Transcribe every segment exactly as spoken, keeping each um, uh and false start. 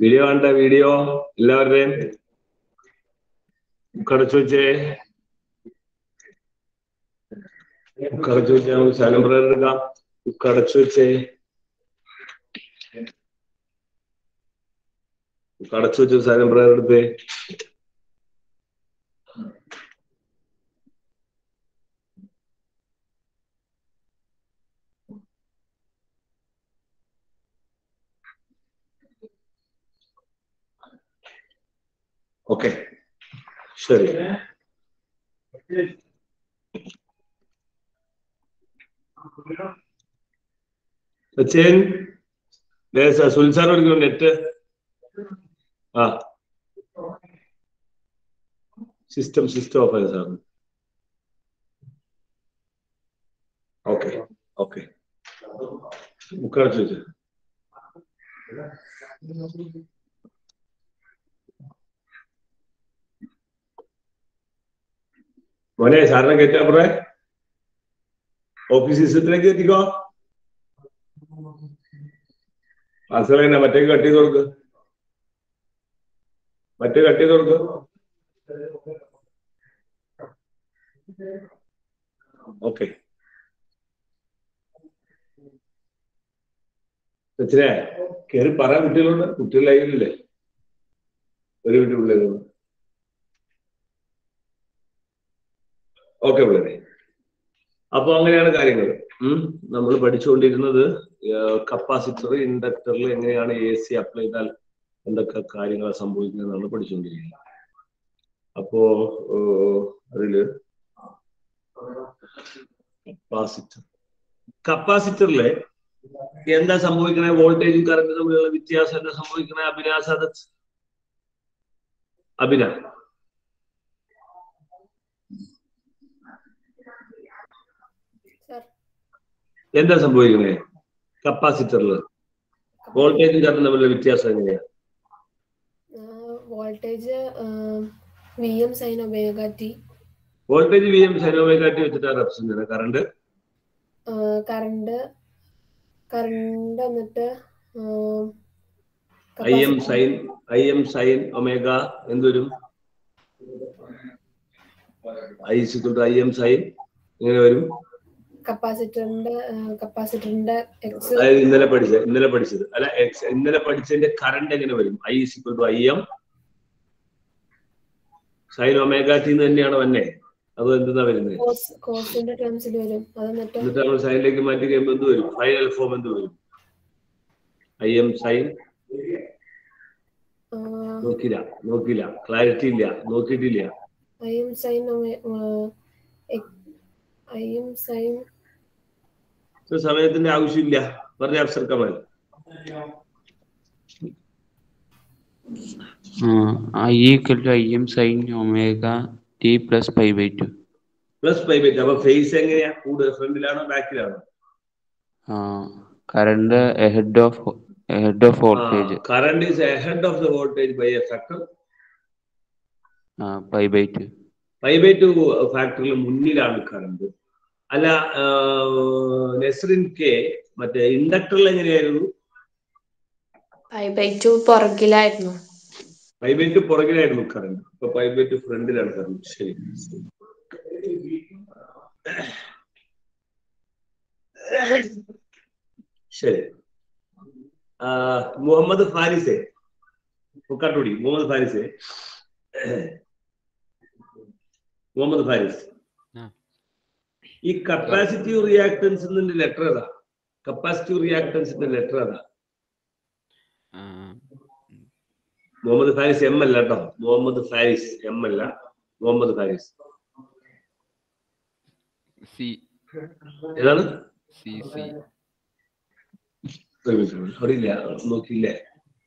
Video കണ്ട video എല്ലാവരുടെയും കടച്ചു വെച്ചേ കടച്ചു വെച്ച് നമുക്ക് ശാലം പ്രേയർ എടുക്കാം. കടച്ചു വെച്ചേ കടച്ചു വെച്ച് ശാലം പ്രേയർ എടുത്തേ. ഓക്കെ ശരി. സച്ചിൻ സുൽസാർ വിളിക്കുന്നു നെറ്റ്. ആ സിസ്റ്റം സിസ്റ്റം ഓഫ് ആയി സാർ. ഓക്കെ ഓക്കെ ബുക്കടച്ചു വെച്ചു. മോനെ സാറിനെ കയറ്റാപ്പറേ ഓഫീസ് സിസ്റ്റത്തിലേക്ക് എത്തിക്കോ. പാർസൽ മറ്റേ കട്ട് ചെയ്ത് കൊടുക്ക്. മറ്റേ കട്ട് ചെയ്ത് കൊടുക്ക്. ഓക്കെ സച്ചിനെ കയറി പറയാൻ കുട്ടികളുണ്ട്. കുട്ടികളായില്ലേ ഒരു മിനിറ്റ് പിള്ളേർ. ഓക്കെ പിള്ളേരെ, അപ്പൊ അങ്ങനെയാണ് കാര്യങ്ങൾ. ഉം നമ്മൾ പഠിച്ചുകൊണ്ടിരുന്നത് കപ്പാസിറ്റർ ഇൻഡക്ടറിൽ എങ്ങനെയാണ് എ സി അപ്ലൈ ചെയ്താൽ എന്തൊക്കെ കാര്യങ്ങൾ സംഭവിക്കുന്നതെന്നാണ് പഠിച്ചുകൊണ്ടിരിക്കുന്നത്. അപ്പോ അതില് കപ്പാസിറ്റർ കപ്പാസിറ്ററിലെ എന്താ സംഭവിക്കണേ? വോൾട്ടേജും കറണ്ടും തമ്മിലുള്ള വ്യത്യാസം എന്താ സംഭവിക്കണേ? അഭിനാസാദ അഭിന എന്താ സംഭവിക്കണേ? കപ്പാസിറ്ററിൽ വോൾട്ടേജും കറണ്ടും തമ്മിലുള്ള വ്യത്യാസം എങ്ങനെയാ? Voltage V M sine omega T. Voltage V M sine omega T വെച്ചിട്ടാണ് റെപ്രസെന്റ് ചെയ്യുന്നത്. കറണ്ട് കറണ്ട് കറണ്ട് എന്നിട്ട് I M sine I M sine omega എന്തുവരും? I equal to I M sine എങ്ങനെ വരും? കപ്പാസിറ്ററിന്റെ കപ്പാസിറ്ററിന്റെ എക്സ് ഇന്നലെ പഠിച്ചത് ഇന്നലെ പഠിച്ചത് അല്ല എക്സ് ഇന്നലെ പഠിച്ചതിന്റെ കറണ്ട് എങ്ങനെ വരും? I equal to I M sine omega T എന്ന് തന്നെയാണ് വന്നെ. അത് എന്തെന്നാ വരുന്നത്? കോസിന്റെ ടേംസിൽ വരും. എന്നിട്ട് നമ്മൾ സൈനിലേക്ക് മാറ്റി കഴിയുമ്പോൾ എന്ത് വരും? ഫൈനൽ ഫോം എന്ത് വരും? ഐ എം സൈൻ നോക്കില്ല നോക്കില്ല ക്ലാരിറ്റി ഇല്ല നോക്കിയിട്ടില്ല. I M sine I M sine സമയത്തിന്റെ ആവശ്യമില്ല. പറഞ്ഞ Afsar Kamal. I equal to I M sine omega T plus pi by two. Plus pi by two. അപ്പൊ ഫേസ് എങ്ങനെയാ? കൂടുതൽ ഫ്രണ്ടിലാണോ ബാക്കിലാണോ? Current ahead of ahead of voltage. Current is ahead of the voltage by a factor pi by two. Pi by two ഫാക്ടറിൽ മുന്നിലാണ് current. അല്ല നെസ്റിൻ കെ മറ്റേ ഇൻഡക്ടറിൽ എങ്ങനെയായിരുന്നു? പൈ ബൈ ടു പുറകിലായിരുന്നു. പൈ ബൈ ടു പുറകിലായിരുന്നു കറണ്ട്. ഇപ്പൊ പൈ ബൈ ടു ഫ്രണ്ടിലാണ് കറണ്ട്. ശരി ശരി. മുഹമ്മദ് ഫാരിസെ കാട്ടുകൂടി. മുഹമ്മദ് ഫാരിസെ മുഹമ്മദ് ഫാരിസ് ഈ കപ്പാസിറ്റീവ് റിയാക്ടൻസിന്റെ ലെറ്റർ ഏതാ? കപ്പാസിറ്റീവ് റിയാക്ടൻസിന്റെ ലെറ്റർ ഏതാ? മുഹമ്മദ് ഫാരിസ് എം അല്ല കേട്ടോ. മുഹമ്മദ് ഫാരിസ് എം അല്ല. മുഹമ്മദ് ഫാരിസ് ഏതാണ്? അറിയില്ല നോക്കിയില്ലേ?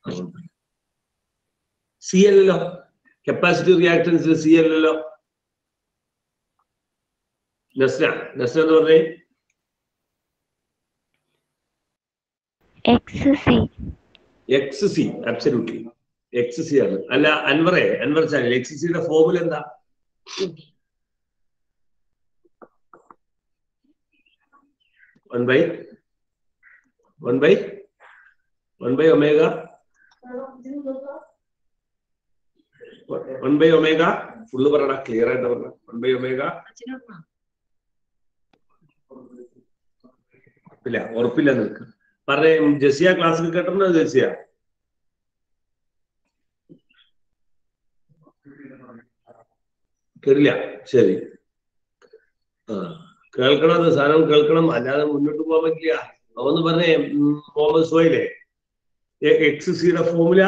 സി അല്ലല്ലോ. കപ്പാസിറ്റീവ് റിയാക്ടൻസിൽ സി അല്ലല്ലോ. നസ്ര നസ്ര എന്ന് പറഞ്ഞേ X C. Absolutely X C ആണ്. അല്ല അൻവറെ അൻവർ ചാനൽ എക്സ് സിയുടെ ഫോർമുല എന്താ? One by one by one by omega one by omega full പറയണ, ക്ലിയർ ആയിട്ട് പറഞ്ഞ. വൺ ബൈ ഒമേഗ ഇല്ല, ഉറപ്പില്ല നിനക്ക്. പറഞ്ഞേ ജസിയ ക്ലാസ്സിൽ കേട്ടോ? ജസിയ കേട്ടില്ല? ശരി, ആ കേൾക്കണം, സാധനം കേൾക്കണം, അല്ലാതെ മുന്നോട്ട് പോകാൻ പറ്റില്ല. അവന്ന് പറഞ്ഞേ മുഹമ്മദ് സോയിലെ എക്സ് സിയുടെ ഫോർമുല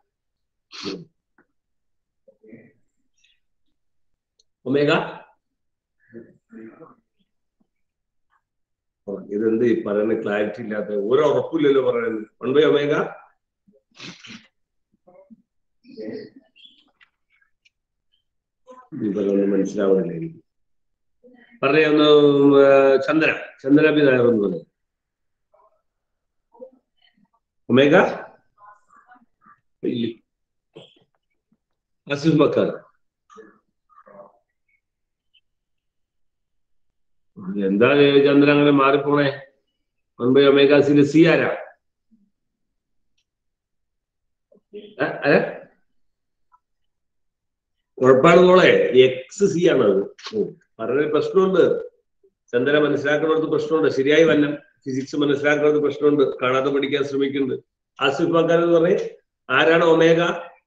ഒമേഗ. ഇതെന്ത് പറയുന്ന ക്ലാരിറ്റി ഇല്ലാത്ത, ഓരോ ഉറപ്പില്ലല്ലോ പറയുന്നത്. വൺ ബൈ ഒമേഗ ഇതൊന്നും മനസ്സിലാവുന്നില്ല എനിക്ക്. പറഞ്ഞ ഒന്ന് ചന്ദ്ര ചന്ദ്ര ബി നായർ പോലെ ഒമേഗ അസിഫ് ബക്കർ. എന്താ ചന്ദ്രൻ അങ്ങനെ മാറിപ്പോണേ? വൺ ബൈ ഒമേഗ സിന്റെ സി ആരാ? ഉറപ്പാണ് മോളെ, എക്സ് സി ആണത്. പറഞ്ഞൊരു പ്രശ്നമുണ്ട്, ചന്ദ്ര മനസ്സിലാക്കുന്നത് പ്രശ്നമുണ്ട്. ശരിയായി വല്ല ഫിസിക്സ് മനസ്സിലാക്കുന്നത് പ്രശ്നമുണ്ട്, കാണാതെ പഠിക്കാൻ ശ്രമിക്കുന്നുണ്ട്. ആസിഫ് ബക്കർ എന്ന് പറയും. ആരാണ് ഒമേഗ?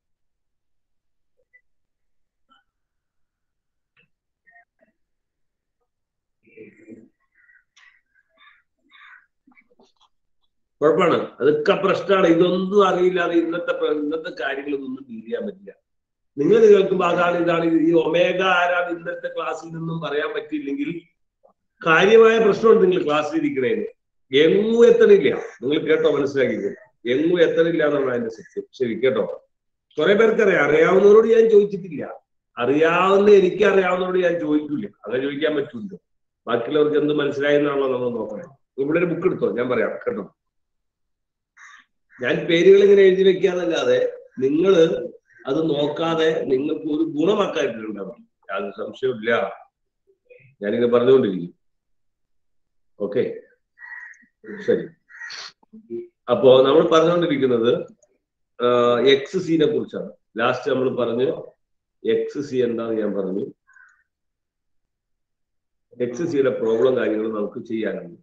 കുഴപ്പമാണ്, അതൊക്കെ പ്രശ്നമാണ്. ഇതൊന്നും അറിയില്ലാതെ ഇന്നത്തെ ഇന്നത്തെ കാര്യങ്ങളൊന്നും ഡീൽ ചെയ്യാൻ പറ്റില്ല. നിങ്ങൾ കേൾക്കുമ്പോ അതാണ് ഇതാണ് ഈ ഒമേഗ ആരാണ് ഇന്നത്തെ ക്ലാസ്സിൽ നിന്നും പറയാൻ പറ്റിയില്ലെങ്കിൽ കാര്യമായ പ്രശ്നമുണ്ട്. നിങ്ങൾ ക്ലാസ്സിൽ ഇരിക്കണേന്ന് എങ്ങും എത്തണില്ല. നിങ്ങൾ കേട്ടോ, മനസ്സിലാക്കിക്കോ, എങ്ങും എത്തണില്ല എന്നാണ് അതിന്റെ സത്യം. ശരി കേട്ടോ. കുറെ പേർക്കറിയാം, അറിയാവുന്നവരോട് ഞാൻ ചോദിച്ചിട്ടില്ല. അറിയാവുന്ന എനിക്ക് അറിയാവുന്നവരോട് ഞാൻ ചോദിക്കില്ല, അങ്ങനെ ചോദിക്കാൻ പറ്റൂല്ലോ. ബാക്കിയുള്ളവർക്ക് എന്ത് മനസ്സിലായെന്നാണല്ലോ നമ്മൾ നോക്കണം. ഇവിടെ ഒരു ബുക്ക് എടുത്തോ, ഞാൻ പറയാം കേട്ടോ. ഞാൻ പേരുകൾ ഇങ്ങനെ എഴുതി വെക്കാന്നല്ലാതെ നിങ്ങൾ അത് നോക്കാതെ നിങ്ങൾക്ക് ഒരു ഗുണമാക്കായിട്ടുണ്ടാവും, യാതൊരു സംശയമില്ല. ഞാനിങ്ങനെ പറഞ്ഞുകൊണ്ടിരിക്കും. ഓക്കെ, ശരി. അപ്പോ നമ്മൾ പറഞ്ഞുകൊണ്ടിരിക്കുന്നത് എക്സ് സിനെ കുറിച്ചാണ്. ലാസ്റ്റ് നമ്മൾ പറഞ്ഞു എക്സ് സി എന്താന്ന് ഞാൻ പറഞ്ഞു. എക്സ് സിയുടെ പ്രോബ്ലം കാര്യങ്ങൾ നമുക്ക് ചെയ്യാനുണ്ട്.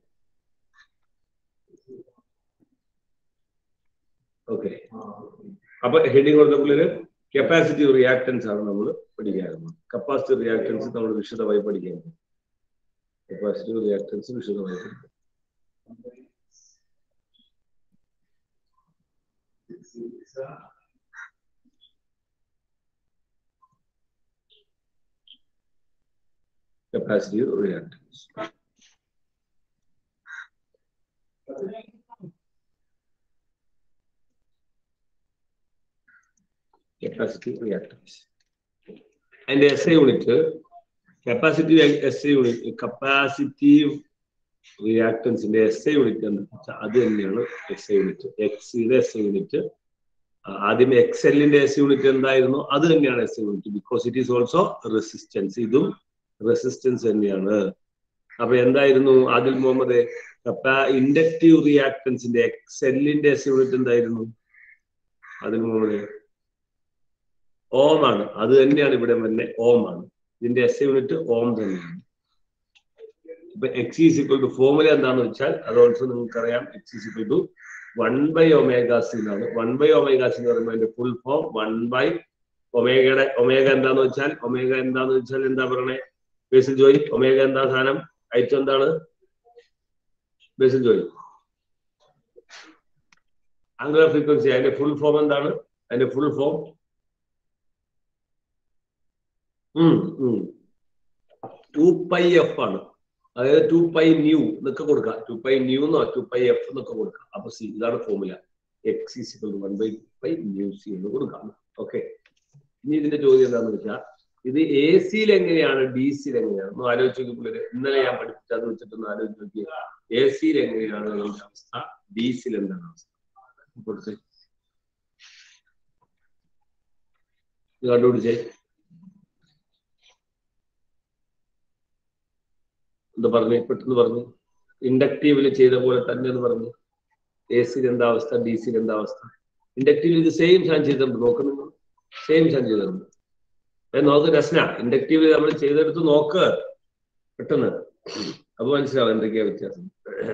ഓക്കെ, അപ്പൊ ഹെഡിങ് കൊടുത്തപ്പോഴേ കപ്പാസിറ്റീവ് റിയാക്ടൻസ് ആണ് നമ്മൾ പഠിക്കാറുള്ളത്. കപ്പാസിറ്റീവ് റിയാക്ടൻസ് നമ്മൾ വിശദമായി പഠിക്കാറുണ്ട്. കപ്പാസിറ്റീവ് റിയാക്ടൻസ് വിശദമായി പഠിക്കാം. Capacitive reactance. Capacitive reactance. And the S I unit, capacitive S I unit, capacitive reactance in the S I unit, and other S I unit, X in the S I unit, Adim Excel in the S I unit, and I know other than S I unit because it is also resistance. Resistance തന്നെയാണ്. അപ്പൊ എന്തായിരുന്നു അതിൽ Muhammad inductive റിയാക്ടൻസിന്റെ എക്സെല്ലിന്റെ S unit എന്തായിരുന്നു? അതിൽ മുഹമ്മദ് ഓം ആണ്. അത് തന്നെയാണ് ഇവിടെ തന്നെ ഓം ആണ്. ഇതിന്റെ എസ് യൂണിറ്റ് ഓം തന്നെയാണ്. ഇപ്പൊ X is equal to formula എന്താന്ന് വെച്ചാൽ അത് ഓൾസോ നിങ്ങൾക്കറിയാം. X is equal to one by omega C എന്നാണ്. വൺ ബൈ ഒമേഗ സി എന്ന് പറയുമ്പോൾ അതിന്റെ ഫുൾ ഫോം വൺ ബൈ ഒമേഗയുടെ ഒമേഗ എന്താന്ന് വെച്ചാൽ ഒമേഗ എന്താന്ന് വെച്ചാൽ എന്താ പറയണേ ബേസിൽ ജോയി? ഒമേഗ എന്താ സാധനം? ഐറ്റം എന്താണ് ബേസിൽ ജോയി? Angular frequency. അതിന്റെ ഫുൾ ഫോം എന്താണ്? അതിന്റെ full form two pi F ആണ്. അതായത് ടു പൈ ന്യൂ എന്നൊക്കെ കൊടുക്കാം. ടു പൈ ന്യൂ എന്നോ ടു പൈ എഫ് എന്നൊക്കെ കൊടുക്കാം. അപ്പൊ സി ഇതാണ് formula. X is equal to one by pi nu C എന്ന് കൊടുക്കാം. ഓക്കെ, ഇനി ഇതിന്റെ ചോദ്യം എന്താണെന്ന് വെച്ചാൽ ഇത് എ സിയിൽ എങ്ങനെയാണ്, ഡി സിയിൽ എങ്ങനെയാണ് ഒന്ന് ആലോചിച്ച് നോക്കിയപ്പോൾ ഇന്നലെ ഞാൻ പഠിപ്പിച്ചത് വെച്ചിട്ടൊന്ന് ആലോചിച്ച് നോക്കിയ എ സിയിൽ എങ്ങനെയാണ് അവസ്ഥ, ഡി സിയിൽ എന്താണ് അവസ്ഥ കണ്ടുപിടിച്ചേ. എന്താ പറഞ്ഞു? പെട്ടെന്ന് പറഞ്ഞു. ഇൻഡക്റ്റീവില് ചെയ്ത പോലെ തന്നെ എന്ന് പറഞ്ഞു. എ സിയിൽ എന്താ അവസ്ഥ, ഡി സിയിൽ എന്താ അവസ്ഥ? ഇൻഡക്റ്റീവ് ഇത് സെയിം സാധനം ചെയ്തിട്ടുണ്ട്. നോക്കുന്നു, സെയിം സാധനം ചെയ്തിട്ടുണ്ട്. നോക്ക് രസ്ന, ഇൻഡക്റ്റീവ് നമ്മൾ ചെയ്തെടുത്ത് നോക്ക് പെട്ടെന്ന്, അപ്പൊ മനസ്സിലാവും എന്തൊക്കെയാ വ്യത്യാസം.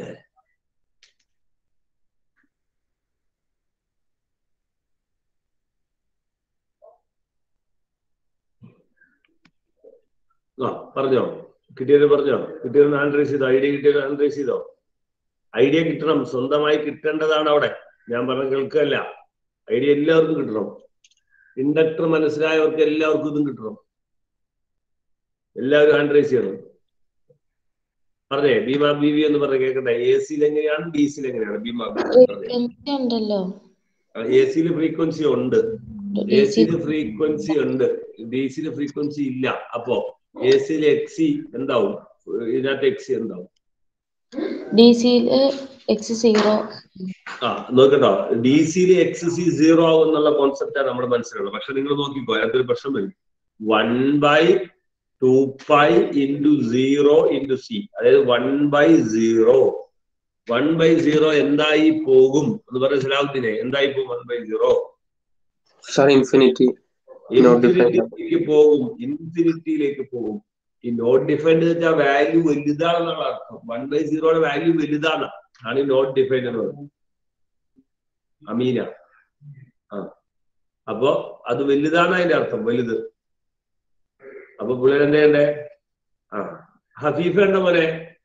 ആ പറഞ്ഞോ, കിട്ടിയത് പറഞ്ഞോ, കിട്ടിയത് ആൻഡ്രൈസ് ചെയ്തോ, ഐഡിയ കിട്ടിയത് ആൻഡ്രൈസ് ചെയ്തോ. ഐഡിയ കിട്ടണം, സ്വന്തമായി കിട്ടേണ്ടതാണ് അവിടെ. ഞാൻ പറഞ്ഞ കേൾക്കല്ല, ഐഡിയ എല്ലാവർക്കും കിട്ടണം. ഇൻഡക്ടർ മനസ്സിലായവർക്ക് എല്ലാവർക്കും ഇതും കിട്ടണം. എല്ലാവരും ആൻഡ്രൈസ് ചെയ്യണം. പറഞ്ഞേ ബീമ ബി വി എന്ന് പറഞ്ഞ കേൾക്കട്ടെ. എ സിയിൽ എങ്ങനെയാണ്, ഡി സിയിൽ എങ്ങനെയാണ്? ബീമ ഉണ്ടല്ലോ, എ സിയിൽ ഫ്രീക്വൻസി ഉണ്ട്, എ സിയിൽ ഫ്രീക്വൻസി ഉണ്ട്, ഡി സിയിൽ ഫ്രീക്വൻസി ഇല്ല. അപ്പോ എ സിയിൽ എക്സി എന്താവും, ഇതിനകത്ത് എക്സി എന്താവും? ഡി സിയില് എക്സ് സീറോ. ആ നോക്കട്ടോ, ഡി സിയിൽ എക്സ് സി സീറോ ആവും എന്നുള്ള കോൺസെപ്റ്റാണ് നമ്മുടെ മനസ്സിലുള്ളത്. പക്ഷെ നിങ്ങൾ നോക്കിക്കോ, അതിനകത്തൊരു പ്രശ്നം വരും. One by two pi into zero into C, അതായത് one by zero. One by zero എന്തായി പോകും എന്ന് പറയുന്ന സലാഹുദ്ദീനെ, എന്തായി പോകും വൺ ബൈ സീറോ? ഇൻഫിനിറ്റി ഇൻഫിനിറ്റിയിലേക്ക് പോകും, ഇൻഫിനിറ്റിയിലേക്ക് പോകും. ഈ നോട്ട് ഡിഫൈൻഡ് വെച്ചാൽ വാല്യൂ വലുതാണെന്നുള്ള അർത്ഥം. വൺ ബൈ സീറോയുടെ വാല്യൂ വലുതാണ്, ആണ് ഈ നോട്ട് ഡിഫൈൻഡ് എന്ന് പറയുന്നത്. അമീന, ആ അപ്പോ അത് വലുതാണ് അതിന്റെ അർത്ഥം, വലുത്. അപ്പൊ പുള്ളിയുടെ എന്താ ചെയ്യണ്ടേ? ആ ഹഫീഫ ഉണ്ട പോലെ.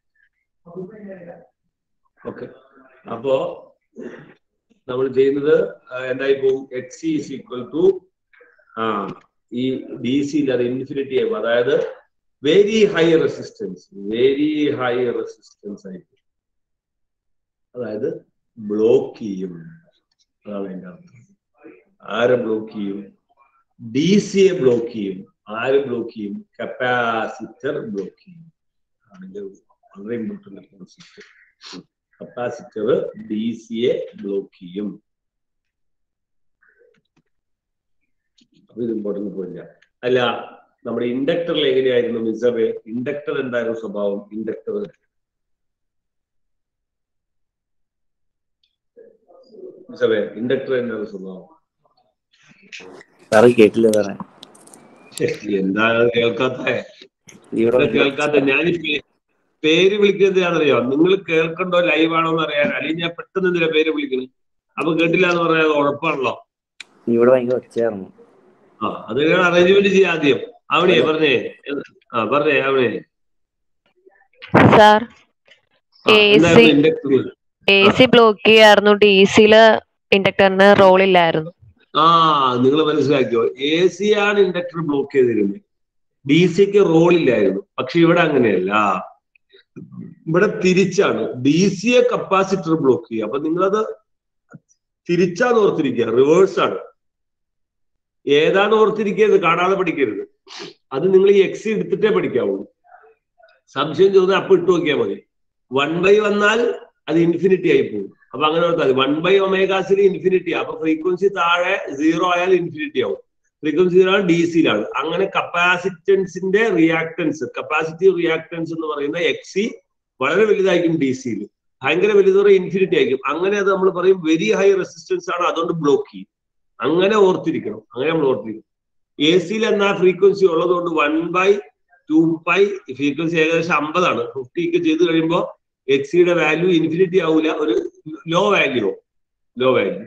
ഓക്കെ, അപ്പോ നമ്മൾ ചെയ്യുന്നത് എന്തായി പോകും? X C is equal to ആ ഈ ഡി സിയിൽ അത് ഇൻഫിനിറ്റി ആയി, അതായത് very high resistance, very high resistance ആയിട്ട്, അതായത് ബ്ലോക്ക് ചെയ്യും. അതാണ് അതിന്റെ അർത്ഥം. ആരെ ബ്ലോക്ക് ചെയ്യും? ഡി സിയെ ബ്ലോക്ക് ചെയ്യും. ആര് ബ്ലോക്ക് ചെയ്യും? കപ്പാസിറ്റർ ബ്ലോക്ക് ചെയ്യും. അതിന്റെ വളരെ ഇമ്പോർട്ടന്റ് കോൺസെപ്റ്റ്. കപ്പാസിറ്റർ ഡി സിയെ ബ്ലോക്ക് ചെയ്യും. അപ്പൊ ഇത് ഇമ്പോർട്ടന്റ് പോയില്ല. അല്ല, നമ്മുടെ ഇൻഡക്ടറിൽ എങ്ങനെയായിരുന്നു മിസബെ? ഇൻഡക്ടർ എന്തായിരുന്നു സ്വഭാവം? ഇൻഡക്ടർ മിസബെ ഇൻഡക്ടർ എന്തായിരുന്നു സ്വഭാവം? കേട്ടില്ല സാറേ, എന്താ കേൾക്കാത്ത കേൾക്കാത്ത ഞാൻ പേര് വിളിക്കുന്നത് ഞാനറിയോ? നിങ്ങൾ കേൾക്കണ്ടോ ലൈവാണോ എന്ന് അറിയാൻ, അല്ലെങ്കിൽ ഞാൻ പെട്ടെന്ന് എന്തിനാ പേര് വിളിക്കുന്നത്? അപ്പൊ കേട്ടില്ല എന്ന് പറയാൻ ഉറപ്പാണല്ലോ. ഇവിടെ ഭയങ്കര ഒച്ചയായിരുന്നു. ആ അത് അറേഞ്ച്മെന്റ് ചെയ്യാം ആദ്യം. അവിടെ പറഞ്ഞേ, ആ പറഞ്ഞേ അവിടെ സാർ. എ സി ബ്ലോക്ക് ചെയ്യായിരുന്നു, ഡി സിയില് ഇൻഡക്ടറിന് റോൾ ഇല്ലായിരുന്നു. ആ നിങ്ങൾ മനസ്സിലാക്കിയോ? എ സി ആണ് ഇൻഡക്ടർ ബ്ലോക്ക് ചെയ്തിരുന്നത്, ഡി സിക്ക് റോൾ ഇല്ലായിരുന്നു. പക്ഷെ ഇവിടെ അങ്ങനെയല്ല, ഇവിടെ തിരിച്ചാണ്. ഡി സിയെ കപ്പാസിറ്റർ ബ്ലോക്ക് ചെയ്യുക. അപ്പൊ നിങ്ങളത് തിരിച്ചാണ് ഓർത്തിരിക്കുക, റിവേഴ്സ് ആണ്. ഏതാണ് ഓർത്തിരിക്കരുത്, കാണാതെ പഠിക്കരുത്. അത് നിങ്ങൾ ഈ എക്സി എടുത്തിട്ടേ പഠിക്കാവുള്ളൂ. സംശയം ചോദിച്ചാൽ അപ്പൊ ഇട്ട് നോക്കിയാൽ മതി. വൺ ബൈ വന്നാൽ അത് ഇൻഫിനിറ്റി ആയി പോകും. അപ്പൊ അങ്ങനെ ഓർത്താൽ മതി. വൺ ബൈ ഒമേഗാസിൽ ഇൻഫിനിറ്റി, അപ്പൊ ഫ്രീക്വൻസി താഴെ സീറോ ആയാൽ ഇൻഫിനിറ്റി ആവും. ഫ്രീക്വൻസി സീറോ ഡി സിയിലാണ്. അങ്ങനെ കപ്പാസിറ്റൻസിന്റെ റിയാക്ടൻസ്, കപ്പാസിറ്റീവ് റിയാക്ടൻസ് എന്ന് പറയുന്ന എക്സി വളരെ വലുതായിരിക്കും ഡി സിയിൽ, ഭയങ്കര വലുതോടെ ഇൻഫിനിറ്റി ആയിരിക്കും. അങ്ങനെ അത് നമ്മൾ പറയും വെരി ഹൈ റെസിസ്റ്റൻസ് ആണ്, അതുകൊണ്ട് ബ്ലോക്ക് ചെയ്യും. അങ്ങനെ ഓർത്തിരിക്കണം, അങ്ങനെ നമ്മൾ ഓർത്തിരിക്കണം. എ സിയിൽ എന്നാൽ ഫ്രീക്വൻസി ഉള്ളതുകൊണ്ട് one by two pi, frequency ഏകദേശം അമ്പതാണ്. ഫിഫ്റ്റിക്ക് ചെയ്ത് കഴിയുമ്പോൾ എക്സിയുടെ വാല്യൂ ഇൻഫിനിറ്റി ആവൂല, ഒരു ലോ വാല്യൂ ലോ വാല്യൂ.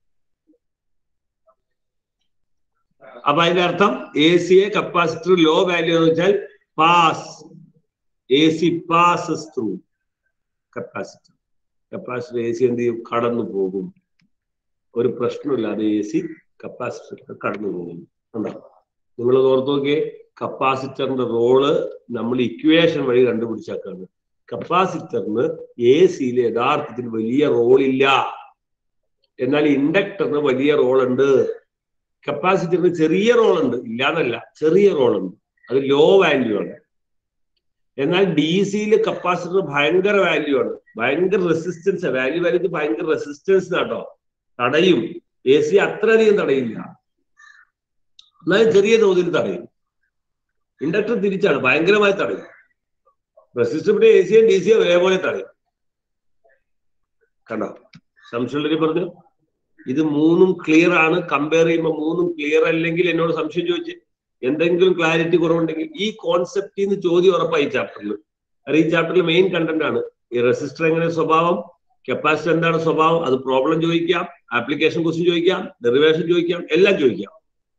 അപ്പൊ അതിന്റെ അർത്ഥം എ സിയെ കപ്പാസിറ്റർ ലോ വാല്യൂ എന്ന് വെച്ചാൽ pass, A C passes through capacitor. Capacitor A C എന്ത് ചെയ്യും? കടന്നു പോകും. ഒരു പ്രശ്നമില്ലാതെ എ സി കപ്പാസിറ്റർ കടന്നു പോകും. കണ്ടോ? നിങ്ങൾ ഓർത്ത് നോക്കിയേ, കപ്പാസിറ്ററിന്റെ റോള് നമ്മൾ ഇക്വേഷൻ വഴി കണ്ടുപിടിച്ചാക്കാണ്. കപ്പാസിറ്ററിന് എ സിയിൽ യഥാർത്ഥത്തിൽ വലിയ റോളില്ല, എന്നാൽ ഇൻഡക്ടറിന് വലിയ റോളുണ്ട്. കപ്പാസിറ്ററിന് ചെറിയ റോളുണ്ട്, ഇല്ലാന്നല്ല, ചെറിയ റോളുണ്ട്, അത് ലോ വാല്യൂ ആണ്. എന്നാൽ ഡി സിയിൽ കപ്പാസിറ്റർ ഭയങ്കര വാല്യൂ ആണ്, ഭയങ്കര റെസിസ്റ്റൻസ്. വാല്യൂ വാല്യൂക്ക് ഭയങ്കര റെസിസ്റ്റൻസ് കേട്ടോ, തടയും. എ സി അത്രയധികം തടയില്ല, എന്നാലും ചെറിയ തോതിൽ തടയും. ഇൻഡക്ടർ തിരിച്ചാണ്, ഭയങ്കരമായി തടയും. റെസിസ്റ്ററിന്റെ എ സിയും ഡി സിയും ഒരേപോലെ തടയും. കണ്ടോ? സംശയമുള്ളവര് പറഞ്ഞു. ഇത് മൂന്നും ക്ലിയർ ആണ്. കമ്പയർ ചെയ്യുമ്പോൾ മൂന്നും ക്ലിയർ അല്ലെങ്കിൽ എന്നോട് സംശയം ചോദിച്ച് എന്തെങ്കിലും ക്ലാരിറ്റി കുറവുണ്ടെങ്കിൽ ഈ കോൺസെപ്റ്റിൽ നിന്ന് ചോദ്യം ഉറപ്പായി ഈ ചാപ്റ്ററിൽ. ഈ ചാപ്റ്ററിൽ മെയിൻ കണ്ടന്റ് ആണ് ഈ റെസിസ്റ്റർ എങ്ങനെ സ്വഭാവം, കപ്പാസിറ്റർ എന്താണ് സ്വഭാവം, അത് പ്രോബ്ലം ചോദിക്കാം, ആപ്ലിക്കേഷൻ ക്വസ്റ്റ്യൻ ചോദിക്കാം, ഡെറിവേഷൻ ചോദിക്കാം, എല്ലാം ചോദിക്കാം.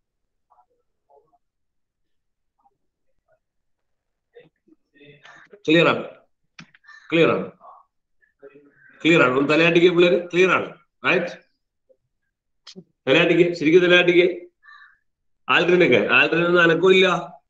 ക്ലിയർ ആണ്? ക്ലിയർ ആണ്? ക്ലിയർ ആണ്? ഒന്ന് തലയാട്ടിക്ക് പിള്ളേർ, ക്ലിയർ ആണ്? റൈറ്റ്, തലയാട്ടിക്ക്, ശരിക്കും തലയാട്ടിക്ക്. ആൽഡ്രിനൊക്കെ, ആൽഡ്രിനൊന്നും അനക്കമില്ല.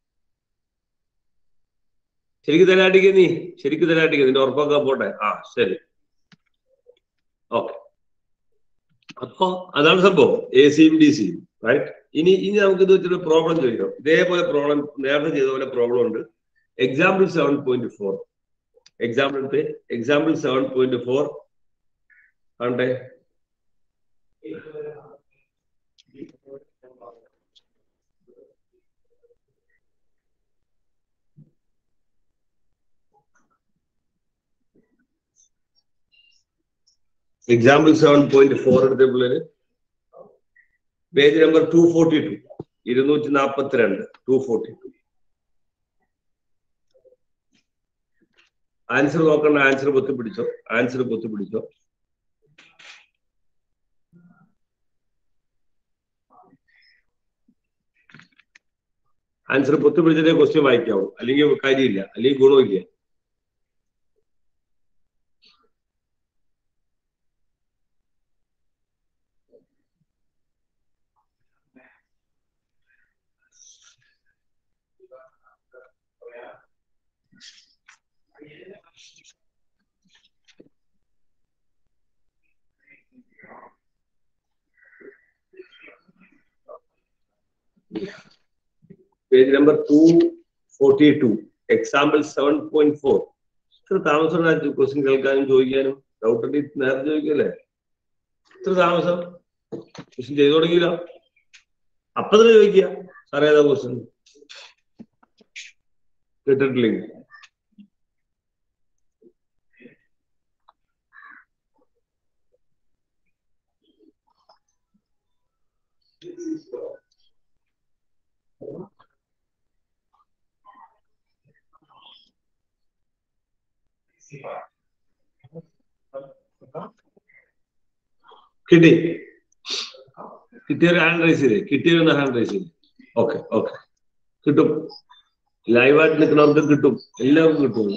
ശരിക്കും തലയാട്ടിക്ക്, നീ ശരിക്കും തലയാട്ടിക്ക്, നിന്റെ ഉറപ്പൊക്കെ പോട്ടെ. ആ ശരി, ഓക്കെ. അപ്പൊ അതാണ് സംഭവം, എ സിയും ഡി സിയും. റൈറ്റ്, ഇനി ഇനി നമുക്ക് ഇത് വെച്ചൊരു പ്രോബ്ലം ചോദിക്കാം. ഇതേപോലെ പ്രോബ്ലം നേരത്തെ ചെയ്ത പോലെ പ്രോബ്ലം ഉണ്ട്. Example seven point four. Example example seven point four ആണ്ടേ. എക്സാമ്പിൾ സെവൻ പോയിന്റ് ഫോർ എടുത്ത പിള്ളേര് page number two forty two, ഇരുന്നൂറ്റി നാൽപ്പത്തിരണ്ട്, ടു ഫോർട്ടി ടു. ആൻസർ നോക്കണ്ട, ആൻസർ പൊത്തി പിടിച്ചോ, ആൻസർ പൊത്തി പിടിച്ചോ. ആൻസർ പൊത്തി പിടിച്ചിട്ടേ ക്വസ്റ്റ്യൻ വായിക്കാവൂ, അല്ലെങ്കിൽ കാര്യമില്ല, അല്ലെങ്കിൽ ഗുണമില്ല. Page number two forty two, example seven point four. ഇത്ര താമസം ക്വസ്റ്റ്യൻ കേൾക്കാനും ചോദിക്കാനും? ഡൗട്ട് ഉണ്ടെങ്കിൽ നേരത്തെ ചോദിക്കല്ലേ? ഇത്ര താമസം ക്വസ്റ്റ്യൻ ചെയ്തു തുടങ്ങിയില്ല, അപ്പൊ തന്നെ ചോദിക്കുക സാറേ ഏതാ ക്വസ്റ്റ്യൻ കേട്ടിട്ടില്ലെങ്കിൽ. കിട്ടി? കിട്ടിയൊരു ഹാൻഡ് റൈസ് ചെയ്തേ, കിട്ടിയൊന്ന് ഹാൻഡ് റൈസ് ചെയ്തേ. ഓക്കെ ഓക്കെ, കിട്ടും. ലൈവായിട്ട് നിൽക്കുന്നവർക്ക് കിട്ടും, എല്ലാവർക്കും കിട്ടും.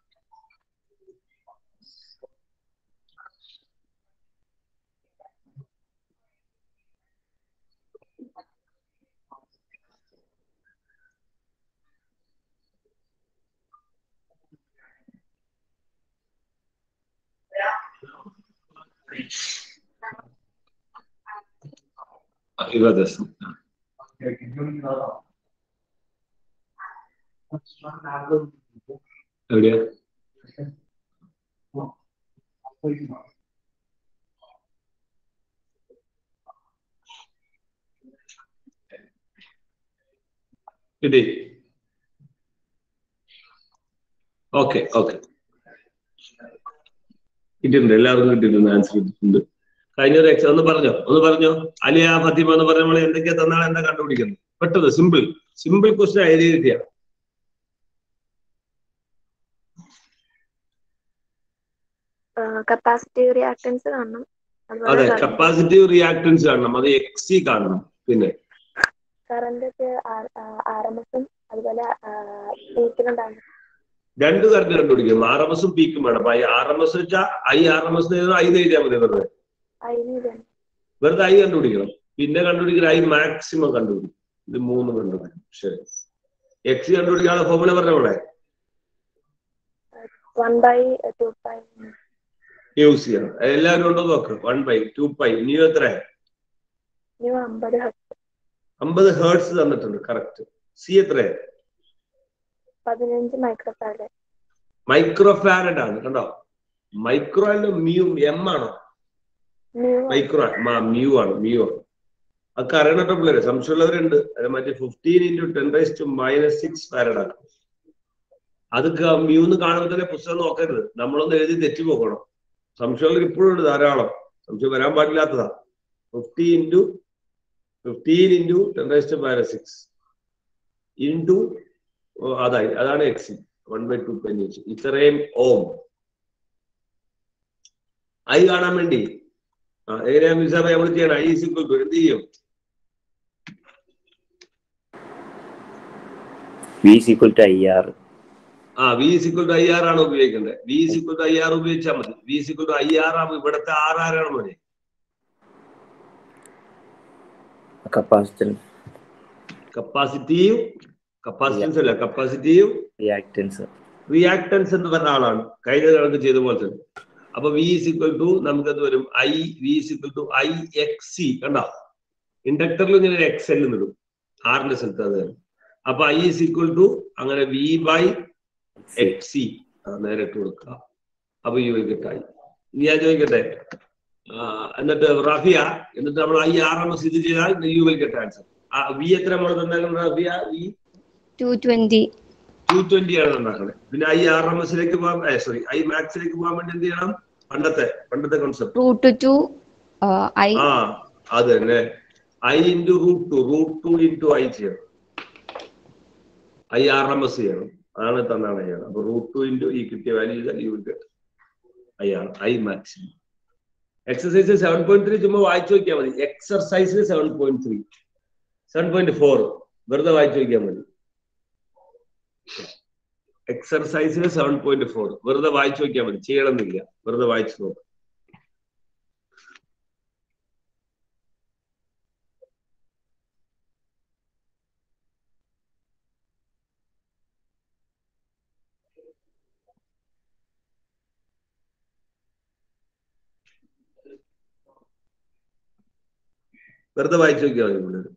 ഇരുപത് എവിടെയാ? കിട്ടി? ഓക്കെ ഓക്കെ, കിട്ടിയിട്ടുണ്ട്, എല്ലാവർക്കും കിട്ടിയിട്ടുണ്ട്, ആൻസർ കിട്ടിയിട്ടുണ്ട്. കഴിഞ്ഞ ഒരു എക്സാം ഒന്ന് പറഞ്ഞോ, ഒന്ന് പറഞ്ഞോ. അലിയ ഫത്തിമ എന്ന് പറഞ്ഞ നമ്മൾ എന്തൊക്കെയാ തന്നാണ് എന്താ കണ്ടുപിടിക്കുന്നത്? പെട്ടെന്ന്, സിമ്പിൾ സിമ്പിൾ ക്വസ്റ്റ്യൻ എഴുതി കിട്ടിയ. കപ്പാസിറ്റീവ് റിയാക്ടൻസ് കാണണം. അതെ, കപ്പാസിറ്റീവ് റിയാക്ടൻസ് കാണണം, അത് എക്സി കാണണം. പിന്നെ കറന്റ് ആർ എം എസും അതുപോലെ പീക്കിലുണ്ടാകും. രണ്ട് കറണ്ട് കണ്ടുപിടിക്കും, ആർ എം എസും പീക്കും വേണം. അപ്പൊ ആർ എം എസ് വെച്ചാൽ I R M S I എഴുതിയാൽ മതി. വെറുതെ വെറുതെ ഐ കണ്ടുപിടിക്കണം. പിന്നെ കണ്ടുപിടിക്കുന്ന ഐ മാക്സിമം കണ്ടുപിടിക്കും. ഇത് മൂന്ന് കണ്ടുപിടിക്കും. ശരി, എക്സി കണ്ടുപിടിക്കാനുള്ള ഫോർമുല പറഞ്ഞോളെ. യൂസ് ചെയ്യണം. എല്ലാവരും ഉണ്ടോ നോക്ക്. One by two pi. Nu എത്ര? അമ്പത് ഹേർട്സ് തന്നിട്ടുണ്ട്. കറക്റ്റ്. സി എത്ര? പതിനഞ്ച് മൈക്രോഫാരഡ്. മൈക്രോഫാരഡ് ആണ്. കണ്ടോ? മൈക്രോ ആൻഡ് മ്യൂ എം ആണോ? മൈക്രോ മ്യൂ ആണ്. മ്യൂ ആണ്. അതൊക്കെ അറിയണട്ടോ പിള്ളേരെ. സംശയമുള്ളവരുണ്ട്. അത് മറ്റേ fifteen into ten raise to minus six farad ആണ്. അത് മ്യൂന്ന് കാണുമ്പോൾ തന്നെ പുസ്തകം നോക്കരുത്. നമ്മളൊന്ന് എഴുതി തെറ്റി പോകണം. സംശയമുള്ളവർ ഇപ്പോഴും ഉണ്ട് ധാരാളം. സംശയം വരാൻ പാടില്ലാത്തതാ. Fifty into fifteen into ten raise to power six into അതായി അതാണ് X C one by two pi വെച്ച് ഇത്രയും ഓം. ഐ കാണാൻ വേണ്ടി എങ്ങനെയാ മിസ്സാറെ നമ്മൾ ചെയ്യണം? ഐ ഈക്വൽ ടു എന്ത് ചെയ്യും? V is equal to I R. ആ V is equal to I R ആണ് ഉപയോഗിക്കേണ്ടത്. V is equal to I R ഉപയോഗിച്ചാൽ മതി. V is equal to I R ആകുമ്പോൾ ഇവിടുത്തെ ആർ ആരാണ് മോനെ? Capacitance. കപ്പാസിറ്റീവ് കപ്പാസിറ്റൻസ് അല്ല കപ്പാസിറ്റീവ് Reactance. റിയാക്ടൻസ് എന്ന് പറഞ്ഞ ആളാണ് കഴിഞ്ഞ കണക്ക് ചെയ്ത പോലെ തന്നെ. അപ്പൊ വി is equal to നമുക്കത് വരും I V is equal to I X C കണ്ടോ? ഇൻഡക്ടറിൽ ഇങ്ങനെ എക്സ് എൽ ഇടും ആറിന്റെ സ്ഥലത്ത് അത് തന്നെ. അപ്പൊ ഐ is equal to അങ്ങനെ വി ബൈ എക്സ് സി നേരെ ഇട്ട് കൊടുക്കുക. അപ്പൊ യു കിട്ടായി. ഇനി ഞാൻ ചോദിക്കട്ടെ, എന്നിട്ട് റഫിയ എന്നിട്ട് നമ്മൾ ഐ ആർ എം എസ് ഇത് ചെയ്താൽ you will get answer. V എത്ര നമ്മൾ തന്നേക്കണം Rafiya? V two twenty two twenty ആണ് ഉണ്ടാക്കണേ. പിന്നെ ഐ ആർ എം എസിലേക്ക് പോകാൻ സോറി ഐ മാക്സിലേക്ക് പോകാൻ വേണ്ടി എന്ത് ചെയ്യണം? പണ്ടത്തെ പണ്ടത്തെ കോൺസെപ്റ്റ് റൂട്ട് ടു ഐ ആ അത് തന്നെ I into root two root two into I ചെയ്യണം. ഐ ആർ എം എസ് ചെയ്യണം. അതാണ് തന്നാണ് ചെയ്യണം. അപ്പൊ റൂട്ട് ടു ഇൻറ്റു ഈ കിട്ടിയ വാല്യൂ ചെയ്താൽ you will get I R I maximum. Exercise seven point three ചുമ്മാ വായിച്ചു നോക്കിയാൽ മതി. എക്സർസൈസിന് seven point three seven point four വെറുതെ വായിച്ചു നോക്കിയാൽ മതി. എക്സർസൈസിന് സെവൻ പോയിന്റ് ഫോർ വെറുതെ വായിച്ചു നോക്കിയാൽ മതി. ചെയ്യണമെന്നില്ല, വെറുതെ വായിച്ചു നോക്കാം. വെറുതെ വായിച്ചു നോക്കിയാൽ മതി പിള്ളേർ.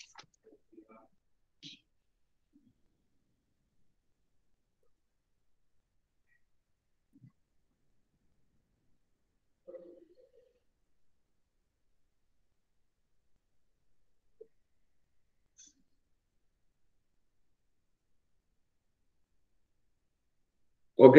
ഓക്കെ,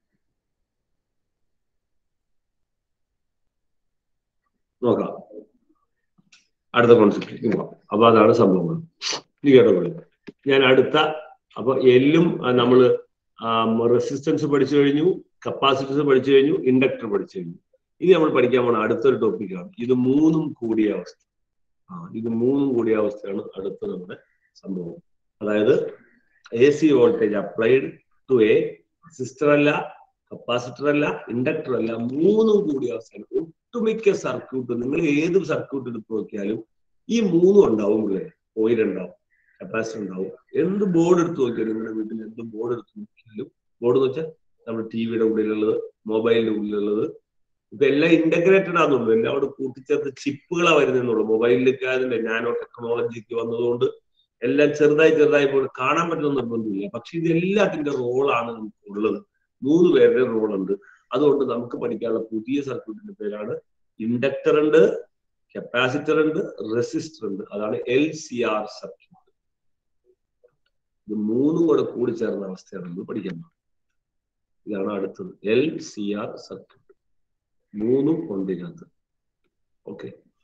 നോക്കാം അടുത്ത കോൺസെപ്റ്റിലേക്ക് പോകാം. അപ്പൊ അതാണ് സംഭവങ്ങൾ. നീ കേട്ടോളൂ. ഞാൻ അടുത്ത അപ്പൊ എല്ലും നമ്മള് റെസിസ്റ്റൻസ് പഠിച്ചു കഴിഞ്ഞു, കപ്പാസിറ്റൻസ് പഠിച്ചു കഴിഞ്ഞു, ഇൻഡക്ടർ പഠിച്ചു കഴിഞ്ഞു. ഇനി നമ്മൾ പഠിക്കാൻ പോണ അടുത്തൊരു ടോപ്പിക്കാണ് ഇത് മൂന്നും കൂടിയ അവസ്ഥ. ആ ഇത് മൂന്നും കൂടിയ അവസ്ഥയാണ് അടുത്ത നമ്മുടെ സംഭവം. അതായത് A C voltage applied to a resistor അല്ല, കപ്പാസിറ്റർ അല്ല, ഇൻഡക്ടർ അല്ല, മൂന്നും കൂടിയ അവസ്ഥയാണ്. ഒട്ടുമിക്ക സർക്യൂട്ട് നിങ്ങൾ ഏത് സർക്യൂട്ട് എടുത്ത് നോക്കിയാലും ഈ മൂന്നും ഉണ്ടാവും. ഇവിടെ ഓയിൽ ഉണ്ടാവും, കപ്പാസിറ്റർ ഉണ്ടാവും. എന്ത് ബോർഡ് എടുത്ത് നോക്കിയാലും നിങ്ങളുടെ വീട്ടിൽ എന്ത് ബോർഡ് എടുത്ത് നോക്കിയാലും, ബോർഡ് എന്ന് വെച്ചാൽ നമ്മുടെ ടി വിയുടെ ഉള്ളിലുള്ളത്, മൊബൈലിന്റെ ഉള്ളിലുള്ളത്, ഇപ്പൊ എല്ലാം ഇന്റഗ്രേറ്റഡ് ആണെന്നുള്ളൂ. എല്ലാം അവിടെ കൂട്ടിച്ചേർത്ത് ചിപ്പുകളാണ് വരുന്നുള്ളൂ. മൊബൈലിലേക്ക് അതിന്റെ നാനോ ടെക്നോളജിക്ക് വന്നതുകൊണ്ട് എല്ലാം ചെറുതായി ചെറുതായി പോയി കാണാൻ പറ്റുന്ന നിർബന്ധമില്ല. പക്ഷെ ഇതെല്ലാത്തിന്റെ റോളാണ് നമുക്ക് ഉള്ളത്. മൂന്ന് പേരുടെ റോളുണ്ട്. അതുകൊണ്ട് നമുക്ക് പഠിക്കാനുള്ള പുതിയ സർക്യൂട്ടിന്റെ പേരാണ് ഇൻഡക്ടർ ഉണ്ട്, കപ്പാസിറ്റർ ഉണ്ട്, റെസിസ്റ്റർ ഉണ്ട്. അതാണ് എൽ സി ആർ സർക്യൂട്ട്. ഇത് മൂന്നും കൂടെ കൂടി ചേർന്ന അവസ്ഥയാണ് നമ്മൾ പഠിക്കാൻ പോകുന്നത്. ഇതാണ് അടുത്തത് എൽ സി ആർ സർക്യൂട്ട്. മൂന്നും ഉണ്ട് ഇതിനകത്ത്. ഓക്കെ,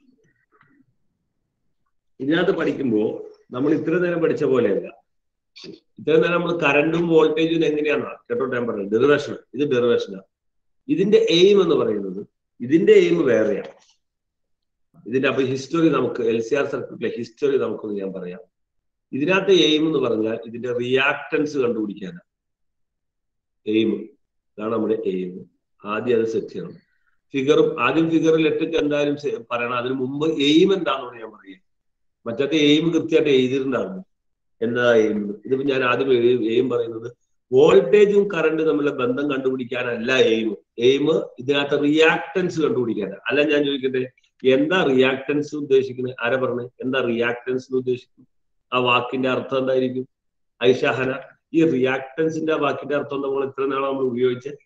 ഇതിനകത്ത് പഠിക്കുമ്പോ നമ്മൾ ഇത്ര നേരം പഠിച്ച പോലെയല്ല. ഇത്രയും നേരം നമ്മൾ കറണ്ടും വോൾട്ടേജും എങ്ങനെയാണോ കേട്ടോട്ടെ ഞാൻ പറയുന്നത്. ഡെറിവേഷൻ, ഇത് ഡെറിവേഷനാണ്. ഇതിന്റെ എയിം എന്ന് പറയുന്നത്, ഇതിന്റെ എയിം വേറെയാണ്. ഇതിന്റെ അപ്പൊ ഹിസ്റ്ററി നമുക്ക് എൽ സി ആർ സർക്യൂട്ടിലെ ഹിസ്റ്ററി നമുക്കൊന്ന് ഞാൻ പറയാം. ഇതിനകത്ത് എയിം എന്ന് പറഞ്ഞാൽ ഇതിന്റെ റിയാക്ടൻസ് കണ്ടുപിടിക്കാനാണ് എയിം. ഇതാണ് നമ്മുടെ എയിം. ആദ്യം അത് സെറ്റ് ചെയ്യണം. ഫിഗറും ആദ്യം ഫിഗറിൽ ഇട്ടിട്ട് എന്തായാലും പറയണം. അതിന് മുമ്പ് എയിം എന്താണെന്ന് ഞാൻ പറയാം. മറ്റേ എയിം കൃത്യമായിട്ട് എഴുതിയിട്ടുണ്ടായിരുന്നു. എന്താ എയിം? ഇതിപ്പോ ഞാൻ ആദ്യം എയിം പറയുന്നത് വോൾട്ടേജും കറണ്ട് തമ്മിലുള്ള ബന്ധം കണ്ടുപിടിക്കാനല്ല എയിം. എയിം ഇതിനകത്ത് റിയാക്ടൻസ് കണ്ടുപിടിക്കാനാണ്. അല്ല ഞാൻ ചോദിക്കട്ടെ, എന്താ റിയാക്ടൻസ് ഉദ്ദേശിക്കുന്നത്? ആരാ പറഞ്ഞത്? എന്താ റിയാക്ടൻസ് ഉദ്ദേശിക്കുന്നത്? ആ വാക്കിന്റെ അർത്ഥം എന്തായിരിക്കും? ഐഷാഹന, ഈ റിയാക്ടൻസിന്റെ ആ വാക്കിന്റെ അർത്ഥം നമ്മൾ എത്ര നാളെ നമ്മൾ ഉപയോഗിച്ചത്?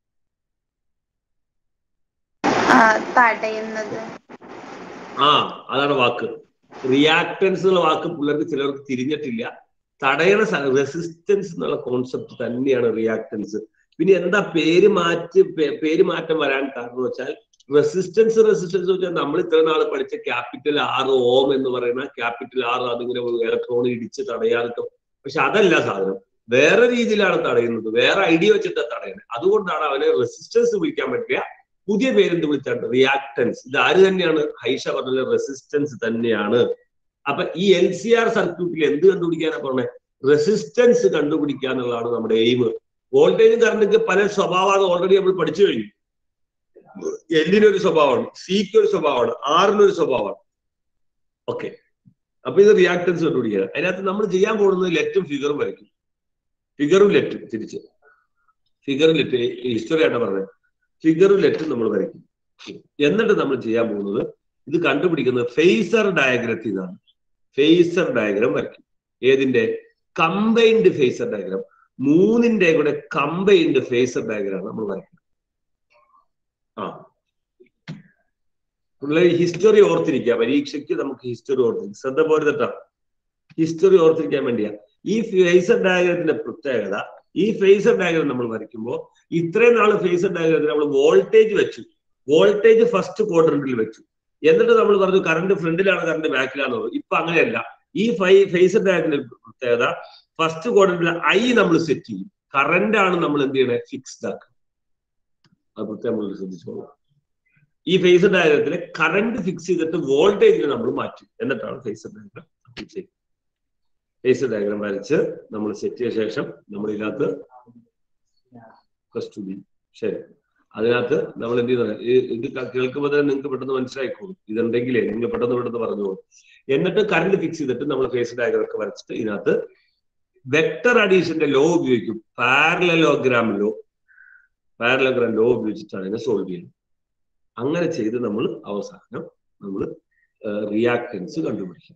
ആ അതാണ് വാക്ക്. റിയാക്ടൻസ് എന്നുള്ള വാക്ക് പിള്ളേർക്ക് ചിലർക്ക് തിരിഞ്ഞിട്ടില്ല. തടയണ റെസിസ്റ്റൻസ് എന്നുള്ള കോൺസെപ്റ്റ് തന്നെയാണ് റിയാക്ടൻസ്. പിന്നെ എന്താ പേര് മാറ്റി പേര് മാറ്റം വരാൻ കാരണം വെച്ചാൽ റെസിസ്റ്റൻസ് റെസിസ്റ്റൻസ് വെച്ചാൽ നമ്മൾ ഇത്ര നാൾ പഠിച്ച ക്യാപിറ്റൽ ആറ് ഓം എന്ന് പറയുന്ന ക്യാപിറ്റൽ ആറ് അതിങ്ങനെ ഇലക്ട്രോൺ ഇടിച്ച് തടയാനൊക്കെ, പക്ഷെ അതല്ല സാധനം, വേറെ രീതിയിലാണ് തടയുന്നത്, വേറെ ഐഡിയ വെച്ചിട്ട് തടയുന്നത്. അതുകൊണ്ടാണ് അവനെ റെസിസ്റ്റൻസ് വിളിക്കാൻ പറ്റില്ല. പുതിയ പേരെന്ത് വിളിച്ചാണ്? റിയാക്ടൻസ്. ഇത് ആര് തന്നെയാണ്? ഹൈഷ പറഞ്ഞ റെസിസ്റ്റൻസ് തന്നെയാണ്. അപ്പൊ ഈ എൽ സി ആർ സർക്യൂട്ടിൽ എന്ത് കണ്ടുപിടിക്കാനാ പറഞ്ഞത്? റെസിസ്റ്റൻസ് കണ്ടുപിടിക്കുക എന്നുള്ളതാണ് നമ്മുടെ എയിം. വോൾട്ടേജും കറണ്ടിക്ക് പല സ്വഭാവമാണ് ഓൾറെഡി നമ്മൾ പഠിച്ചു കഴിഞ്ഞു. എല്ലിനൊരു സ്വഭാവമാണ്, സിക്ക് ഒരു സ്വഭാവമാണ്, ആറിനൊരു സ്വഭാവമാണ്. ഓക്കെ, അപ്പൊ ഇത് റിയാക്ടൻസ് കണ്ടുപിടിക്കുക. അതിനകത്ത് നമ്മൾ ചെയ്യാൻ പോകുന്നത് ലെറ്റും ഫിഗറും വരയ്ക്കും. ഫിഗറും ലെറ്റും തിരിച്ച് ഫിഗറും ലെറ്റ് ഹിസ്റ്ററി ആയിട്ട് പറഞ്ഞത് ഫിഗറും ലെറ്റും നമ്മൾ വരയ്ക്കും. എന്നിട്ട് നമ്മൾ ചെയ്യാൻ പോകുന്നത് ഇത് കണ്ടുപിടിക്കുന്നത് ഫേസർ ഡയഗ്രത്തിൽ നിന്നാണ്. ഫേസർ ഡയഗ്രാം വരയ്ക്കും. ഏതിന്റെ? Combined phasor diagram. മൂന്നിന്റെ കൂടെ കമ്പൈൻഡ് ഫേസർ ഡയഗ്രാം നമ്മൾ വരയ്ക്കുന്നത്. ആ പിള്ളേർ ഹിസ്റ്ററി ഓർത്തിരിക്കുക. പരീക്ഷയ്ക്ക് നമുക്ക് ഹിസ്റ്ററി ഓർത്തിരിക്കും. ശ്രദ്ധ പോലെ തെറ്റാ. ഹിസ്റ്ററി ഓർത്തിരിക്കാൻ വേണ്ടിയാ. ഈ ഫേസർ ഡയഗ്രത്തിന്റെ പ്രത്യേകത, ഈ ഫേസർ ഡയഗ്രാം നമ്മൾ വരയ്ക്കുമ്പോൾ ഇത്രയും നാള് ഫേസർ ഡയഗ്രത്തിൽ നമ്മൾ വോൾട്ടേജ് വെച്ചു. വോൾട്ടേജ് ഫസ്റ്റ് ക്വാഡ്രന്റിൽ വെച്ചു. എന്നിട്ട് നമ്മൾ പറഞ്ഞു കറണ്ട് ഫ്രണ്ടിലാണ്, കറണ്ട് ബാക്കിലാന്ന് പറഞ്ഞു. ഇപ്പൊ അങ്ങനെയല്ല. ഈ ഫൈ ഫേസർ ഡയഗ്രത്തിന്റെ പ്രത്യേകത, ഫസ്റ്റ് ക്വാഡ്രന്റിൽ ഐ നമ്മൾ സെറ്റ് ചെയ്യും. കറണ്ട് ആണ് നമ്മൾ എന്ത് ചെയ്യണേ? ഫിക്സ്ഡ് ആക്കുക. അത് പ്രത്യേകം നമ്മൾ ശ്രദ്ധിച്ചോളൂ. ഈ ഫേസർ ഡയഗ്രത്തിലെ കറണ്ട് ഫിക്സ് ചെയ്തിട്ട് വോൾട്ടേജിനെ നമ്മൾ മാറ്റും. എന്നിട്ടാണ് ഫേസർ ഡയഗ്രാം ഫിക്സ് ചെയ്യുന്നത്. ഫേസർ ഡയഗ്രാം വരച്ച് നമ്മൾ സെറ്റ് ചെയ്ത ശേഷം നമ്മൾ ഇതിനകത്ത് പ്ലസ് ടു ബി ശരി അതിനകത്ത് നമ്മൾ എന്ത് ചെയ്യുന്നത്? ഇത് കേൾക്കുമ്പോൾ തന്നെ നിങ്ങൾക്ക് പെട്ടെന്ന് മനസ്സിലായിക്കോളും. ഇതുണ്ടെങ്കിലേ നിങ്ങൾ പെട്ടെന്ന് പെട്ടെന്ന് പറഞ്ഞോളൂ. എന്നിട്ട് കറണ്ട് ഫിക്സ് ചെയ്തിട്ട് നമ്മൾ ഫേസർ ഡയഗ്രാം ഒക്കെ വരച്ചിട്ട് ഇതിനകത്ത് വെക്ടർ അഡീഷന്റെ ലോ ഉപയോഗിക്കും. പാരലലോഗ്രാം ലോ പാരലലോഗ്രാം ലോ ഉപയോഗിച്ചിട്ടാണ് ഇതിനെ സോൾവ് ചെയ്യുന്നത്. അങ്ങനെ ചെയ്ത് നമ്മൾ അവസാനം നമ്മൾ റിയാക്ടൻസ് കണ്ടുപിടിക്കും.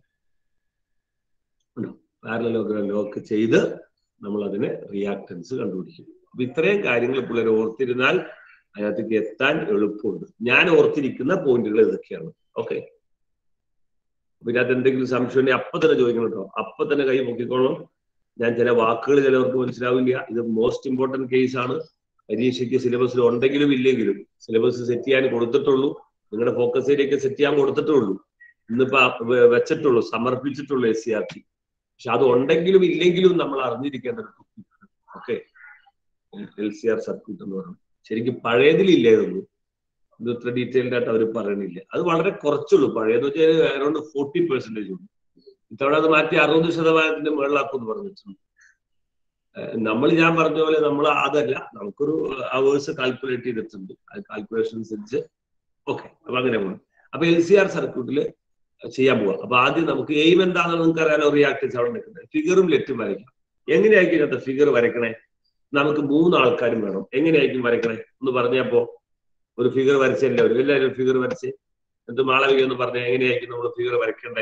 പാരലലോഗ്രാം ലോ ഒക്കെ ചെയ്ത് നമ്മൾ അതിനെ റിയാക്ടൻസ് കണ്ടുപിടിക്കും. അപ്പൊ ഇത്രയും കാര്യങ്ങൾ പിള്ളേർ ഓർത്തിരുന്നാൽ അതിനകത്തേക്ക് എത്താൻ എളുപ്പമുണ്ട്. ഞാൻ ഓർത്തിരിക്കുന്ന പോയിന്റുകൾ ഇതൊക്കെയാണ്. ഓക്കെ, അപ്പൊ ഇതിനകത്ത് എന്തെങ്കിലും സംശയം ഉണ്ടെങ്കിൽ അപ്പൊ തന്നെ ചോദിക്കണം കേട്ടോ. അപ്പൊ തന്നെ കൈ പൊക്കിക്കോളണം. ഞാൻ ചില വാക്കുകൾ ചിലവർക്ക് മനസ്സിലാവില്ല. ഇത് മോസ്റ്റ് ഇമ്പോർട്ടന്റ് കേസ് ആണ്. പരീക്ഷയ്ക്ക് സിലബസിൽ ഉണ്ടെങ്കിലും ഇല്ലെങ്കിലും സിലബസ് സെറ്റ് ചെയ്യാൻ കൊടുത്തിട്ടുള്ളൂ. നിങ്ങളുടെ ഫോക്കസ് ഏരിയയൊക്കെ സെറ്റ് ചെയ്യാൻ കൊടുത്തിട്ടുള്ളൂ. ഇന്നിപ്പോ വെച്ചിട്ടുള്ളൂ, സമർപ്പിച്ചിട്ടുള്ളൂ എസ് സി ആർ ടി. പക്ഷെ അത് ഉണ്ടെങ്കിലും ഇല്ലെങ്കിലും നമ്മൾ അറിഞ്ഞിരിക്കേണ്ട ഒരു ടോപ്പിക്കാണ്. Okay, L C R circuit എന്ന് പറയുന്നത് ശരിക്കും പഴയതിലില്ലേ ഇതൊന്നും. ഇത് ഇത്ര ഡീറ്റെയിൽഡ് ആയിട്ട് അവർ പറയണില്ല. അത് വളരെ കുറച്ചുള്ളൂ. പഴയതെന്ന് വെച്ചാൽ അറൗണ്ട് ഫോർട്ടി പെർസെന്റേജ് ഉള്ളൂ. ഇത്തവണ അത് മാറ്റി അറുപത് ശതമാനത്തിന്റെ മുകളിലാക്കും എന്ന് പറഞ്ഞിട്ടുണ്ട്. നമ്മൾ ഞാൻ പറഞ്ഞ പോലെ നമ്മൾ അതല്ല, നമുക്കൊരു അവേഴ്സ് കാൽക്കുലേറ്റ് ചെയ്തിട്ടുണ്ട്. അത് കാൽക്കുലേഷൻ അനുസരിച്ച് ഓക്കെ. അപ്പൊ അങ്ങനെ പോകണം. അപ്പൊ എൽ സി ആർ സർക്യൂട്ടിൽ ചെയ്യാൻ പോവാം. അപ്പൊ ആദ്യം നമുക്ക് എയിം എന്താണെന്ന് നിങ്ങൾക്ക് അറിയാലോ. റിയാക്ടൻസ് അവിടെ നിൽക്കുന്നത്. ഫിഗറും ലെറ്റും വരയ്ക്കാം. എങ്ങനെയായിരിക്കും ഇതിനകത്ത് ഫിഗർ വരയ്ക്കണേ? നമുക്ക് മൂന്ന് ആൾക്കാരും വേണം. എങ്ങനെയായിരിക്കും വരയ്ക്കണേ ഒന്ന് പറഞ്ഞപ്പോ ഒരു ഫിഗർ വരച്ച് എല്ലാവരും എല്ലാവരും ഫിഗർ വരച്ച് എന്നിട്ട് മാളവിക എന്ന് പറഞ്ഞ എങ്ങനെയായിരിക്കും നമ്മൾ ഫിഗർ വരയ്ക്കണ്ടേ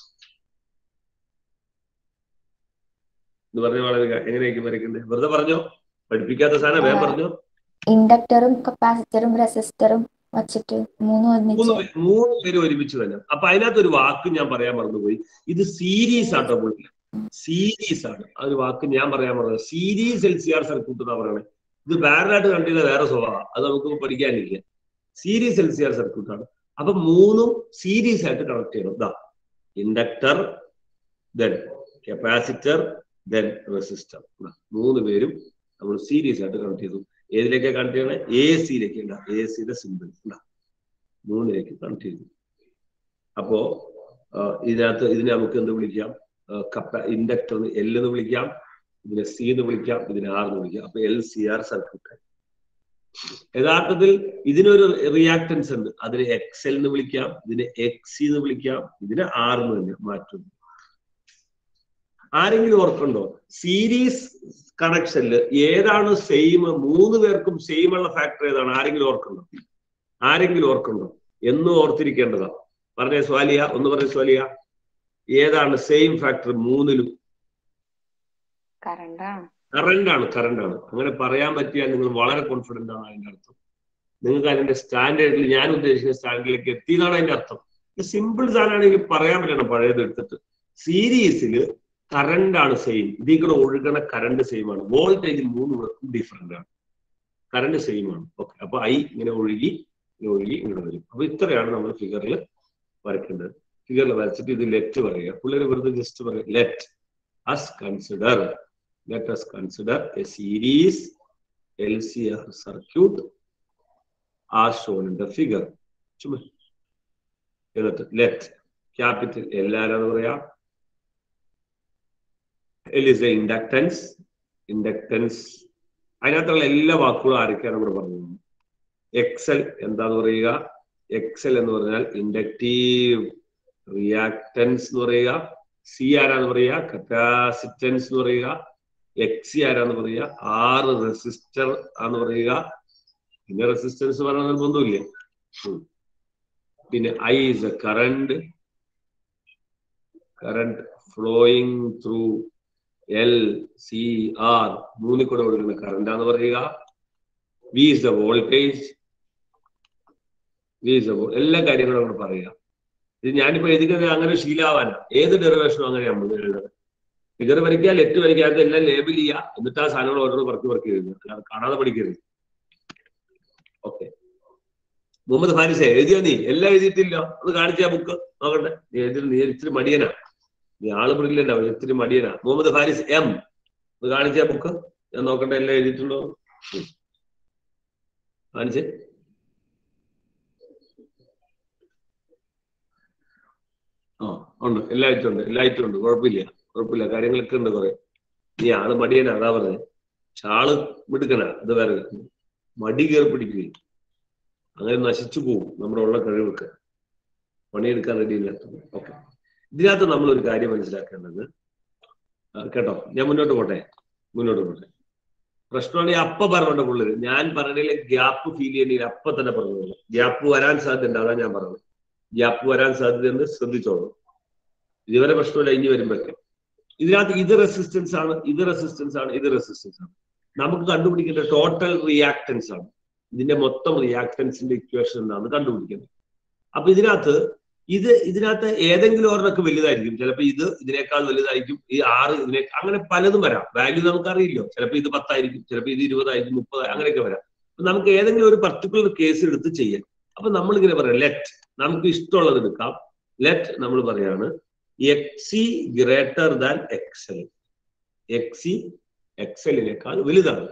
എന്ന് പറഞ്ഞ മാളവിക എങ്ങനെയായിരിക്കും വരയ്ക്കണ്ടേ? വെറുതെ പറഞ്ഞോ, പഠിപ്പിക്കാത്ത സാധനം വേഗം പറഞ്ഞോ. ഇൻഡക്ടറും കപ്പാസിറ്ററും റെസിസ്റ്ററും വച്ചിട്ട് മൂന്ന് മൂന്ന് പേര് ഒരുമിച്ച് തന്നെ. അപ്പൊ അതിനകത്ത് ഒരു വാക്ക് ഞാൻ പറയാൻ മറന്നുപോയി. ഇത് സീരീസ് ആട്ടോ പുള്ളില്ല, സീരീസ് ആണ്. ആ ഒരു വാക്ക് ഞാൻ പറയാൻ പറഞ്ഞത് series L C R circuit എന്നാ പറയണേ. ഇത് പാരലായിട്ട് കണ്ടില്ല വേറെ സ്വഭാവം, അത് നമുക്ക് പഠിക്കാനില്ല. സീരീസ് എൽ സി ആർ സർക്യൂട്ടാണ്. അപ്പൊ മൂന്നും സീരീസ് ആയിട്ട് കണക്ട് ചെയ്യണം. ഇതാ inductor, then capacitor, then resistor. മൂന്ന് പേരും നമ്മൾ സീരീസ് ആയിട്ട് കണക്ട് ചെയ്തു. ഏതിലേക്കാണ് കണക്ട് ചെയ്യണേ? എ സിയിലേക്ക്. എ സിയുടെ സിമ്പിൾ മൂന്നിലേക്ക് കണക്ട് ചെയ്തു. അപ്പോ ഇതിനകത്ത് ഇതിനെ നമുക്ക് എന്ത് വിളിക്കാം? കപ്പ ഇൻഡക്ടറിന് എൽ എന്ന് വിളിക്കാം, ഇതിനെ സി എന്ന് വിളിക്കാം, ഇതിനെ ആർ എന്ന് വിളിക്കാം. അപ്പൊ എൽ സി ആർ സർക്യൂട്ട്. യഥാർത്ഥത്തിൽ ഇതിനൊരു റിയാക്ടൻസ് ഉണ്ട്. അതിനെ എക്സ് എൽ എന്ന് വിളിക്കാം, ഇതിനെ എക്സ് എന്ന് വിളിക്കാം, ഇതിനെ ആർ എന്ന് തന്നെ മാറ്റുന്നു. ആരെങ്കിലും ഓർക്കുണ്ടോ സീരീസ് കണക്ഷനില് ഏതാണ് സെയിം? മൂന്ന് പേർക്കും സെയിം ഉള്ള ഫാക്ടർ ഏതാണ്? ആരെങ്കിലും ഓർക്കുണ്ടോ? ആരെങ്കിലും ഓർക്കുണ്ടോ? എന്നും ഓർത്തിരിക്കേണ്ടതാ. പറഞ്ഞേ സ്വാലിയ, ഒന്ന് പറഞ്ഞേ സ്വാലിയ. ഏതാണ് സെയിം ഫാക്ടർ മൂന്നിലും? കറണ്ടാണ്. കറണ്ടാണ്. അങ്ങനെ പറയാൻ പറ്റിയാൽ നിങ്ങൾ വളരെ കോൺഫിഡന്റ് ആണ്. അതിന്റെ അർത്ഥം നിങ്ങൾക്ക് അതിന്റെ സ്റ്റാൻഡേർഡിൽ, ഞാൻ ഉദ്ദേശിക്കുന്ന സ്റ്റാൻഡേർഡിലേക്ക് എത്തിയതാണ് അതിന്റെ അർത്ഥം. സിമ്പിൾ സാധനമാണെങ്കിൽ പറയാൻ പറ്റണം. പഴയത് എടുത്തിട്ട് സീരീസില് കറണ്ടാണ് സെയിം. ഇതിൽ കൂടെ ഒഴുകണ കറണ്ട് സെയിം ആണ്. വോൾട്ടേജ് മൂന്ന് പേർക്കും ഡിഫറെന്റ് ആണ്. കറണ്ട് സെയിം ആണ്. ഓക്കെ, അപ്പൊ ഐ ഇങ്ങനെ ഒഴുകി ഒഴുകി ഇങ്ങോട്ട് വരും. അപ്പൊ ഇത്രയാണ് നമ്മൾ ഫിഗറിൽ വരയ്ക്കേണ്ടത്. ഫിഗറിൽ വരച്ചിട്ട് ഇത് ലെറ്റ് പറയുക. പിള്ളേർ വെറുതെ ജസ്റ്റ് പറയുക let us consider let us consider a series L C R circuit R shown in the figure. ചുമ്മാ എന്നിട്ട് ലെറ്റ് ക്യാപിറ്റൽ എൽ ആരാന്ന് പറയാം. L is a inductance. Inductance അതിനകത്തുള്ള എല്ലാ വാക്കുകളും ആരൊക്കെയാണ് നമ്മൾ പറഞ്ഞത്. എക്സൽ എന്താന്ന് പറയുക? എക്സൽ എന്ന് പറഞ്ഞാൽ ഇൻഡക്റ്റീവ് റിയാക്ടൻസ് എന്ന് പറയുക. സി ആരാന്ന് പറയുക? കപ്പാസിറ്റൻസ് എന്ന് പറയുക. എക്സി ആരാന്ന് പറയുക? ആറ് റെസിസ്റ്റർ ആന്ന് പറയുക. പിന്നെ റെസിസ്റ്റൻസ് പറയാൻ നിർബന്ധമില്ല. പിന്നെ I is a current current flowing through L C R മൂന്നിൽ കൂടെ ഒഴുകുന്ന കറണ്ടാന്ന് പറയുക. V is the voltage. V is the എല്ലാ കാര്യങ്ങളും നമ്മൾ പറയുക. ഇത് ഞാനിപ്പോ എഴുതിക്കുന്നത് അങ്ങനെ ശീലാവാൻ ഏത് ഡെറിവേഷനും അങ്ങനെയാണ് നമ്മൾ എഴുതുന്നത്. ഫിഗർ വരയ്ക്കുക, ലെറ്റ് വരയ്ക്കുക, അതെല്ലാം ലേബിൾ ചെയ്യുക, എന്നിട്ട് ആ സാധനങ്ങൾ ഓരോന്ന് പറക്കി പറക്കി എഴുതുക. അല്ലാതെ കാണാതെ പഠിക്കരുത്. ഓക്കെ. മുഹമ്മദ് ഫാരിസെ എഴുതിയോ? നീ എല്ലാം എഴുതിയിട്ടില്ല. അത് കാണിച്ചാ ബുക്ക് നോക്കട്ടെ. നീ എഴുതി നീ ഇത്തിരി മടിയനാ. നീ ആള് ബ്രില്യൻ്റ് ആവും, ഇത്തിരി മടിയനാ. മുഹമ്മദ് ഫാരിസ് എം അത് കാണിച്ചാ ബുക്ക് ഞാൻ നോക്കട്ടെ എല്ലാം എഴുതിയിട്ടുണ്ടോ കാണിച്ചേ. ആ ഉണ്ട്, എല്ലായിട്ടുണ്ട് എല്ലായിട്ടുണ്ട്. കുഴപ്പമില്ല കുഴപ്പമില്ല കാര്യങ്ങളൊക്കെ ഉണ്ട് കുറെ. നീ ആള് മടിയനാ, അതാ പറഞ്ഞത്. ചാള് മിടുക്കനാ, അത് വേറെ. മടി കയറി പിടിക്കുകയും അങ്ങനെ നശിച്ചു പോകും നമ്മുടെ ഉള്ള കഴിവൊക്കെ. പണിയെടുക്കാൻ റെഡിയില്ലാത്തത്. ഓക്കെ. ഇതിനകത്ത് നമ്മളൊരു കാര്യം മനസ്സിലാക്കേണ്ടത്, കേട്ടോ, ഞാൻ മുന്നോട്ട് പോട്ടെ മുന്നോട്ട് പോട്ടെ പ്രശ്നമാണെങ്കിൽ അപ്പ പറഞ്ഞോണ്ട് പുള്ളേര് ഞാൻ പറഞ്ഞതിലെ ഗ്യാപ്പ് ഫീൽ ചെയ്യണമെങ്കിൽ അപ്പൊ തന്നെ പറഞ്ഞോളൂ. ഗ്യാപ്പ് വരാൻ സാധ്യത ഉണ്ട്, അതാ ഞാൻ പറഞ്ഞത്. ഗ്യാപ്പ് വരാൻ സാധ്യതയുണ്ട്, ശ്രദ്ധിച്ചോളൂ. ഇതുവരെ പ്രശ്നമില്ല, ഇനി വരുമ്പോഴൊക്കെ. ഇതിനകത്ത് ഇത് റെസിസ്റ്റൻസ് ആണ്, ഇത് റെസിസ്റ്റൻസ് ആണ്, ഇത് റെസിസ്റ്റൻസ് ആണ്. നമുക്ക് കണ്ടുപിടിക്കേണ്ട ടോട്ടൽ റിയാക്ടൻസ് ആണ്. ഇതിന്റെ മൊത്തം റിയാക്ടൻസിന്റെ ഇക്വേഷൻ എന്താണ് കണ്ടുപിടിക്കുന്നത്. അപ്പൊ ഇതിനകത്ത് ഇത് ഇതിനകത്ത് ഏതെങ്കിലും ഒരെണ്ണൊക്കെ വലുതായിരിക്കും. ചിലപ്പോൾ ഇത് ഇതിനേക്കാൾ വലുതായിരിക്കും, ഈ ആറ് ഇതിനെ അങ്ങനെ പലതും വരാം. വാല്യൂ നമുക്കറിയില്ലോ. ചിലപ്പോൾ ഇത് പത്തായിരിക്കും, ചിലപ്പോൾ ഇത് ഇരുപതായിരിക്കും, മുപ്പത് അങ്ങനെയൊക്കെ വരാം. അപ്പൊ നമുക്ക് ഏതെങ്കിലും ഒരു പർട്ടിക്കുലർ കേസ് എടുത്ത് ചെയ്യാം. അപ്പൊ നമ്മളിങ്ങനെ പറയാം ലെറ്റ്, നമുക്ക് ഇഷ്ടമുള്ളത് എടുക്കാം. ലെറ്റ് നമ്മൾ പറയാണ് X C greater than X L. X C എക്സലിനേക്കാൾ വലുതാണ്.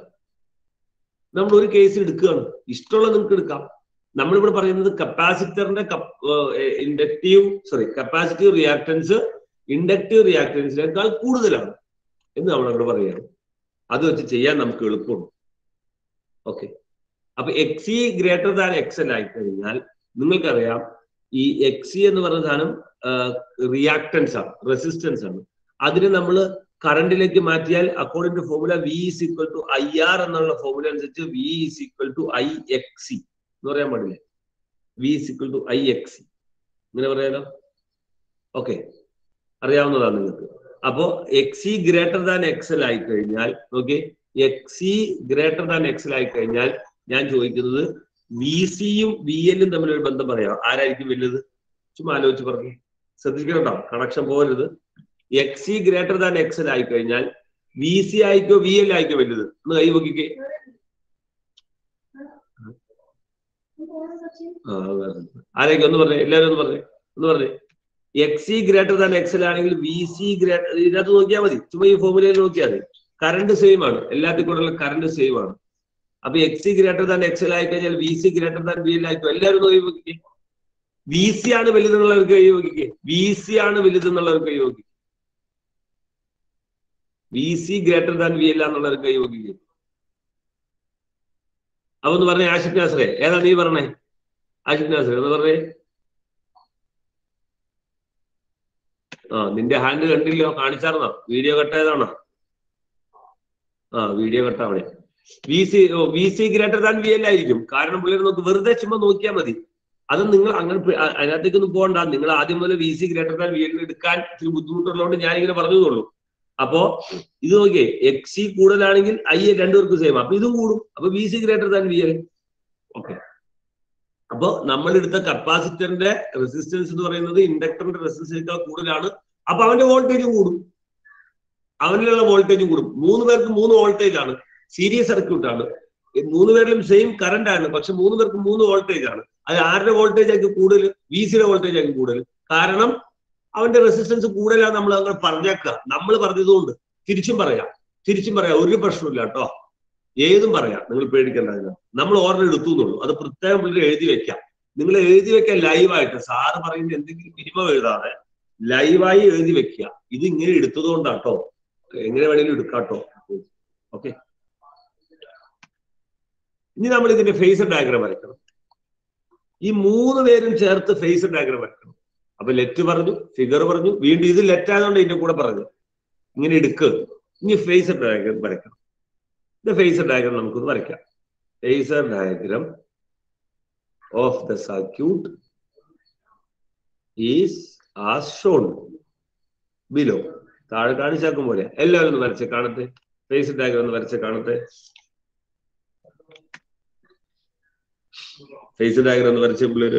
നമ്മൾ ഒരു കേസ് എടുക്കുകയാണ്, ഇഷ്ടമുള്ളത് നിങ്ങൾക്ക് എടുക്കാം. നമ്മളിവിടെ പറയുന്നത് കപ്പാസിറ്ററിന്റെ inductive sorry capacitive reactance inductive റിയാക്ടൻസിനേക്കാൾ കൂടുതലാണ് എന്ന് നമ്മളവിടെ പറയുകയാണ്. അത് വെച്ച് ചെയ്യാൻ നമുക്ക് എളുപ്പമുണ്ട്. ഓക്കെ. അപ്പൊ എക്സി ഗ്രേറ്റർ ദാൻ എക്സൽ ആയി കഴിഞ്ഞാൽ നിങ്ങൾക്കറിയാം ഈ എക്സി എന്ന് പറയുന്ന സാധനം റിയാക്ടൻസ് ആണ്, റെസിസ്റ്റൻസ് ആണ്. അതിനെ നമ്മൾ കറണ്ടിലേക്ക് മാറ്റിയാൽ according to formula V is equal to I R എന്നുള്ള ഫോർമുല അനുസരിച്ച് V is equal to I X C എന്ന് പറയാൻ പാടില്ലേ? V is equal to I X C ഇങ്ങനെ പറയാലോ. ഓക്കെ, അറിയാവുന്നതാണ് നിങ്ങൾക്ക്. അപ്പോ എക്സി ഗ്രേറ്റർ ദാൻ എക്സൽ ആയി കഴിഞ്ഞാൽ okay X C greater than X L ആയി കഴിഞ്ഞാൽ ഞാൻ ചോദിക്കുന്നത് വി സിയും വി എല്ലും തമ്മിലൊരു ബന്ധം പറയാം. ആരായിരിക്കും വലുത്? ചുമ്മാ ആലോചിച്ച് പറഞ്ഞു. ശ്രദ്ധിക്കണം, കണക്ഷൻ പോകരുത്. എക്സി ഗ്രേറ്റർ ദാൻ എക്സൽ ആയി കഴിഞ്ഞാൽ വി സി ആയിക്കോ വി എൽ ആയിക്കോ വലുത്? ഒന്ന് കൈ നോക്കിക്കേ. ആരേക്കും ഒന്ന് പറഞ്ഞേ, എല്ലാവരും ഒന്ന് പറഞ്ഞേ ഒന്ന് പറഞ്ഞേ എക്സി ഗ്രേറ്റർ ദാൻ എക്സൽ ആണെങ്കിൽ വി സി ഗ്രേറ്റർ ഇതിനകത്ത് നോക്കിയാൽ മതി. ചുമ്മാ ഈ ഫോർമുലയിൽ നോക്കിയാൽ മതി. കറണ്ട് സെയിം ആണ്, എല്ലാത്തിൽ കൂടെയുള്ള കറണ്ട് സെയിം ആണ്. അപ്പൊ എക്സി ഗ്രേറ്റർ ദാൻ എക്സൽ ആയി കഴിഞ്ഞാൽ V C greater than V L ആയിക്കോ? എല്ലാവരും കൈ നോക്കിക്കേ. വി സി ആണ് വലുതെന്നുള്ളവർക്ക് കൈ നോക്കിക്കേ. വി സി ആണ് വലുതെന്നുള്ളവർക്ക് കൈ നോക്കി. V C greater than V L എന്നുള്ളവർക്ക് കൈ നോക്കിക്കേ. അപ്പൊ ഒന്ന് പറഞ്ഞേ ആഷിഖ് നാസറെ, ഏതാ നീ പറഞ്ഞേ? ആഷിഖ് നാസറെ ഒന്ന് പറഞ്ഞേ. ആ നിന്റെ ഹാൻഡ് കണ്ടില്ലോ, കാണിച്ചാർന്നോ? വീഡിയോ കട്ടായതാണോ? ആ വീഡിയോ കട്ടാവണേ. V C V C greater than V L ആയിരിക്കും. കാരണം പിള്ളേർ നോക്ക്, വെറുതെ ചുമ്മാ നോക്കിയാൽ മതി. അത് നിങ്ങൾ അങ്ങനെ അതിനകത്തേക്കൊന്നും പോകണ്ട. നിങ്ങൾ ആദ്യം മുതൽ V C greater than V L എടുക്കാൻ ഇച്ചിരി ബുദ്ധിമുട്ടുള്ളതുകൊണ്ട് ഞാനിങ്ങനെ പറഞ്ഞതുള്ളൂ. അപ്പോ ഇത് നോക്കിയേ, എക്സി കൂടുതലാണെങ്കിൽ ഐ എ രണ്ടുപേർക്ക് സെയിം, അപ്പൊ ഇതും കൂടും. അപ്പൊ V C greater than V L. Okay. അപ്പൊ നമ്മളെടുത്ത കപ്പാസിറ്ററിന്റെ റെസിസ്റ്റൻസ് എന്ന് പറയുന്നത് ഇൻഡക്ടറിന്റെ റെസിസ്റ്റൻസിനേക്കാൾ കൂടുതലാണ്. അപ്പൊ അവന്റെ വോൾട്ടേജും കൂടും, അവനിലുള്ള വോൾട്ടേജും കൂടും. മൂന്ന് പേർക്ക് മൂന്ന് വോൾട്ടേജ് ആണ്. സീരീസ് സർക്യൂട്ട് ആണ്. മൂന്ന് പേരിലും സെയിം കറണ്ട് ആണ്, പക്ഷെ മൂന്ന് പേർക്ക് മൂന്ന് വോൾട്ടേജ് ആണ്. അത് ആരുടെ വോൾട്ടേജ് ആക്കി കൂടുതൽ? വി സിയുടെ വോൾട്ടേജ് ആക്കി കൂടുതൽ. കാരണം അവന്റെ റെസിസ്റ്റൻസ് കൂടുതലാണ്. നമ്മൾ അങ്ങനെ പറഞ്ഞേക്കുക. നമ്മൾ പറഞ്ഞതുകൊണ്ട് തിരിച്ചും പറയാം, തിരിച്ചും പറയാം, ഒരു പ്രശ്നമില്ല കേട്ടോ. ഏതും പറയാം, നിങ്ങൾ പേടിക്കേണ്ടതില്ല. നമ്മൾ ഓർഡർ എടുത്തു എന്നുള്ളൂ. അത് പ്രത്യേകം പിള്ളേർ എഴുതി വെക്കാം. നിങ്ങൾ എഴുതി വെക്കാൻ ലൈവായിട്ട്. സാറ് പറയുന്ന എന്തെങ്കിലും മിനിമം എഴുതാതെ ലൈവായി എഴുതി വെക്കുക. ഇത് ഇങ്ങനെ എടുത്തത് കൊണ്ടാട്ടോ, എങ്ങനെ വേണേലും എടുക്കാട്ടോ. ഓക്കെ, ഇനി നമ്മൾ ഇതിന്റെ ഫേസർ ഡയഗ്രാം വരയ്ക്കണം. ഈ മൂന്ന് പേരും ചേർത്ത് ഫേസർ ഡയഗ്രാം വരയ്ക്കണം. അപ്പൊ ലെറ്റ് പറഞ്ഞു, ഫിഗർ പറഞ്ഞു, വീണ്ടും ഇത് ലെറ്റ് ആയതുകൊണ്ട് ഇതിന്റെ കൂടെ പറഞ്ഞു ഇങ്ങനെ എടുക്കുക. ഇനി ഫേസർ ഡയഗ്രാം വരയ്ക്കണം. ഇത് ഫേസർ ഡയഗ്രാം നമുക്കൊന്ന് വരയ്ക്കാം. Phasor diagram of the circuit is as shown below. താഴെ കാണിച്ചാക്കും പോലെ എല്ലാവരും ഒന്ന് വരച്ച് കാണട്ടെ. ഫേസർ ഡയഗ്രാം ഒന്ന് വരച്ച് കാണട്ടെ. ഫേസർ ഡയഗ്രാം ഒന്ന് വരച്ച പിള്ളേര്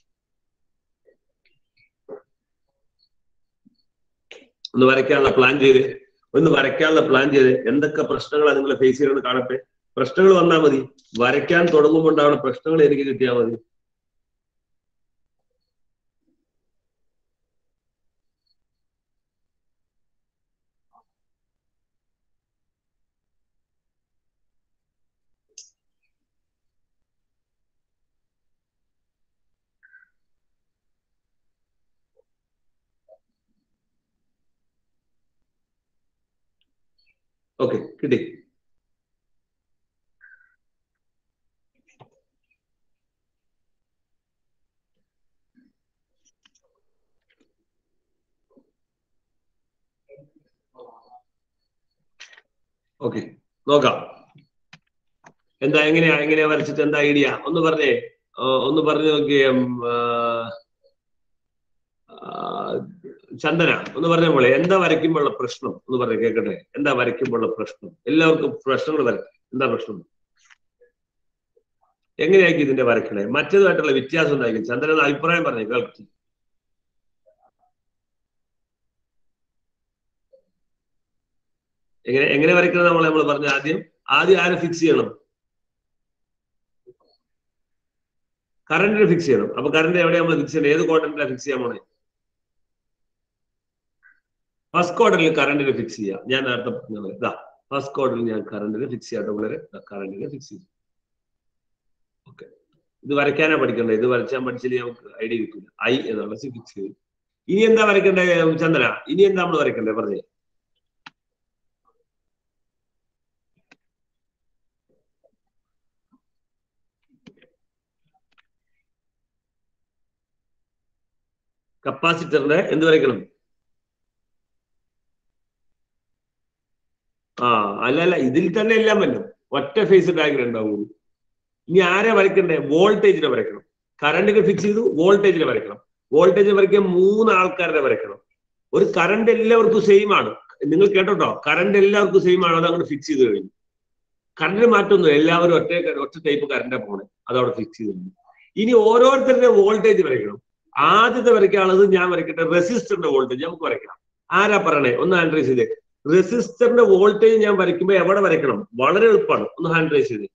ഒന്ന് വരയ്ക്കാനുള്ള പ്ലാൻ ചെയ്ത് ഒന്ന് വരയ്ക്കാനുള്ള പ്ലാൻ ചെയ്ത് എന്തൊക്കെ പ്രശ്നങ്ങളാണ് നിങ്ങൾ ഫേസ് ചെയ്യണമെന്ന് കാണട്ടെ. പ്രശ്നങ്ങൾ വന്നാൽ മതി. വരയ്ക്കാൻ തുടങ്ങുമ്പോൾ ഉണ്ടാവുന്ന പ്രശ്നങ്ങൾ എനിക്ക് കിട്ടിയാൽ മതി. ഓക്കെ, കിട്ടി. ഓക്കെ, നോക്കാം. എന്താ, എങ്ങനെയാ എങ്ങനെയാ വരച്ചിട്ട് എന്താ ഐഡിയ ഒന്ന് പറഞ്ഞേ. ഒന്ന് പറഞ്ഞു നോക്കിയേ. ചന്ദന ഒന്ന് പറഞ്ഞ പോലെ എന്താ വരയ്ക്കുമ്പോഴുള്ള പ്രശ്നം ഒന്ന് പറഞ്ഞ കേൾക്കട്ടെ. എന്താ വരയ്ക്കുമ്പോഴുള്ള പ്രശ്നം? എല്ലാവർക്കും പ്രശ്നങ്ങൾ വരയ്ക്കും. എന്താ പ്രശ്നം? എങ്ങനെയായിരിക്കും ഇതിന്റെ വരയ്ക്കണേ? മറ്റേതുമായിട്ടുള്ള വ്യത്യാസം എന്തായിരിക്കും? ചന്ദന അഭിപ്രായം പറഞ്ഞു കേൾക്കും. എങ്ങനെ എങ്ങനെ വരയ്ക്കണം നമ്മൾ നമ്മൾ പറഞ്ഞ ആദ്യം ആദ്യം ആരെ ഫിക്സ് ചെയ്യണം? കറണ്ടിനെ ഫിക്സ് ചെയ്യണം. അപ്പൊ കറണ്ട് എവിടെയാ നമ്മൾ ഫിക്സ് ചെയ്യണം? ഏത് ക്വാഡ്രന്റിലാണ് ഫിക്സ് ചെയ്യാൻ പോണേ? ഫസ്റ്റ് ക്വാർട്ടറിൽ കറണ്ടിനെ ഫിക്സ് ചെയ്യാം. ഞാൻ നേരത്തെ പറഞ്ഞത് ഇതാ ഫസ്റ്റ് ക്വാർട്ടറിൽ ഞാൻ കറണ്ടിനെ ഫിക്സ് ചെയ്യാത്ത വളരെ കറണ്ടിനെ ഫിക്സ് ചെയ്തു. ഓക്കെ, ഇത് വരയ്ക്കാനാ പഠിക്കണ്ടേ? ഇത് വരച്ചാൻ പഠിച്ചില്ലേ നമുക്ക് ഐഡിയ കിട്ടില്ല. ഐ എന്നുള്ള ഫിക്സ് ചെയ്തു. ഇനി എന്താ വരയ്ക്കണ്ടേ ചന്ദ്ര? ഇനി എന്താ നമ്മൾ വരയ്ക്കണ്ടേ പറഞ്ഞേ? കപ്പാസിറ്ററിന്റെ എന്ത് വരയ്ക്കണം? ആ അല്ല അല്ല ഇതിൽ തന്നെ എല്ലാം വരും. ഒറ്റ ഫേസ് ഡയഗ്രം ഉണ്ടാവുള്ളൂ. ഇനി ആരെ വരയ്ക്കണ്ടേ? വോൾട്ടേജിനെ വരയ്ക്കണം. കറണ്ടിനെ ഫിക്സ് ചെയ്തു, വോൾട്ടേജിനെ വരയ്ക്കണം. വോൾട്ടേജിനെ വരയ്ക്കാൻ മൂന്ന് ആൾക്കാരെ വരയ്ക്കണം. ഒരു കറണ്ട് എല്ലാവർക്കും സെയിം ആണ്. നിങ്ങൾ കേട്ടോട്ടോ, കറണ്ട് എല്ലാവർക്കും സെയിം ആണ്. അത് അങ്ങോട്ട് ഫിക്സ് ചെയ്ത് കഴിഞ്ഞു. കറണ്ടിന് മാറ്റൊന്നും, എല്ലാവരും ഒറ്റ ഒറ്റ ടൈപ്പ് കറണ്ടാ പോണേ. അതവിടെ ഫിക്സ് ചെയ്തിട്ടുണ്ട്. ഇനി ഓരോരുത്തരുടെ വോൾട്ടേജ് വരയ്ക്കണം. ആദ്യത്തെ വരയ്ക്കാനുള്ളത് ഞാൻ വരയ്ക്കട്ടെ. റെസിസ്റ്ററിന്റെ വോൾട്ടേജ് നമുക്ക് വരയ്ക്കാം. ആരാ പറയണേ? ഒന്ന് ഹാൻഡ് റൈസ് ചെയ്തേ. റെസിസ്റ്ററിന്റെ വോൾട്ടേജ് ഞാൻ വരയ്ക്കുമ്പോൾ എവിടെ വരയ്ക്കണം? വളരെ എളുപ്പമാണ്. ഒന്ന് ഹാൻഡ് റൈസ് ചെയ്തേ.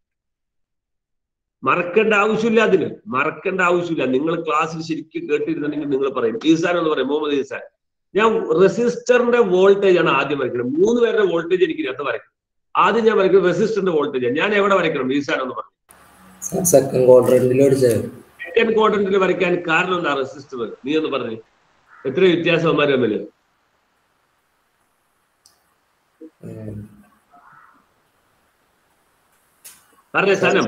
മറക്കേണ്ട ആവശ്യമില്ല. അതിന് മറക്കേണ്ട ആവശ്യമില്ല. നിങ്ങൾ ക്ലാസ്സിൽ ശരിക്കും കേട്ടിരുന്നെങ്കിൽ നിങ്ങൾ പറയും. ഈസാൻ എന്ന് പറയും, മുഹമ്മദ് ഈസാൻ. ഞാൻ റെസിസ്റ്ററിന്റെ വോൾട്ടേജ് ആണ് ആദ്യം വരയ്ക്കണം. മൂന്ന് പേരുടെ വോൾട്ടേജ് എനിക്ക് രണ്ടു വരയ്ക്കണം. ആദ്യം ഞാൻ വരയ്ക്കുന്നത് റെസിസ്റ്ററിന്റെ വോൾട്ടേജ്. ഞാൻ എവിടെ വരയ്ക്കണം? ഈസാൻ എന്ന് പറഞ്ഞു. സെക്കൻഡ് ക്വാഡ്രന്റിൽ സെക്കൻഡ് ക്വാഡ്രന്റിൽ വരയ്ക്കാൻ കാരണം എന്താ? റെസിസ്റ്റർ. നീ ഒന്ന് പറഞ്ഞു. എത്ര വ്യത്യാസം അവന്മാർ തമ്മില്? പറഞ്ഞേ സനം.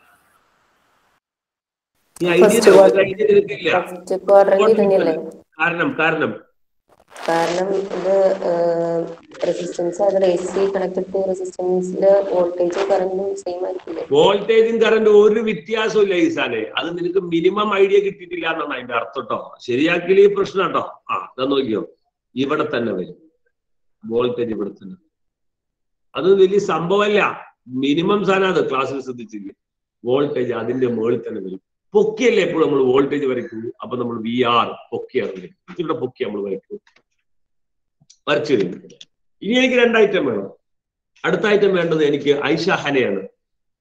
കാരണം കാരണം കാരണം ഇത് റെസിസ്റ്റൻസ് അത് എ സി കണക്റ്റഡ് ടു റെസിസ്റ്റൻസില് വോൾട്ടേജും കറണ്ടും സെയിം ആയിരിക്കില്ലേ? വോൾട്ടേജും കറണ്ടും ഒരു വ്യത്യാസവും ഇല്ല ഈസാനെ. അത് നിനക്ക് മിനിമം ഐഡിയ കിട്ടിയിട്ടില്ല എന്നാണ് അതിന്റെ അർത്ഥം കേട്ടോ. ശരിയാക്കിയില്ല ഈ പ്രശ്നം കേട്ടോ. ആ ഇതാ നോക്കിയോ, ഇവിടെ തന്നെ വരും വോൾട്ടേജ്. ഇവിടെ തന്നെ. അത് വലിയ സംഭവമല്ല. മിനിമം സാധനം അത് ക്ലാസ്സിൽ ശ്രദ്ധിച്ചില്ലേ? വോൾട്ടേജ് അതിന്റെ മുകളിൽ തന്നെ വരും. പൊക്കിയല്ലേ എപ്പോഴും നമ്മൾ വോൾട്ടേജ് വരയ്ക്കുന്നു. അപ്പൊ നമ്മൾ വി ആർ പൊക്കിയാണ് വരയ്ക്കുന്നത്. ഇതിവിടെ പൊക്കി നമ്മൾ വരയ്ക്കുന്നു. വരച്ചു കഴിഞ്ഞു. ഇനി എനിക്ക് രണ്ട് ഐറ്റം വേണം. അടുത്ത ഐറ്റം വേണ്ടത് എനിക്ക് ഐഷ ഹനയാണ്.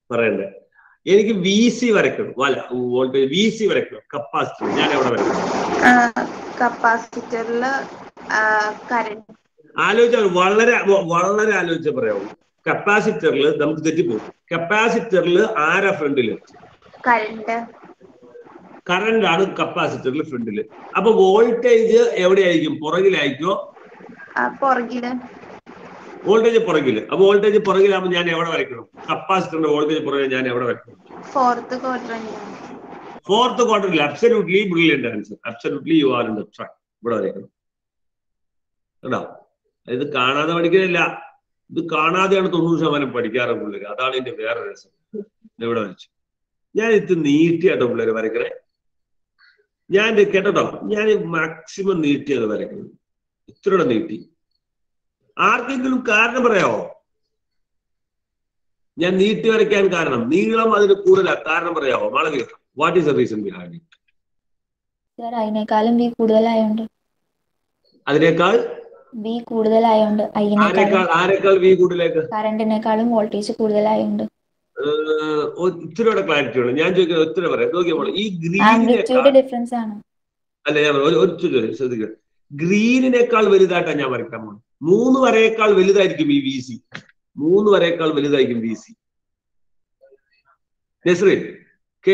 പറയണ്ടേ. എനിക്ക് വി സി വരയ്ക്കണം, വല വോൾട്ടേജ് വി സി വരയ്ക്കണം, കപ്പാസിറ്റർ ഞാൻ എവിടെ വരയ്ക്കണം? കപ്പാസിറ്ററില് കറണ്ട്. ആലോചിച്ചാൽ വളരെ വളരെ ആലോചിച്ച പറയാവൂ. കപ്പാസിറ്ററിൽ നമുക്ക് തെറ്റിപ്പോകും. കപ്പാസിറ്ററിൽ ആരാ ഫ്രണ്ടില്? കറണ്ട്. കറണ്ട് ആണ് കപ്പാസിറ്ററിൽ ഫ്രണ്ടില്. അപ്പൊ വോൾട്ടേജ് എവിടെയായിരിക്കും? പുറകിലായിരിക്കോ? പുറകില്. വോൾട്ടേജ് പുറകില്. അപ്പൊ വോൾട്ടേജ് പുറകിലാകുമ്പോൾ ഞാൻ എവിടെ വരയ്ക്കണം? കപ്പാസിറ്ററിന്റെ വോൾട്ടേജ് പുറകിൽ ഞാൻ എവിടെ വരയ്ക്കണം? Fourth quadrant. ഫോർത്ത് ക്വാർട്ടറിൽ. Absolutely brilliant answer. Absolutely you are in the track. ഇവിടെ വരയ്ക്കണം കേട്ടോ. ഇത് കാണാതെ പഠിക്കുന്നില്ല, ഇത് കാണാതെയാണ് തൊണ്ണൂറ് ശതമാനം പഠിക്കാറ് പിള്ളേര്. അതാണ് ഇതിന്റെ വേറെ രസം. ഇവിടെ വരച്ചു. ഞാൻ ഇത് നീട്ടിയാട്ടോ പിള്ളേര് വരയ്ക്കണേ. ഞാൻ കേട്ടോ, ഞാൻ മാക്സിമം നീട്ടിയത് വരയ്ക്കുന്നത്. ഇത്രയുടെ നീട്ടി. ആർക്കെങ്കിലും കാരണം പറയാമോ? ഞാൻ നീട്ടി വരയ്ക്കാൻ കാരണം നീളം അതിന് കൂടുതലാ. കാരണം പറയാമോ Malavika? What is the reason behind it? Sir അതിനേക്കാളും ബി കൂടുതലായോണ്ട്. അതിനേക്കാൾ ബി കൂടുതലായോണ്ട്. ആരെക്കാൾ ആരെക്കാൾ വി കൂടുതലേക്ക്? കറണ്ടിനേക്കാളും വോൾട്ടേജ് കൂടുതലായോണ്ട്. ഇത്തിരിയുടെ ക്ലാരിറ്റി ഉണ്ട്. ഞാൻ ചോദിക്കുന്നത് ഒത്തിരി പറയാം. നോക്കിയപ്പോൾ ഈ ആംപ്ലിറ്റ്യൂഡ് ഡിഫറൻസ് ആണ്. അല്ല, ഞാൻ ഒരു ശ്രദ്ധിക്കുക. ഗ്രീനിനേക്കാൾ വലുതായിട്ടാണ് ഞാൻ വരയ്ക്കാൻ പോകുന്നത്. മൂന്ന് വരയേക്കാൾ വലുതായിരിക്കും ഈ വി സി. മൂന്ന് വരയേക്കാൾ വലുതായിരിക്കും വി സി. നസ്രീൻ കെ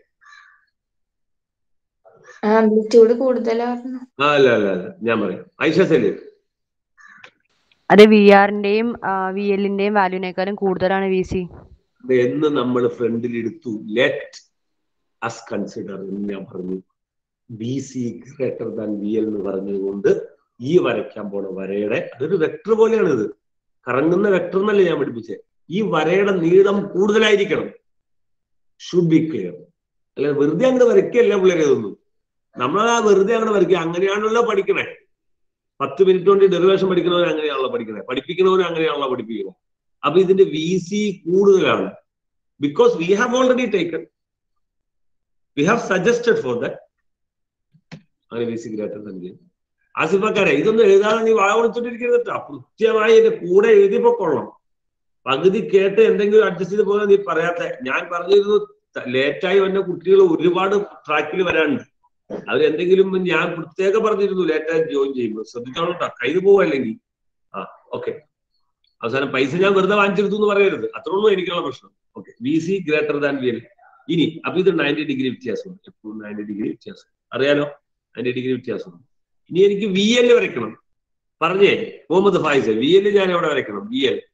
ആംപ്ലിറ്റ്യൂഡ് കൂടുതലാണ്. അല്ല അല്ല അല്ല ഞാൻ പറയാം. ഐഷ സലീം. അത് വി ആറിന്റെയും വി എല്ലിന്റെയും വാല്യൂനേക്കാളും കൂടുതലാണ് വി സി എന്ന് നമ്മൾ ഫ്രണ്ടിൽ എടുത്തു. ലെറ്റ് അസ് കൺസിഡർ എന്ന് ഞാൻ പറഞ്ഞു. B C greater than V L എന്ന് പറഞ്ഞതുകൊണ്ട് ഈ വരയ്ക്കാൻ പോണ വരയുടെ അതൊരു വെക്ടർ പോലെയാണ്. ഇത് കറങ്ങുന്ന വെക്ടർ എന്നല്ലേ ഞാൻ പഠിപ്പിച്ചത്. ഈ വരയുടെ നീളം കൂടുതലായിരിക്കണം. Should be clear. അല്ല വെറുതെ അങ്ങോട്ട് വരയ്ക്കല്ല പിള്ളേരെ. ഇതൊന്നും നമ്മളാ വെറുതെ അങ്ങോട്ട് വരയ്ക്കുക. അങ്ങനെയാണല്ലോ പഠിക്കണേ. പത്ത് മിനിറ്റ് കൊണ്ട് ഡെറിവേഷൻ പഠിക്കുന്നവർ അങ്ങനെയാണല്ലോ പഠിക്കണേ. പഠിപ്പിക്കുന്നവരും അങ്ങനെയാണല്ലോ പഠിപ്പിക്കുന്നത്. അപ്പൊ ഇതിന്റെ വി സി കൂടുതലാണ്. Because we have already taken, we have suggested for that. അങ്ങനെ V C greater than V L. ആസിഫക്കാരെ ഇതൊന്നും എഴുതാതെ നീ വായ വിളിച്ചോണ്ടിരിക്കരുത് കേട്ടോ. കൃത്യമായി എന്റെ കൂടെ എഴുതിയപ്പോ കൊള്ളണം. പകുതി കേട്ട് എന്തെങ്കിലും അഡ്ജസ്റ്റ് ചെയ്ത് പോകാൻ നീ പറയാത്ത. ഞാൻ പറഞ്ഞിരുന്നു ലേറ്റായി വന്ന കുട്ടികൾ ഒരുപാട് ട്രാക്കിൽ വരാനുണ്ട്. അവരെന്തെങ്കിലും ഞാൻ പ്രത്യേകം പറഞ്ഞിരുന്നു ലേറ്റായി ജോയിൻ ചെയ്യുമ്പോൾ ശ്രദ്ധിച്ചോളൂ കേട്ടോ. കയ്യിൽ പോവല്ലെങ്കിൽ ആ ഓക്കെ. അവസാനം പൈസ ഞാൻ വെറുതെ വാങ്ങിച്ചെടുത്തു എന്ന് പറയരുത്. അത്രയുള്ളൂ എനിക്കുള്ള പ്രശ്നം. Okay. V C greater than V L. ഇനി അപ്പൊ ഇത് നയൻറ്റി ഡിഗ്രി വ്യത്യാസമുണ്ട്. എപ്പോഴും നയൻറ്റി ഡിഗ്രി വ്യത്യാസം അറിയാലോ. നയൻറ്റി ഡിഗ്രി വ്യത്യാസമുണ്ട്. ഇനി എനിക്ക് വി എൽ വരയ്ക്കണം. പറഞ്ഞേ മുഹമ്മദ് ഫായിസ്, വി എൽ ഞാൻ എവിടെ വരയ്ക്കണം? വി എൽ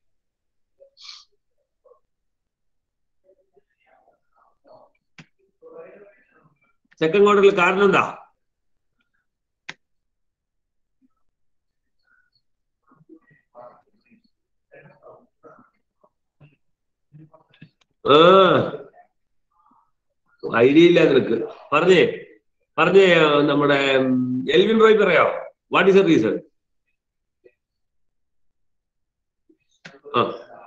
സെക്കൻഡ് ക്വാർട്ടറിൽ. കാരണം എന്താ? ആ ഐഡിയ ഇല്ല നിനക്ക്. പറഞ്ഞേ പറഞ്ഞേ നമ്മുടെ എൽവിൻ റോയ് പറയാമോ? What is the reason? ആ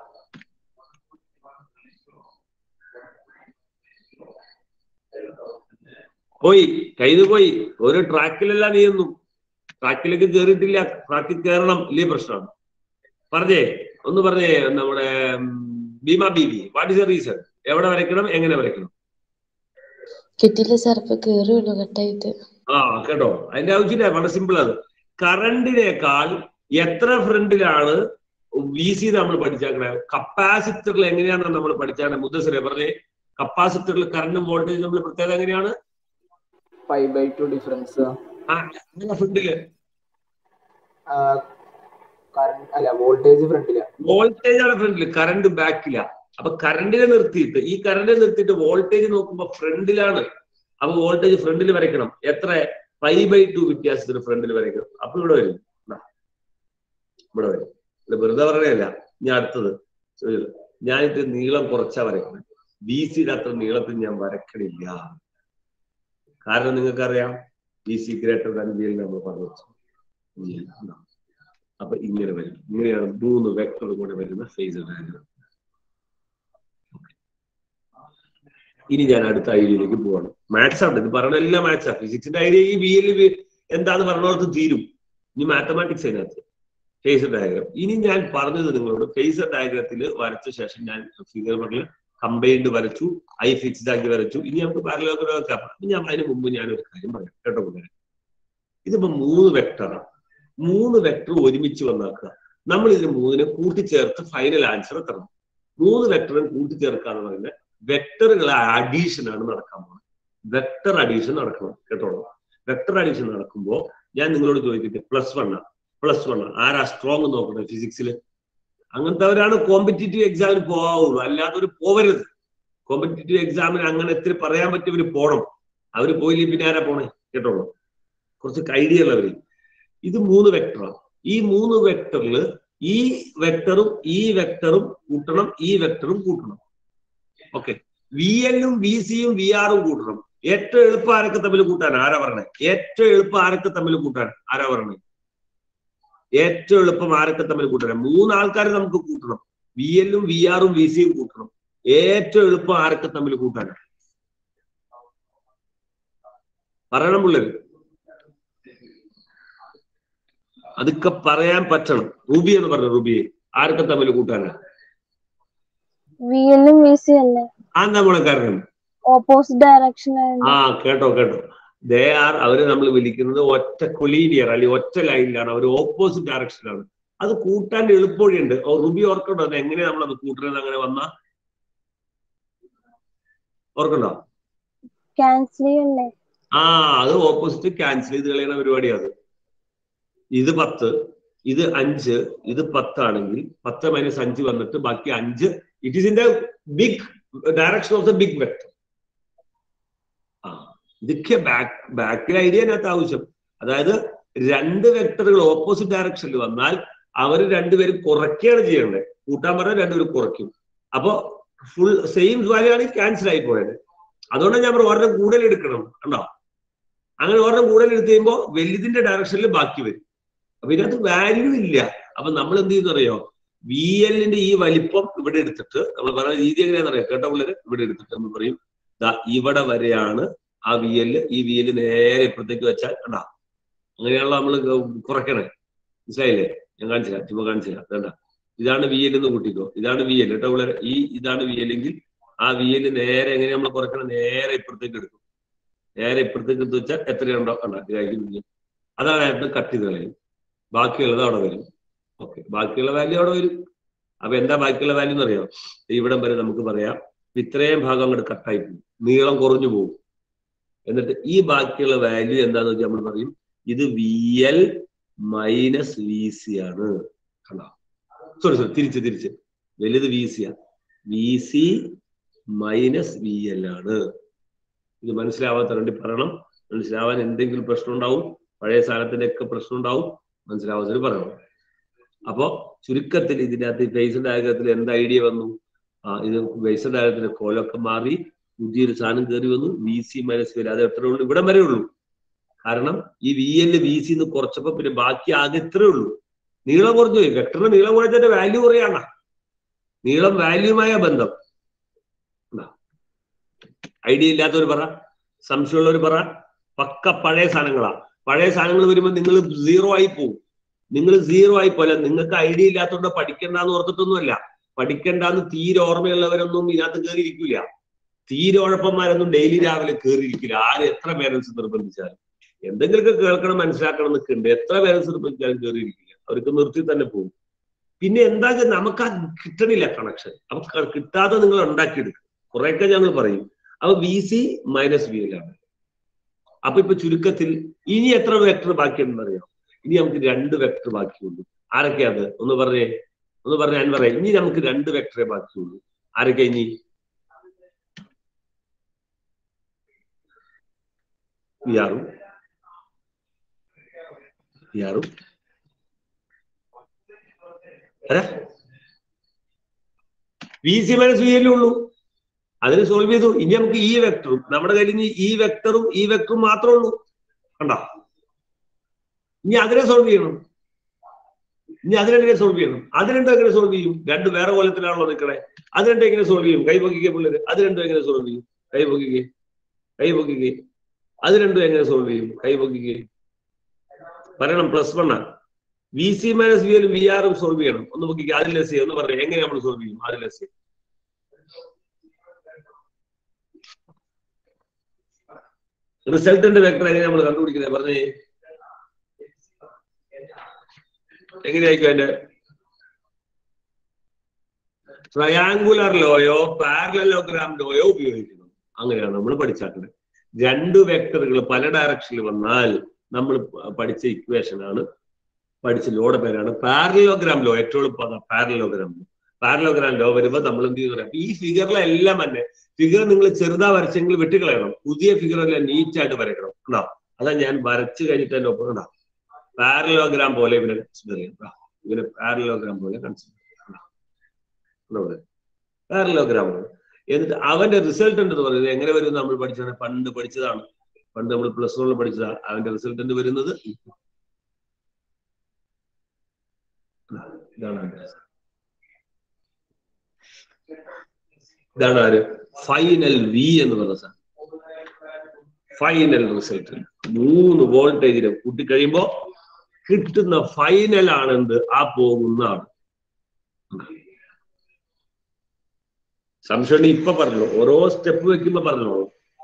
പോയി കയ്യിൽ പോയി. ഒരു ട്രാക്കിലല്ല നീയൊന്നും. ട്രാക്കിലേക്ക് കയറിയിട്ടില്ല. ട്രാക്കിൽ കയറണം. ഇല്ലേ പ്രശ്നമാണ്. പറഞ്ഞേ ഒന്ന് പറഞ്ഞേ നമ്മുടെ Bheema Bibi. What is the reason? എവിടെ വരയ്ക്കണം? എങ്ങനെ വരയ്ക്കണം? കിട്ടില്ല സാർ. ഇപ്പൊ കേറിയുള്ളൂ കട്ടായിട്ട്. ആ കേട്ടോ, അതിന്റെ ആവശ്യമില്ല. വളരെ സിമ്പിൾ ആണ്. കറണ്ടിനേക്കാൾ എത്ര ഫ്രണ്ടിലാണ് വി സി നമ്മൾ പഠിച്ചാക്കണേ? കപ്പാസിറ്ററിൽ എങ്ങനെയാണ് നമ്മൾ പഠിച്ചാക്കണേ? മുദ്ദസരെ പറഞ്ഞേ. കപ്പാസിറ്ററിൽ കറണ്ടും വോൾട്ടേജും നമ്മൾ പ്രത്യേകത എങ്ങനെയാണ്? Five by two difference. ആ ഫ്രണ്ടില് അല്ല വോൾട്ടേജ് ഫ്രണ്ടില്. വോൾട്ടേജ് ആണ് ഫ്രണ്ടില്, കറണ്ട് ബാക്കിലാ. അപ്പൊ കറണ്ടിനെ നിർത്തിയിട്ട് ഈ കറണ്ടിനെ നിർത്തിയിട്ട് വോൾട്ടേജ് നോക്കുമ്പോ ഫ്രണ്ടിലാണ്. അപ്പൊ വോൾട്ടേജ് ഫ്രണ്ടിൽ വരയ്ക്കണം. എത്ര? ഫൈവ് ബൈ ടു വ്യത്യാസത്തിന് ഫ്രണ്ടിൽ വരയ്ക്കണം. അപ്പൊ ഇവിടെ വരും. ഇവിടെ വരും. ഇത് വെറുതെ പറയല്ല. ഞാൻ അടുത്തത് ഞാനിത് നീളം കുറച്ചാ വരയ്ക്കണം. ബി സിയുടെ അത്ര നീളത്തിൽ ഞാൻ വരക്കണില്ല. കാരണം നിങ്ങൾക്കറിയാം B C greater than V L നമ്മൾ പറഞ്ഞു. അപ്പൊ ഇങ്ങനെ വരും. ഇങ്ങനെയാണ് മൂന്ന് വെക്ടർ കൂടെ വരുന്ന ഫേസർ ഡയഗ്രം. ഇനി ഞാൻ അടുത്ത ഐഡിയയിലേക്ക് പോവാണ്. മാത്സ് ആണ് ഇത് പറഞ്ഞ എല്ലാം മാത്സാ. ഫിസിക്സിന്റെ ഐഡിയ ഈ ബി എൽ എന്താന്ന് പറഞ്ഞോടത്ത് തീരും. ഇനി മാത്തമാറ്റിക്സ് അതിനകത്ത് ഫേസർ ഡയഗ്രം. ഇനി ഞാൻ പറഞ്ഞത് നിങ്ങളോട് ഫേസർ ഡയഗ്രത്തിൽ വരച്ച ശേഷം ഞാൻ ഫിഗർ പറഞ്ഞ കമ്പൈൻഡ് വരച്ചു, ഐ ഫിക്സ്ഡ് ആക്കി വരച്ചു. ഇനി നമുക്ക് പാരലോഗ്രാം വെക്കാം. ഞാൻ അതിന് മുമ്പ് ഞാനൊരു കാര്യം പറയാം കേട്ടോ കൂടെ. ഇതിപ്പോ മൂന്ന് വെക്ടറാണ്. മൂന്ന് വെക്ടർ ഒരുമിച്ച് വന്നാക്കുക. നമ്മൾ ഇതിന് മൂന്നിനെ കൂട്ടിച്ചേർത്ത് ഫൈനൽ ആൻസർ എത്തണം. മൂന്ന് വെക്ടറും കൂട്ടിച്ചേർക്കുക എന്ന് പറയുന്നത് വെക്ടറുകളെ അഡീഷൻ ആണ് നടക്കാൻ പോകുന്നത്. വെക്ടർ അഡീഷൻ നടക്കണം കേട്ടോളൂ. വെക്ടർ അഡീഷൻ നടക്കുമ്പോൾ ഞാൻ നിങ്ങളോട് ചോദിക്കട്ടെ, പ്ലസ് വൺ പ്ലസ് വൺ ആരാ സ്ട്രോങ് നോക്കട്ടെ ഫിസിക്സിൽ? അങ്ങനത്തെവരാണ് കോമ്പറ്റീറ്റീവ് എക്സാമിന് പോകാവുള്ളൂ, അല്ലാത്തവർ പോവരുത്. കോമ്പറ്റീറ്റീവ് എക്സാമിന് അങ്ങനെ എത്ര പറയാൻ പറ്റിയവര് പോണം. അവര് പോയില്ലേ പിന്നെ ആരാ പോണേ കേട്ടോളൂ. കുറച്ച് ഐഡിയ ഉള്ളവര്. ഇത് മൂന്ന് വെക്ടറാണ്. ഈ മൂന്ന് വെക്ടറിൽ ഈ വെക്ടറും ഈ വെക്ടറും കൂട്ടണം, ഈ വെക്ടറും കൂട്ടണം. ഓക്കെ, വി എല്ലും വി സിയും വി ആറും കൂട്ടണം. ഏറ്റവും എളുപ്പം ആരൊക്കെ തമ്മിൽ കൂട്ടാൻ ആരാ പറയണേ? ഏറ്റവും എളുപ്പം ആരൊക്കെ തമ്മിൽ കൂട്ടാൻ ആരാ പറയണേ? ഏറ്റവും എളുപ്പം ആരൊക്കെ തമ്മിൽ കൂട്ടണം? മൂന്നാൾക്കാരെ നമുക്ക് കൂട്ടണം. വി എല്ലും വി ആറും വി സിയും കൂട്ടണം. ഏറ്റവും എളുപ്പം ആരൊക്കെ തമ്മിൽ കൂട്ടാനാണ് പറയണം പിള്ളേര്. അതൊക്കെ പറയാൻ പറ്റണം. റുബി എന്ന് പറഞ്ഞു. റുബിയെ ആരൊക്കെ തമ്മിൽ കൂട്ടാനാണ്? ആ നമ്മളെ കാരണം ഓപ്പോസിറ്റ് ഡയറക്ഷൻ. ആ കേട്ടോ കേട്ടോ, ദേ ആർ അവര് നമ്മൾ വിളിക്കുന്നത് ഒറ്റ കൊലീനിയർ അല്ലെങ്കിൽ ഒറ്റ ലൈനിലാണ്. അവർ ഓപ്പോസിറ്റ് ഡയറക്ഷനിലാണ്. അത് കൂട്ടാൻ എളുപ്പവഴിയുണ്ട്. റുബി ഓർക്കണ്ടോ അത് എങ്ങനെയാ നമ്മളത് കൂട്ടുന്നത്? അങ്ങനെ വന്നാ ഓർക്കണ്ടോ? ആ അത് ഓപ്പോസിറ്റ് ക്യാൻസൽ ചെയ്ത് കളയുന്ന പരിപാടിയാണ്. ഇത് പത്ത്, ഇത് അഞ്ച്, ഇത് പത്താണെങ്കിൽ പത്ത് മൈനസ് അഞ്ച് വന്നിട്ട് ബാക്കി അഞ്ച്. It is in the big direction of the big vector. ആ ഇതൊക്കെ ബാക്ക് ബാക്കിൽ ഐഡിയ അതിനകത്ത് ആവശ്യം. അതായത് രണ്ട് വെക്ടറുകൾ ഓപ്പോസിറ്റ് ഡയറക്ഷനിൽ വന്നാൽ അവർ രണ്ടുപേരും കുറയ്ക്കുകയാണ് ചെയ്യേണ്ടത്. കൂട്ടാൻ പറഞ്ഞാൽ രണ്ടുപേരും കുറയ്ക്കും. അപ്പൊ ഫുൾ സെയിം വാല്യൂ ആണെങ്കിൽ ക്യാൻസൽ ആയി പോയത്. അതുകൊണ്ടാണ് ഞാൻ പറഞ്ഞു ഒരെണ്ണം കൂടുതൽ എടുക്കണം. കണ്ടോ? അങ്ങനെ ഒരെണ്ണം കൂടുതൽ എടുത്ത് കഴിയുമ്പോൾ വലുതിന്റെ ഡയറക്ഷനിൽ ബാക്കി വരും. അപ്പൊ ഇതിനകത്ത് വാല്യൂ ഇല്ല. അപ്പൊ നമ്മൾ എന്ത് ചെയ്യുന്നറിയോ? വി എല്ലിന്റെ ഈ വലിപ്പം ഇവിടെ എടുത്തിട്ട് നമ്മൾ പറയുന്ന രീതി എങ്ങനെയാണെന്ന് അറിയാം കേട്ടോ പിള്ളേര്. ഇവിടെ എടുത്തിട്ട് നമ്മൾ പറയും ഇവിടെ വരെയാണ് ആ വി എല്. ഈ വി എല് നേരെ ഇപ്പുറത്തേക്ക് വെച്ചാൽ കണ്ടാ അങ്ങനെയാണല്ലോ നമ്മൾ കുറയ്ക്കണേ. മനസ്സിലായില്ലേ? ഞാൻ കാണിച്ചു തരാം. ചുമ്മാ കാണിച്ചു തരാം. വേണ്ട, ഇതാണ് വി എൽ എന്ന് കൂട്ടിക്കോ. ഇതാണ് വി എൽ കേട്ടോ പിള്ളേര്. ഈ ഇതാണ് വി എല്ലെങ്കിൽ ആ വി എല് നേരെ എങ്ങനെ നമ്മൾ കുറയ്ക്കണം? നേരെ ഇപ്പുറത്തേക്ക് എടുക്കും. നേരെ ഇപ്പുറത്തേക്ക് എടുത്ത് വെച്ചാൽ എത്രയുണ്ടോ കണ്ടാ ഇതായിരിക്കും. അതാണ് ആയിട്ട് കട്ട് ചെയ്ത് കളയും. ബാക്കിയുള്ളത് അവിടെ വരും. ഓക്കെ, ബാക്കിയുള്ള വാല്യൂ അവിടെ വരും. അപ്പൊ എന്താ ബാക്കിയുള്ള വാല്യൂ എന്ന് അറിയാം? ഇവിടം വരെ നമുക്ക് പറയാം ഇത്രയും ഭാഗം അങ്ങോട്ട് കട്ടായി പോകും, നീളം കുറഞ്ഞു പോകും. എന്നിട്ട് ഈ ബാക്കിയുള്ള വാല്യൂ എന്താന്ന് വെച്ചാൽ നമ്മൾ പറയും ഇത് V L minus V C ആണ്. കണ്ടോ? സോറി സോറി തിരിച്ച് തിരിച്ച് വലുത് വി സി ആണ്. V C minus V L ആണ്. ഇത് മനസ്സിലാവാത്ത വേണ്ടി പറയണം. മനസ്സിലാവാൻ എന്തെങ്കിലും പ്രശ്നം ഉണ്ടാവും, പഴയ സാധനത്തിന്റെ ഒക്കെ പ്രശ്നം ഉണ്ടാവും. മനസ്സിലാവാത്തത് പറയണം. അപ്പോ ചുരുക്കത്തിൽ ഇതിനകത്ത് ഫേസ് ഡയഗ്രത്തിൽ എന്ത് ഐഡിയ വന്നു? ആ ഇത് ഫേസ് ഡയഗ്രത്തിന്റെ കോലൊക്കെ മാറി പുതിയൊരു സാധനം കയറി വന്നു. V C minus V L. അത് എത്ര ഉള്ളൂ? ഇവിടം വരെ ഉള്ളൂ. കാരണം ഈ വി എല് വി സി എന്ന് കുറച്ചപ്പോ പിന്നെ ബാക്കി ആകെ ഇത്രേ ഉള്ളൂ. നീളം കുറഞ്ഞു പോയി. വെക്ടറിന് നീളം കുറച്ചതിന്റെ വാല്യൂ കുറയാണ്. നീളം വാല്യൂമായ ബന്ധം. ഐഡിയ ഇല്ലാത്തവർ പറ, സംശയമുള്ളവർ പറ. പക്ക പഴയ സാധനങ്ങളാ. പഴയ സാധനങ്ങൾ വരുമ്പോൾ നിങ്ങൾ സീറോ ആയി പോകും. നിങ്ങൾ സീറോ ആയി പോലെ. നിങ്ങൾക്ക് ഐഡിയ ഇല്ലാത്തതുകൊണ്ട് പഠിക്കണ്ടെന്ന് ഓർത്തിട്ടൊന്നുമല്ല. പഠിക്കണ്ടെന്ന് തീരെ ഓർമ്മയുള്ളവരൊന്നും ഇതിനകത്ത് കയറിയിരിക്കില്ല. തീരെ ഉഴപ്പന്മാരൊന്നും ഡെയിലി രാവിലെ കയറിയിരിക്കില്ല. ആര് എത്ര പേരൻസ് നിർബന്ധിച്ചാലും എന്തെങ്കിലുമൊക്കെ കേൾക്കണം മനസ്സിലാക്കണം എന്നൊക്കെ ഉണ്ട്. എത്ര പേരൻസ് നിർബന്ധിച്ചാലും കയറിയിരിക്കില്ല. അവർക്ക് നിർത്തി തന്നെ പോകും. പിന്നെ എന്താ നമുക്ക് കിട്ടണില്ല കണക്ഷൻ. അപ്പൊ കിട്ടാതെ നിങ്ങൾ ഉണ്ടാക്കിയെടുക്കും. കുറെയൊക്കെ ഞങ്ങൾ പറയും. അപ്പൊ V C minus V L ആണ്. അപ്പൊ ഇപ്പൊ ചുരുക്കത്തിൽ ഇനി എത്ര വെക്ടർ ബാക്കിയുണ്ടെന്ന് അറിയാം? ഇനി നമുക്ക് രണ്ട് വെക്ടർ ബാക്കിയുള്ളൂ. ആരൊക്കെയാണ്? ഒന്ന് പറഞ്ഞേ, ഒന്ന് പറഞ്ഞേ. ഞാൻ പറയാം. ഇനി നമുക്ക് രണ്ട് വെക്ടറേ ബാക്കിയുള്ളൂ. ആരൊക്കെ ഇനി? വിയാറും വിയാറും വി സി മൈനസ് വി എല്ലേ ഉള്ളൂ. അതിന് സോൾവ് ചെയ്തു. ഇനി നമുക്ക് ഈ വെക്ടറും നമ്മുടെ കയ്യിൽ ഇനി ഈ വെക്ടറും ഈ വെക്ടറും മാത്രമേ ഉള്ളൂ. കണ്ടോ? ഇനി അതിനെ സോൾവ് ചെയ്യണം. ഇനി അതിനെങ്ങനെ സോൾവ് ചെയ്യണം? അത് രണ്ടും എങ്ങനെ സോൾവ് ചെയ്യും? രണ്ട് വേറെ കോലത്തിലാണല്ലോ നിൽക്കണേ. അത് രണ്ടും എങ്ങനെ സോൾവ് ചെയ്യും? കൈ പൊക്കിക്കേ പിള്ളേര്. അത് രണ്ടും എങ്ങനെ സോൾവ് ചെയ്യും? കൈ പൊക്കിക്കേ, കൈ പൊക്കിക്കേ. അത് രണ്ടും എങ്ങനെ സോൾവ് ചെയ്യും? കൈ പൊക്കിക്കേ. പറയണം. പ്ലസ് വണ്ണാ. V C minus V L V ആറും സോൾവ് ചെയ്യണം. ഒന്ന് പൊക്കിക്കേ. അതിൽ ലെസ് ചെയ്യും. ഒന്ന് പറയാം എങ്ങനെ നമ്മൾ സോൾവ് ചെയ്യും? അതിൽ ലെസ് ചെയ്യും. റിസൾട്ടന്റ് വെക്ടർ എങ്ങനെ നമ്മൾ കണ്ടുപിടിക്കുന്നത് പറഞ്ഞേ? എങ്ങനെയായിരിക്കും അതിന്റെ ട്രയാങ്കുലർ ലോയോ പാരലലോഗ്രാം ലോയോ ഉപയോഗിക്കണം. അങ്ങനെയാണ് നമ്മൾ പഠിച്ചാക്കുന്നത്. രണ്ട് വെക്ടറുകൾ പല ഡയറക്ഷനിൽ വന്നാൽ നമ്മൾ പഠിച്ച ഇക്വേഷൻ ആണ്, പഠിച്ച ലോയുടെ പേരാണ് പാരലലോഗ്രാം ലോ. ഏറ്റവും എളുപ്പം പാരലലോഗ്രാം ലോ. പാരലലോഗ്രാം ലോ വരുമ്പോൾ നമ്മൾ എന്ത് ചെയ്യുക? ഈ ഫിഗറിലെല്ലാം തന്നെ ഫിഗർ നിങ്ങൾ ചെറുതാ വരച്ചെങ്കിൽ വെട്ടിക്കളയണം. പുതിയ ഫിഗറെല്ലാം നീറ്റായിട്ട് വരയ്ക്കണം. ഉണ്ടാവും. അതാ ഞാൻ വരച്ചു കഴിഞ്ഞിട്ട് എന്റെ ഒപ്പം ഉണ്ടാവും. പാരലലോഗ്രാം പോലെ ഇവനെ കൺസിഡർ ചെയ്യാം. ഇവനെ പാരലലോഗ്രാം പോലെ കൺസിഡർ ചെയ്യാം. പാരലലോഗ്രാം പോലെ. എന്നിട്ട് അവന്റെ റിസൾട്ട് എന്ന് പറയുന്നത് എങ്ങനെ വരും? നമ്മൾ പഠിച്ചതാണ്, പണ്ട് പഠിച്ചതാണ്. പണ്ട് നമ്മൾ പ്ലസ് വണ്ണിൽ പഠിച്ചതാണ്. അവന്റെ റിസൾട്ട് വരുന്നത് ഇതാണ്. ഇതാണ് ആര്? ഫൈനൽ വി എന്ന് പറഞ്ഞ സാധനം. ഫൈനൽ റിസൾട്ട് മൂന്ന് വോൾട്ടേജിന് കൂട്ടിക്കഴിയുമ്പോ കിട്ടുന്ന ഫൈനൽ ആണെന്ത്? ആ പോകുന്ന ആണ്. സംശയം ഇപ്പൊ പറഞ്ഞു, ഓരോ സ്റ്റെപ്പ് വെക്കുമ്പോ പറഞ്ഞോ,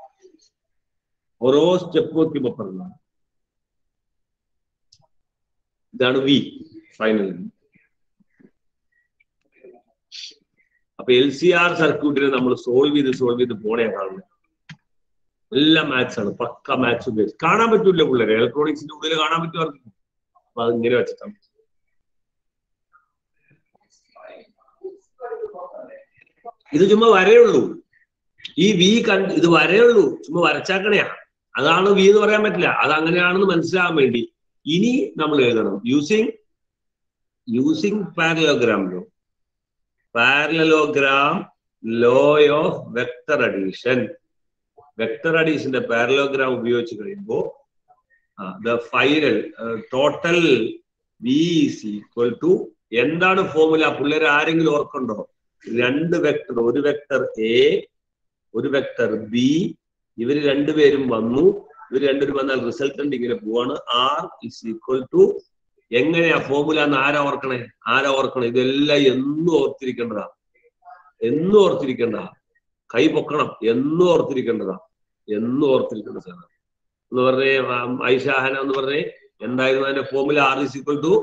ഓരോ സ്റ്റെപ്പ് വെക്കുമ്പോ പറഞ്ഞു. ഇതാണ് വി, ഫൈനൽ. അപ്പൊ എൽ സി ആർ സർക്യൂട്ടിനെ നമ്മൾ സോൾവ് ചെയ്ത് സോൾവ് ചെയ്ത് പോണേ കാണുന്നത്. എല്ലാം മാത്സ് ആണ്, പക്ക മാത്സ് ഉപയോഗിച്ച് കാണാൻ പറ്റൂല പിള്ളേരെ. ഇലക്ട്രോണിക്സിന്റെ ഉള്ളിൽ കാണാൻ പറ്റുമായിരുന്നു. അപ്പൊ അതിങ്ങനെ വെച്ചിട്ടാണ്. ഇത് ചുമ്മാ വരയുള്ളൂ. ഈ വി കണ്ട് ഇത് വരയുള്ളൂ, ചുമ്മാ വരച്ചാക്കണയാ. അതാണ് വി എന്ന് പറയാൻ പറ്റില്ല. അത് അങ്ങനെയാണെന്ന് മനസ്സിലാകാൻ വേണ്ടി ഇനി നമ്മൾ എഴുതണം. Using using parallelogram law. Parallelogram law of vector addition. Vector അഡീഷന്റെ പാരലലോഗ്രാം ഉപയോഗിച്ച് കഴിയുമ്പോൾ the final total V is equal to എന്താണ് ഫോർമുല? പിള്ളേർ ആരെങ്കിലും ഓർക്കണ്ടോ? രണ്ട് വെക്ടർ, ഒരു വെക്ടർ എ, ഒരു വെക്ടർ ബി. ഇവര് രണ്ടുപേരും വന്നു. ഇവർ രണ്ടുപേരും വന്നാൽ റിസൾട്ടന്റ് ഇങ്ങനെ പോവാണ്. ആർ ഇസ് ഈക്വൽ ടു എങ്ങനെയാ ഫോർമുല എന്ന് ആരാ ഓർക്കണേ? ആരാ ഓർക്കണേ? ഇതെല്ലാം എന്നും ഓർത്തിരിക്കേണ്ടതാ, എന്നും ഓർത്തിരിക്കേണ്ടതാ. കൈ പൊക്കണം, എന്നും ഓർത്തിരിക്കേണ്ടതാ, എന്നും ഓർത്തിരിക്കേണ്ട സാധനം എന്ന് പറഞ്ഞേ. ഐഷാഹന എന്ന് പറഞ്ഞേ എന്തായിരുന്നു അതിന്റെ formula? R is equal to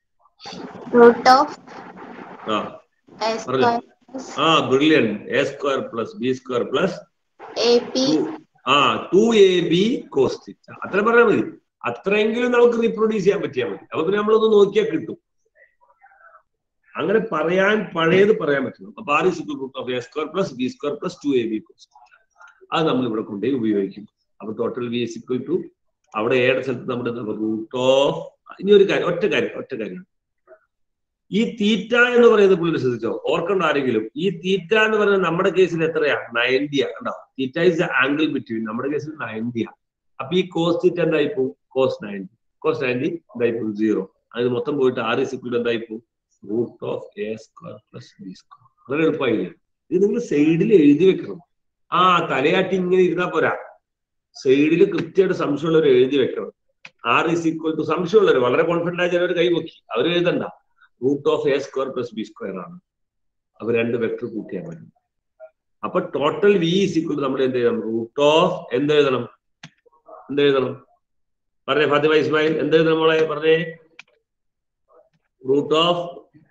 ആ പറഞ്ഞു. ആ brilliant. A square plus B square plus uh two A B cos theta. അത്ര പറഞ്ഞാൽ മതി. അത്രയെങ്കിലും നമുക്ക് റീപ്രൊഡ്യൂസ് ചെയ്യാൻ പറ്റിയാൽ മതി. അപ്പൊ പിന്നെ നമ്മളൊന്ന് നോക്കിയാൽ കിട്ടും. അങ്ങനെ പറയാൻ പഴയത് പറയാൻ പറ്റണം. അപ്പൊ R is equal root of A square plus B square plus two A B cos theta. അത് നമ്മൾ ഇവിടെ കൊണ്ടുപോയി ഉപയോഗിക്കും. അപ്പൊ total V is equal to അവിടെ എയുടെ സ്ഥലത്ത് നമ്മുടെ റൂട്ട് ഓഫ്. ഇനി ഒരു കാര്യം, ഒറ്റ കാര്യം ഒറ്റ കാര്യം ഈ തീറ്റ എന്ന് പറയുന്നത് പുള്ളി ശ്രദ്ധിച്ചോ? ഓർക്കണ്ട ആരെങ്കിലും. ഈ തീറ്റ എന്ന് പറയുന്നത് നമ്മുടെ കേസിൽ എത്രയാ? നയൻറ്റിയാ. കണ്ടോ? Theta is the angle between. നമ്മുടെ കേസിൽ നയൻറ്റിയാ. അപ്പൊ ഈ കോസ് തീറ്റ എന്തായിപ്പോ? Cos ninety. കോസ് നയൻറ്റി എന്തായിപ്പോ? സീറോ. അതിന് മൊത്തം പോയിട്ട് ആർ ഇസ് ഈക്വൽ എന്തായിപ്പോ? Root of A square plus B square. വളരെ എളുപ്പമായില്ലേ? ഇത് നിങ്ങൾ സൈഡിൽ എഴുതി വെക്കണം. ആ തലയാട്ടി ഇങ്ങനെ ഇരുന്നാ പോരാ. സൈഡിൽ കൃത്യമായിട്ട് സംശയമുള്ളവർ എഴുതി വെക്കണം. ആർ ഇസ് ഈക്വൽ ടു സംശയമുള്ളവർ, വളരെ കോൺഫിഡന്റ് ആയ ചിലവർ കൈ പൊക്കി, അവർ എഴുതണ്ട. Root of A square plus B square ആണ്. അപ്പൊ രണ്ട് വെക്ടർ കൂട്ടിയാൽ മതി. അപ്പൊ ടോട്ടൽ വി ഇസ് ഈക്വൽ നമ്മൾ എന്ത് ചെയ്യണം? റൂട്ട് ഓഫ് എന്ത് എഴുതണം? എന്ത് എഴുതണം പറഞ്ഞേ ഫാത്തിമ ഇസ്മായിൽ? എന്ത് എഴുതണം മോളെ പറഞ്ഞേ? Root of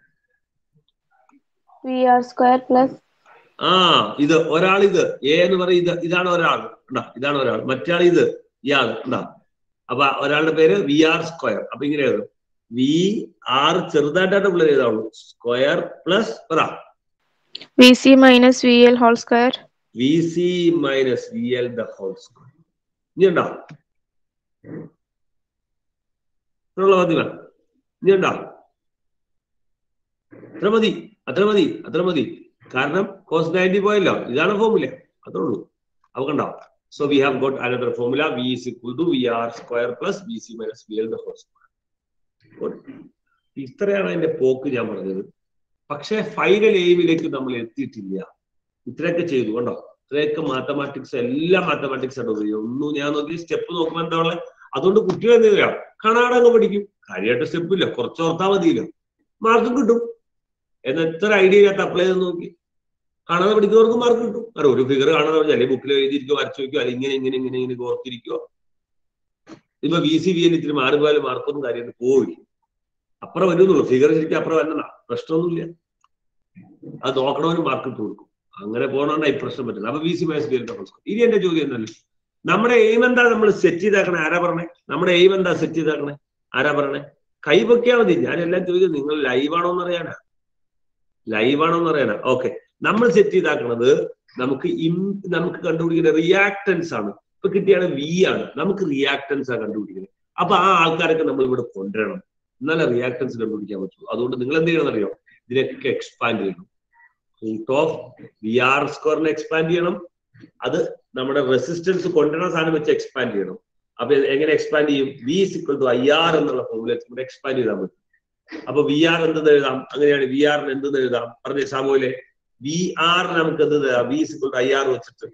V R square plus ആ ഇത് ഒരാൾ, ഇത് എ എന്ന് പറയും. ഇത് ഇതാണ് ഒരാൾ. ഉണ്ടാ ഇതാണ് ഒരാൾ. മറ്റാൾ ഇത് ഇയാൾ. ഉണ്ടാ അപ്പൊ ഒരാളുടെ പേര് വി ആർ സ്ക്വയർ. അപ്പൊ ഇങ്ങനെ എഴുതും. വി ആർ ചെറുതായിട്ടായിട്ട് പിള്ളേർ എഴുതാവുള്ളൂ. Square plus V C minus V L whole square. V C minus V L the whole square. ഇനി ഉണ്ടോ? മതി ഇനി ഉണ്ടോ? അത്ര മതി, അത്ര മതി, അത്ര മതി. കാരണം കോസ് നയൻറ്റി പോയല്ലോ. ഇതാണ് ഫോർമുല. അത്രേ ഉള്ളൂ. അപ്പൊ കണ്ടോ? So we have got another formula. V is equal to V R square plus V C minus V L the whole square. ഇത്രയാണ് അതിന്റെ പോക്ക് ഞാൻ പറഞ്ഞത്. പക്ഷെ ഫൈനൽ എയിമിലേക്ക് നമ്മൾ എത്തിയിട്ടില്ല. ഇത്രയൊക്കെ ചെയ്തു കണ്ടോ? ഇത്രയൊക്കെ മാത്തമാറ്റിക്സ്, എല്ലാം മാത്തമാറ്റിക്സ് ആണ് ഉപയോഗിക്കും. ഒന്നും ഞാൻ നോക്കി സ്റ്റെപ്പ് നോക്കുമ്പോൾ എന്താ ഉള്ളത്? അതുകൊണ്ട് കുട്ടികൾ എന്ത് ചെയ്യാം? കാണാടങ്ങ് പഠിക്കും. കാര്യമായിട്ട് സ്റ്റെപ്പ് ഇല്ല, കുറച്ച് ഓർത്താൽ മതിയല്ലോ, മാർക്കും കിട്ടും. എന്നാൽ ഇത്ര ഐഡിയ അപ്ലൈ ചെയ്ത് നോക്കി. കാണാതെ പഠിക്കുന്നവർക്ക് മാർക്ക് കിട്ടും. കാരണം ഒരു ഫിഗർ കാണാതെ പറഞ്ഞാൽ അല്ലെങ്കിൽ ബുക്കിൽ എഴുതിയിരിക്കോ വരച്ചു വയ്ക്കോ അല്ലെങ്കിൽ ഇങ്ങനെ ഇങ്ങനെ ഇങ്ങനെ ഇങ്ങനെ ഓർത്തിരിക്കോ. ഇപ്പൊ വി സി വി എൻ ഇത്തിരി മാറി പോയാലും മാർക്കൊന്നും കാര്യമായിട്ട് പോവില്ല. അപ്പുറം വരുന്നുള്ളൂ, ഫിഗർ ശരിക്കും അപ്പുറം വരണ പ്രശ്നമൊന്നുമില്ല. അത് നോക്കണവന് മാർക്ക് ഇട്ട് കൊടുക്കും. അങ്ങനെ പോകണോണ്ടാ ഈ പ്രശ്നം പറ്റുന്നത്. അപ്പൊ V C minus V L double square. ഇനി എന്റെ ചോദ്യം എന്നല്ലേ, നമ്മുടെ എയിം എന്താ നമ്മൾ സെറ്റ് ചെയ്താക്കണേ? ആരാ പറഞ്ഞേ? നമ്മുടെ എയിം എന്താ സെറ്റ് ചെയ്താക്കണേ? ആരാ പറഞ്ഞേ? കൈപൊക്കിയാ മതി. ഞാൻ എല്ലാം ചോദിക്കുന്നത് നിങ്ങൾ ലൈവാണോന്ന് അറിയാനാ, ലൈവാണോന്ന് അറിയാനാ. ഓക്കെ, നമ്മൾ സെറ്റ് ചെയ്താക്കണത് നമുക്ക് ഇം നമുക്ക് കണ്ടുപിടിക്കുന്ന റിയാക്ടൻസ് ആണ്. ഇപ്പൊ കിട്ടിയാണ് വി ആണ്, നമുക്ക് റിയാക്ടൻസ് ആണ് കണ്ടുപിടിക്കുന്നത്. അപ്പൊ ആ ആൾക്കാരൊക്കെ നമ്മൾ ഇവിടെ കൊണ്ടുവരണം, എന്നാലേ റിയാക്ടൻസ് കണ്ടുപിടിക്കാൻ പറ്റുള്ളൂ. അതുകൊണ്ട് നിങ്ങൾ എന്ത് ചെയ്യണം അറിയോ? ഇതിനൊക്കെ എക്സ്പാൻഡ് ചെയ്യണം. റൂട്ട് ഓഫ് വി ആർ സ്ക്വയറിനെ എക്സ്പാൻഡ് ചെയ്യണം. അത് നമ്മുടെ റെസിസ്റ്റൻസ് കൊണ്ടുവരുന്ന സാധനം വെച്ച് എക്സ്പാൻഡ് ചെയ്യണം. അപ്പൊ എങ്ങനെ എക്സ്പാൻഡ് ചെയ്യും? V is equal to I R എന്നുള്ള ഫോർമുലേറ്റ് കൂടെ എക്സ്പാൻഡ് ചെയ്താൽ മതി. അപ്പൊ വി ആർ എന്തെന്ന് എഴുതാം? അങ്ങനെയാണ് വി ആറിന് എന്തെന്ന് എഴുതാം? പറഞ്ഞ സാമൂലെ വി ആറിന് നമുക്ക് എന്ത് എഴുതാം? V is equal to I R വെച്ചിട്ട്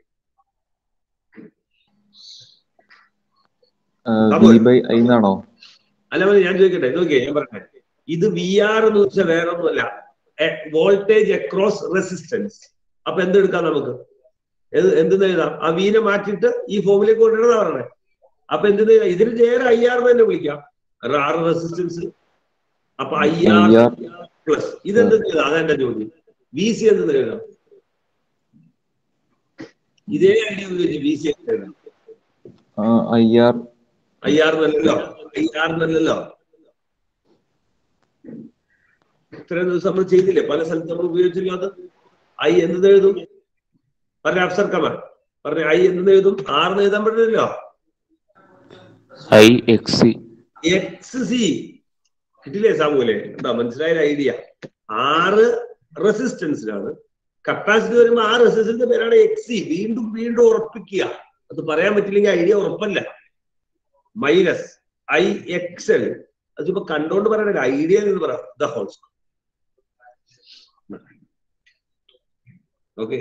അല്ല മതി. ഞാൻ ചോദിക്കട്ടെ, നോക്കിയേ, ഞാൻ പറഞ്ഞേ, ഇത് വി ആർ എന്ന് വെച്ചാൽ വേറെ ഒന്നുമല്ല, വോൾട്ടേജ് അക്രോസ് റെസിസ്റ്റൻസ്. അപ്പൊ എന്തെടുക്കാം നമുക്ക്? എന്തെന്ന് എഴുതാം? ആ വീനെ മാറ്റിയിട്ട് ഈ ഫോമിലേക്ക് കൊണ്ടുവരുന്നതാ പറഞ്ഞേ. അപ്പൊ എന്തെന്ന് എഴുതാം? ഇതിന് നേരെ ഐ ആർ തന്നെ വിളിക്കാം, ആറ് റെസിസ്റ്റൻസ്. അപ്പൊ ഐ ആർ പ്ലസ് ഇതെന്തെന്ന് എഴുതാം? അതെന്റെ ചോദ്യം. വി സി എന്തെന്ന് എഴുതാം? ഇതേ ഐഡിയ ഉപയോഗിച്ച് വി സി എഴുതാം. ഐ ആർ ഐ ആർ നല്ലല്ലോ, ഐ ആർ നല്ലല്ലോ. ഇത്രയും ദിവസം നമ്മൾ ചെയ്തില്ലേ, പല സ്ഥലത്ത് നമ്മൾ ഉപയോഗിച്ചില്ലാത്ത ഐ എന്ത് എഴുതും? പറഞ്ഞ അഫ്സർ കമാൻ പറഞ്ഞ ഐ എന്ത് എഴുതും? ആറിന് എഴുതാൻ പറ്റില്ലല്ലോ. ഐ എക്സ് എക്സ് സി കിട്ടില്ലേ സാമൂലെ? എന്താ മനസ്സിലായ ഐഡിയ? ആറ് റെസിസ്റ്റൻസിലാണ്, കപ്പാസിറ്റി വരുമ്പോ ആ റെസിസ്റ്റൻസിന്റെ പേരാണ് എക്സ് സി. വീണ്ടും വീണ്ടും ഉറപ്പിക്കുക. അത് പറയാൻ പറ്റില്ലെങ്കിൽ ഐഡിയ ഉറപ്പല്ല. Minus I X L. അതിപ്പോ കണ്ടോണ്ട് പറയണ ഐഡിയ എന്ന് പറയാം, ദ ഹോൾ സ്ക്വയർ. ഓക്കെ,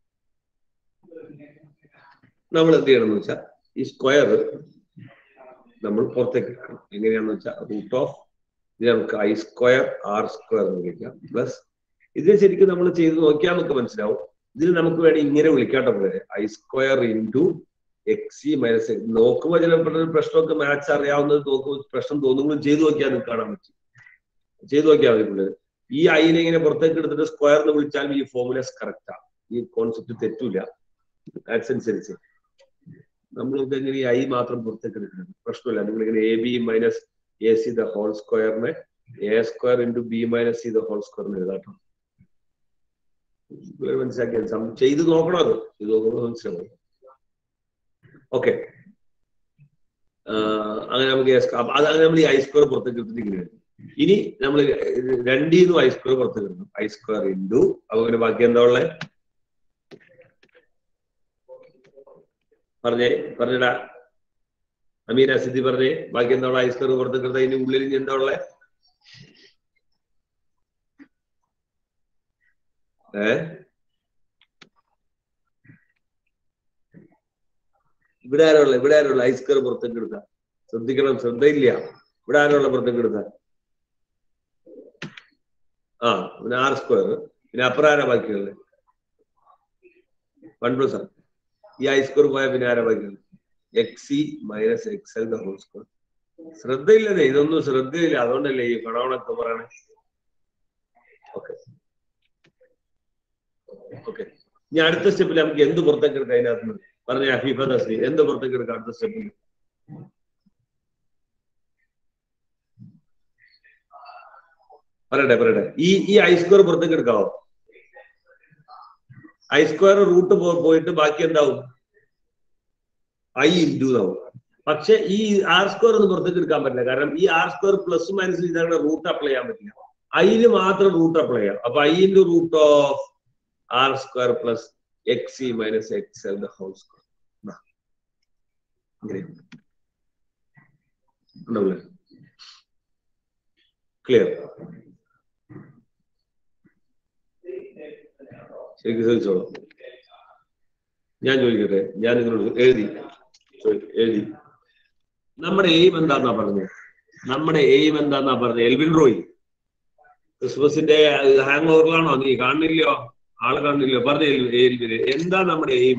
നമ്മൾ എന്ത് ചെയ്യണം എന്ന് വെച്ചാൽ ഈ സ്ക്വയർ നമ്മൾ പുറത്തേക്ക് എടുക്കണം. എങ്ങനെയാണെന്ന് വെച്ചാൽ റൂട്ട് ഓഫ് ഇത് നമുക്ക് ഐ സ്ക്വയർ ആർ സ്ക്വയർ എന്ന് വിളിക്കാം പ്ലസ് ഇതിനെ ശരിക്കും നമ്മൾ ചെയ്ത് നോക്കിയാൽ നമുക്ക് മനസ്സിലാവും. ഇതിൽ നമുക്ക് വേണ്ടി ഇങ്ങനെ വിളിക്കാട്ടോ പോലെ I square into X C minus X. നോക്കുമ്പോൾ ചിലപ്പോൾ പ്രശ്നമൊക്കെ മാത്സ് അറിയാവുന്നത് നോക്കുമ്പോൾ പ്രശ്നം തോന്നുമ്പോൾ ചെയ്തു നോക്കിയാൽ നിങ്ങൾക്ക് കാണാൻ പറ്റും. ചെയ്തു നോക്കിയാൽ മതി പിള്ളേർ. ഈ ഐനെ ഇങ്ങനെ പുറത്തേക്ക് എടുത്തിട്ട് സ്ക്വയർ എന്ന് വിളിച്ചാൽ ഈ ഫോർമുലസ് കറക്റ്റാ, ഈ കോൺസെപ്റ്റ് തെറ്റൂല. മാത്സ് അനുസരിച്ച് നമ്മൾക്ക് എങ്ങനെ ഈ ഐ മാത്രം പുറത്തേക്ക് എടുക്കുന്നത് പ്രശ്നമില്ല. നിങ്ങളിങ്ങനെ A B minus A C the whole സ്ക്വയറിനെ A square into B minus C the whole സ്ക്വയറിന് എഴുതാട്ടോ. മനസ്സിലാക്കിയത് ചെയ്ത് നോക്കണം, അത് ചെയ്ത് നോക്കുമ്പോൾ മനസ്സിലാവും. ഓക്കെ, അങ്ങനെ നമുക്ക് അത് അങ്ങനെ നമ്മൾ ഈ ഐ സ്ക്വയർ പുറത്തേക്ക് എടുത്തിട്ട് ഇങ്ങനെ വരും. ഇനി നമ്മൾ രണ്ടീന്നും ഐ സ്ക്വയർ പുറത്തേക്ക് എടുക്കണം. ഐ സ്ക്വയർ ഇൻറ്റു അപ്പൊ അങ്ങനെ ബാക്കി എന്താ ഉള്ളത്? പറഞ്ഞേ പറഞ്ഞടാ അമീന സിദ്ധി പറഞ്ഞേ, ബാക്കി എന്താ ഉള്ള? ഐ സ്ക്വയർ പുറത്തേക്ക് എടുത്താൽ അതിന്റെ ഉള്ളിൽ എന്താ ഉള്ളത്? ഏ ഇവിടെ ആരുള്ള ഇവിടെ ആരുള്ള ഐ സ്ക്വയർ പുറത്തേക്ക് എടുക്കാം? ശ്രദ്ധിക്കണം, ശ്രദ്ധയില്ല. ഇവിടെ ആരുള്ള പുറത്തേക്ക് എടുക്കാൻ? ആ പിന്നെ ആർ സ്ക്വയർ, പിന്നെ അപ്പുറം ആരാ ബാക്കിയുള്ളത്? വൺ പ്ലസ് ആണ്. ഈ ഐ സ്ക്വയർ പോയാൽ പിന്നെ ആരാ ബാക്കിയുള്ളത്? X C minus X L the whole square. ശ്രദ്ധയില്ലതേ, ഇതൊന്നും ശ്രദ്ധയില്ല, അതുകൊണ്ടല്ലേ ഈ കണവണൊക്കെ പറയണേ. ഓക്കെ ഓക്കെ ഇനി അടുത്ത സ്റ്റെപ്പിൽ നമുക്ക് എന്ത് പുറത്തേക്ക് എടുക്കാം? അതിനകത്ത് നിന്ന് പറഞ്ഞ ഹഫീഫ തസ്ലീം എന്ത് പുറത്തേക്ക് എടുക്കാം അടുത്ത സ്റ്റെപ്പിൽ? പറയട്ടെ പറയട്ടെ ഈ ഈ ഐ സ്ക്വയർ പുറത്തേക്ക് എടുക്കാവോ? ഐ സ്ക്വയർ റൂട്ട് പോയിട്ട് ബാക്കി എന്താവും? ഐ ഇൻറ്റു ആവും. പക്ഷെ ഈ ആർ സ്ക്വയർ ഒന്നും പുറത്തേക്ക് എടുക്കാൻ പറ്റില്ല. കാരണം ഈ ആർ സ്ക്വയർ പ്ലസ് മൈനസ് ഇതാണ് റൂട്ട് അപ്ലൈ ചെയ്യാൻ പറ്റില്ല. ഐന് മാത്രം റൂട്ട് അപ്ലൈ ചെയ്യാം. അപ്പൊ I into root of R square plus X C minus X L the whole square. Clear? ശരിക്കും ചോദിച്ചോളൂ. ഞാൻ ചോദിക്കട്ടെ, ഞാൻ നിങ്ങളോട് എഴുതി എഴുതി നമ്മുടെ എയിം എന്താന്നാ പറഞ്ഞത്? നമ്മുടെ എയിം എന്താന്നാ പറഞ്ഞത്? എൽവിൻ റോയ് ക്രിസ്മസിന്റെ ഹാങ് ഓവറിലാണോ? നീ കാണുന്നില്ലയോ? ആളെ കണ്ടില്ല. പറഞ്ഞ എന്താ നമ്മുടെ എയിം?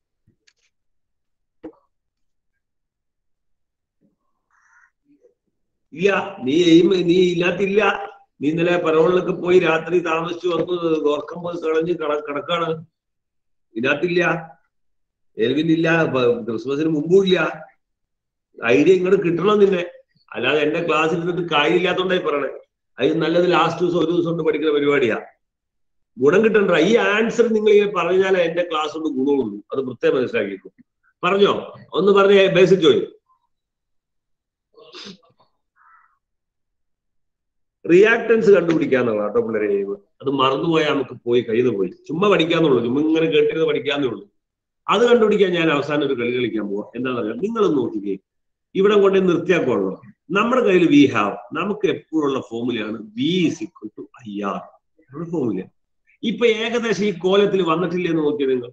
ഇല്ല, നീ എയിം നീ ഇല്ലാത്തില്ല. നീ ഇന്നലെ പരോളിലൊക്കെ പോയി രാത്രി താമസിച്ചു വന്ന് ഉറക്കം പോയി കളഞ്ഞ് കിടക്കാണ്. ഇതിനകത്തില്ല, എൽവിനില്ല, ക്രിസ്മസിന് മുമ്പും ഇല്ല. ഐഡിയ ഇങ്ങോട്ട് കിട്ടണം നിന്നെ. അല്ലാതെ എന്റെ ക്ലാസ്സിൽ നിന്നിട്ട് കാര്യമില്ലാത്തോണ്ടായി പറയണേ. അത് നല്ലത് ലാസ്റ്റ് ദിവസം ഒരു ദിവസം കൊണ്ട് പഠിക്കുന്ന പരിപാടിയാ. ഗുണം കിട്ടണ്ട. ഈ ആൻസർ നിങ്ങൾ ഇങ്ങനെ പറഞ്ഞാലേ എന്റെ ക്ലാസ് കൊണ്ട് ഗുണമുള്ളൂ. അത് പ്രത്യേകം മനസ്സിലാക്കിക്കും. പറഞ്ഞോ, ഒന്ന് പറഞ്ഞേ. ബേസിക് ജോയി റിയാക്ടൻസ് കണ്ടുപിടിക്കാന്നുള്ള കേട്ടോ പിള്ളേരെ എയിം. അത് മറന്നുപോയാൽ നമുക്ക് പോയി കയ്യിൽ പോയി. ചുമ്മാ പഠിക്കാന്നുള്ളൂ, ചുമ്മാ ഇങ്ങനെ കേട്ടിരുന്ന് പഠിക്കാന്നേ ഉള്ളൂ. അത് കണ്ടുപിടിക്കാൻ ഞാൻ അവസാനം ഒരു കളി കളിക്കാൻ പോവാം. എന്താണെന്ന് അറിയാം, നിങ്ങളൊന്ന് നോക്കിക്കേ. ഇവിടെ കൊണ്ടേ നിർത്തിയാക്കുള്ളൂ. നമ്മുടെ കയ്യിൽ വി ഹാവ്, നമുക്ക് എപ്പോഴുള്ള ഫോമുലയാണ് V is equal to I R. നമ്മുടെ ഫോമുല ഇപ്പൊ ഏകദേശം ഈ കോലത്തിൽ വന്നിട്ടില്ലേ എന്ന് നോക്കിയത് നിങ്ങൾ?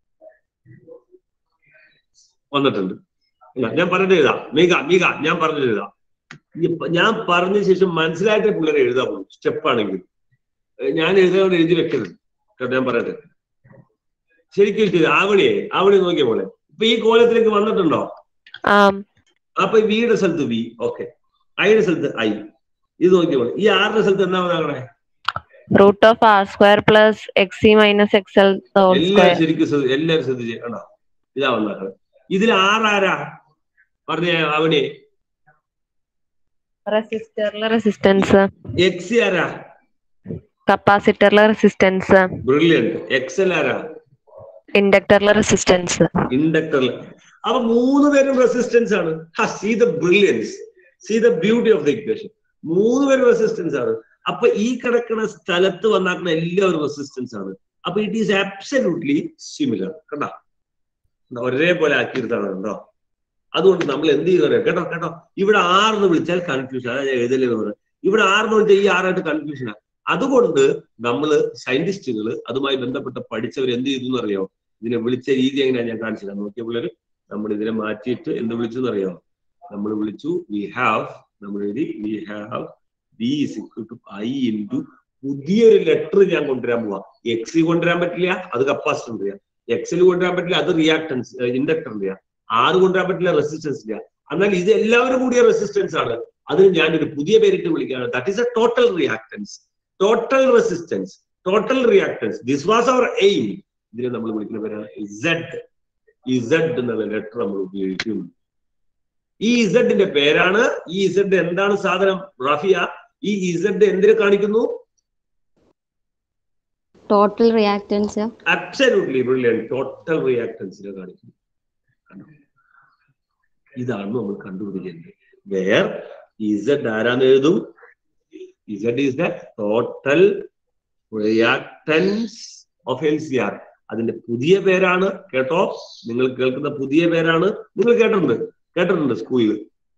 വന്നിട്ടുണ്ട്. ഞാൻ പറഞ്ഞത് എഴുതാം. മീക മീക ഞാൻ പറഞ്ഞത് എഴുതാം. ഞാൻ പറഞ്ഞ ശേഷം മനസ്സിലായിട്ട് പിള്ളേരെ എഴുതാൻ പോകും. സ്റ്റെപ്പാണെങ്കിൽ ഞാൻ എഴുതാൻ എഴുതി വെക്കരുത് കേട്ടോ. ഞാൻ പറയട്ടെ, ശരിക്കും ചെയ്ത് ആവണിയെ ആവണി നോക്കിയ പോലെ ഇപ്പൊ ഈ കോലത്തിലേക്ക് വന്നിട്ടുണ്ടോ? അപ്പൊ വിയുടെ സ്ഥലത്ത് വി, ഓക്കെ. ഐയുടെ സ്ഥലത്ത് ഐ. ഇത് നോക്കിയ പോലെ ഈ ആറിന്റെ സ്ഥലത്ത് എന്താ വന്നാകണേ? Root of R square plus X C minus X L. എല്ലാരും ശരിക്കും എല്ലാരും ശ്രദ്ധിച്ചേ കണ്ടോ? ഇതാ വന്നാക്കണേ. ഇതിൽ ആറാരാ പറഞ്ഞ അവനെ? റെസിസ്റ്ററിലെ റെസിസ്റ്റൻസ്. എക്സ് ആരാ? കപ്പാസിറ്ററിലെ റെസിസ്റ്റൻസ്. ബ്രില്യന്റ്. എക്സ് എൽ ആരാ? ഇൻഡക്ടറിലെ റെസിസ്റ്റൻസ്. ഇൻഡക്ടറിൽ. അപ്പൊ മൂന്ന് പേരും റെസിസ്റ്റൻസ് ആണ്. See the brilliance, see the beauty of the equation. മൂന്ന് പേരും റെസിസ്റ്റൻസ് ആണ്. അപ്പൊ ഈ കിടക്കുന്ന സ്ഥലത്ത് വന്നാക്കുന്ന എല്ലാവരും റെസിസ്റ്റൻസ് ആണ്. അപ്പൊ ഇറ്റ് ഈസ് അബ്സല്യൂട്ട്ലി സിമിലർ. കണ്ടോ? ഒരേപോലെ ആക്കിയെടുത്താണ്. കണ്ടോ? അതുകൊണ്ട് നമ്മൾ എന്ത് ചെയ്യുക കേട്ടോ കേട്ടോ ഇവിടെ ആറെന്ന് വിളിച്ചാൽ കൺഫ്യൂഷൻ. അതായത് എഴുതലെന്ന് പറയുന്നത് ഇവിടെ ആറെന്ന് വിളിച്ചാൽ ഈ ആറായിട്ട് കൺഫ്യൂഷനാണ്. അതുകൊണ്ട് നമ്മൾ സയന്റിസ്റ്റുകൾ അതുമായി ബന്ധപ്പെട്ട് പഠിച്ചവർ എന്ത് ചെയ്തു എന്നറിയോ? ഇതിനെ വിളിച്ച രീതി എങ്ങനെയാണ് ഞാൻ കാണിച്ചത്. നോക്കിയ പിള്ളേര് നമ്മൾ ഇതിനെ മാറ്റിയിട്ട് എന്ത് വിളിച്ചു എന്നറിയോ? നമ്മൾ വിളിച്ചു വി ഹാവ്, നമ്മൾ എഴുതി V have V is equal to I into പുതിയൊരു ലെറ്റർ ഞാൻ കൊണ്ടുവരാൻ പോവാം. എക്സ് കൊണ്ടുവരാൻ പറ്റില്ല, അത് കപ്പാസിറ്റർ. എക്സിൽ കൊണ്ടുവരാൻ പറ്റില്ല, അത് റിയാക്ടൻസ് ഇൻഡക്ടറിന്റെ. ആറ് കൊണ്ടുവരാൻ പറ്റില്ല, റെസിസ്റ്റൻസ് ഇല്ല. എന്നാൽ ഇത് എല്ലാവരും കൂടിയ റെസിസ്റ്റൻസ് ആണ്. അതിന് ഞാനൊരു പുതിയ പേരിട്ട് വിളിക്കുകയാണ്. That is a total reactance, total resistance, total reactance. This was our aim. ഇതിനെ നമ്മൾ വിളിക്കുന്ന പേരാണ് ഇസഡ്. ഇസഡ് എന്നുള്ള ലെറ്റർ നമ്മൾ ഉപയോഗിക്കും. ഈ ഇസഡിന്റെ പേരാണ്. ഈ ഇസഡ് എന്താണ് സാധനം റാഫിയ? ഈ ഇസഡ് എന്തിനെ കാണിക്കുന്നു? Total reactance. Absolutely brilliant. Total റിയാക്ടൻസിനെ കാണിക്കുന്നു. ഇതാണ് നമ്മൾ കണ്ടുപിടിക്കേണ്ടത്. വേർ ഇസഡ് ആരാന്ന് എഴുതും? Z is the total reactance of L C R. അതിന്റെ പുതിയ പേരാണ് കേട്ടോ. നിങ്ങൾ കേൾക്കുന്ന പുതിയ പേരാണ്. നിങ്ങൾ കേട്ടിട്ടുണ്ട് കേട്ടിട്ടുണ്ട് സ്കൂളിൽ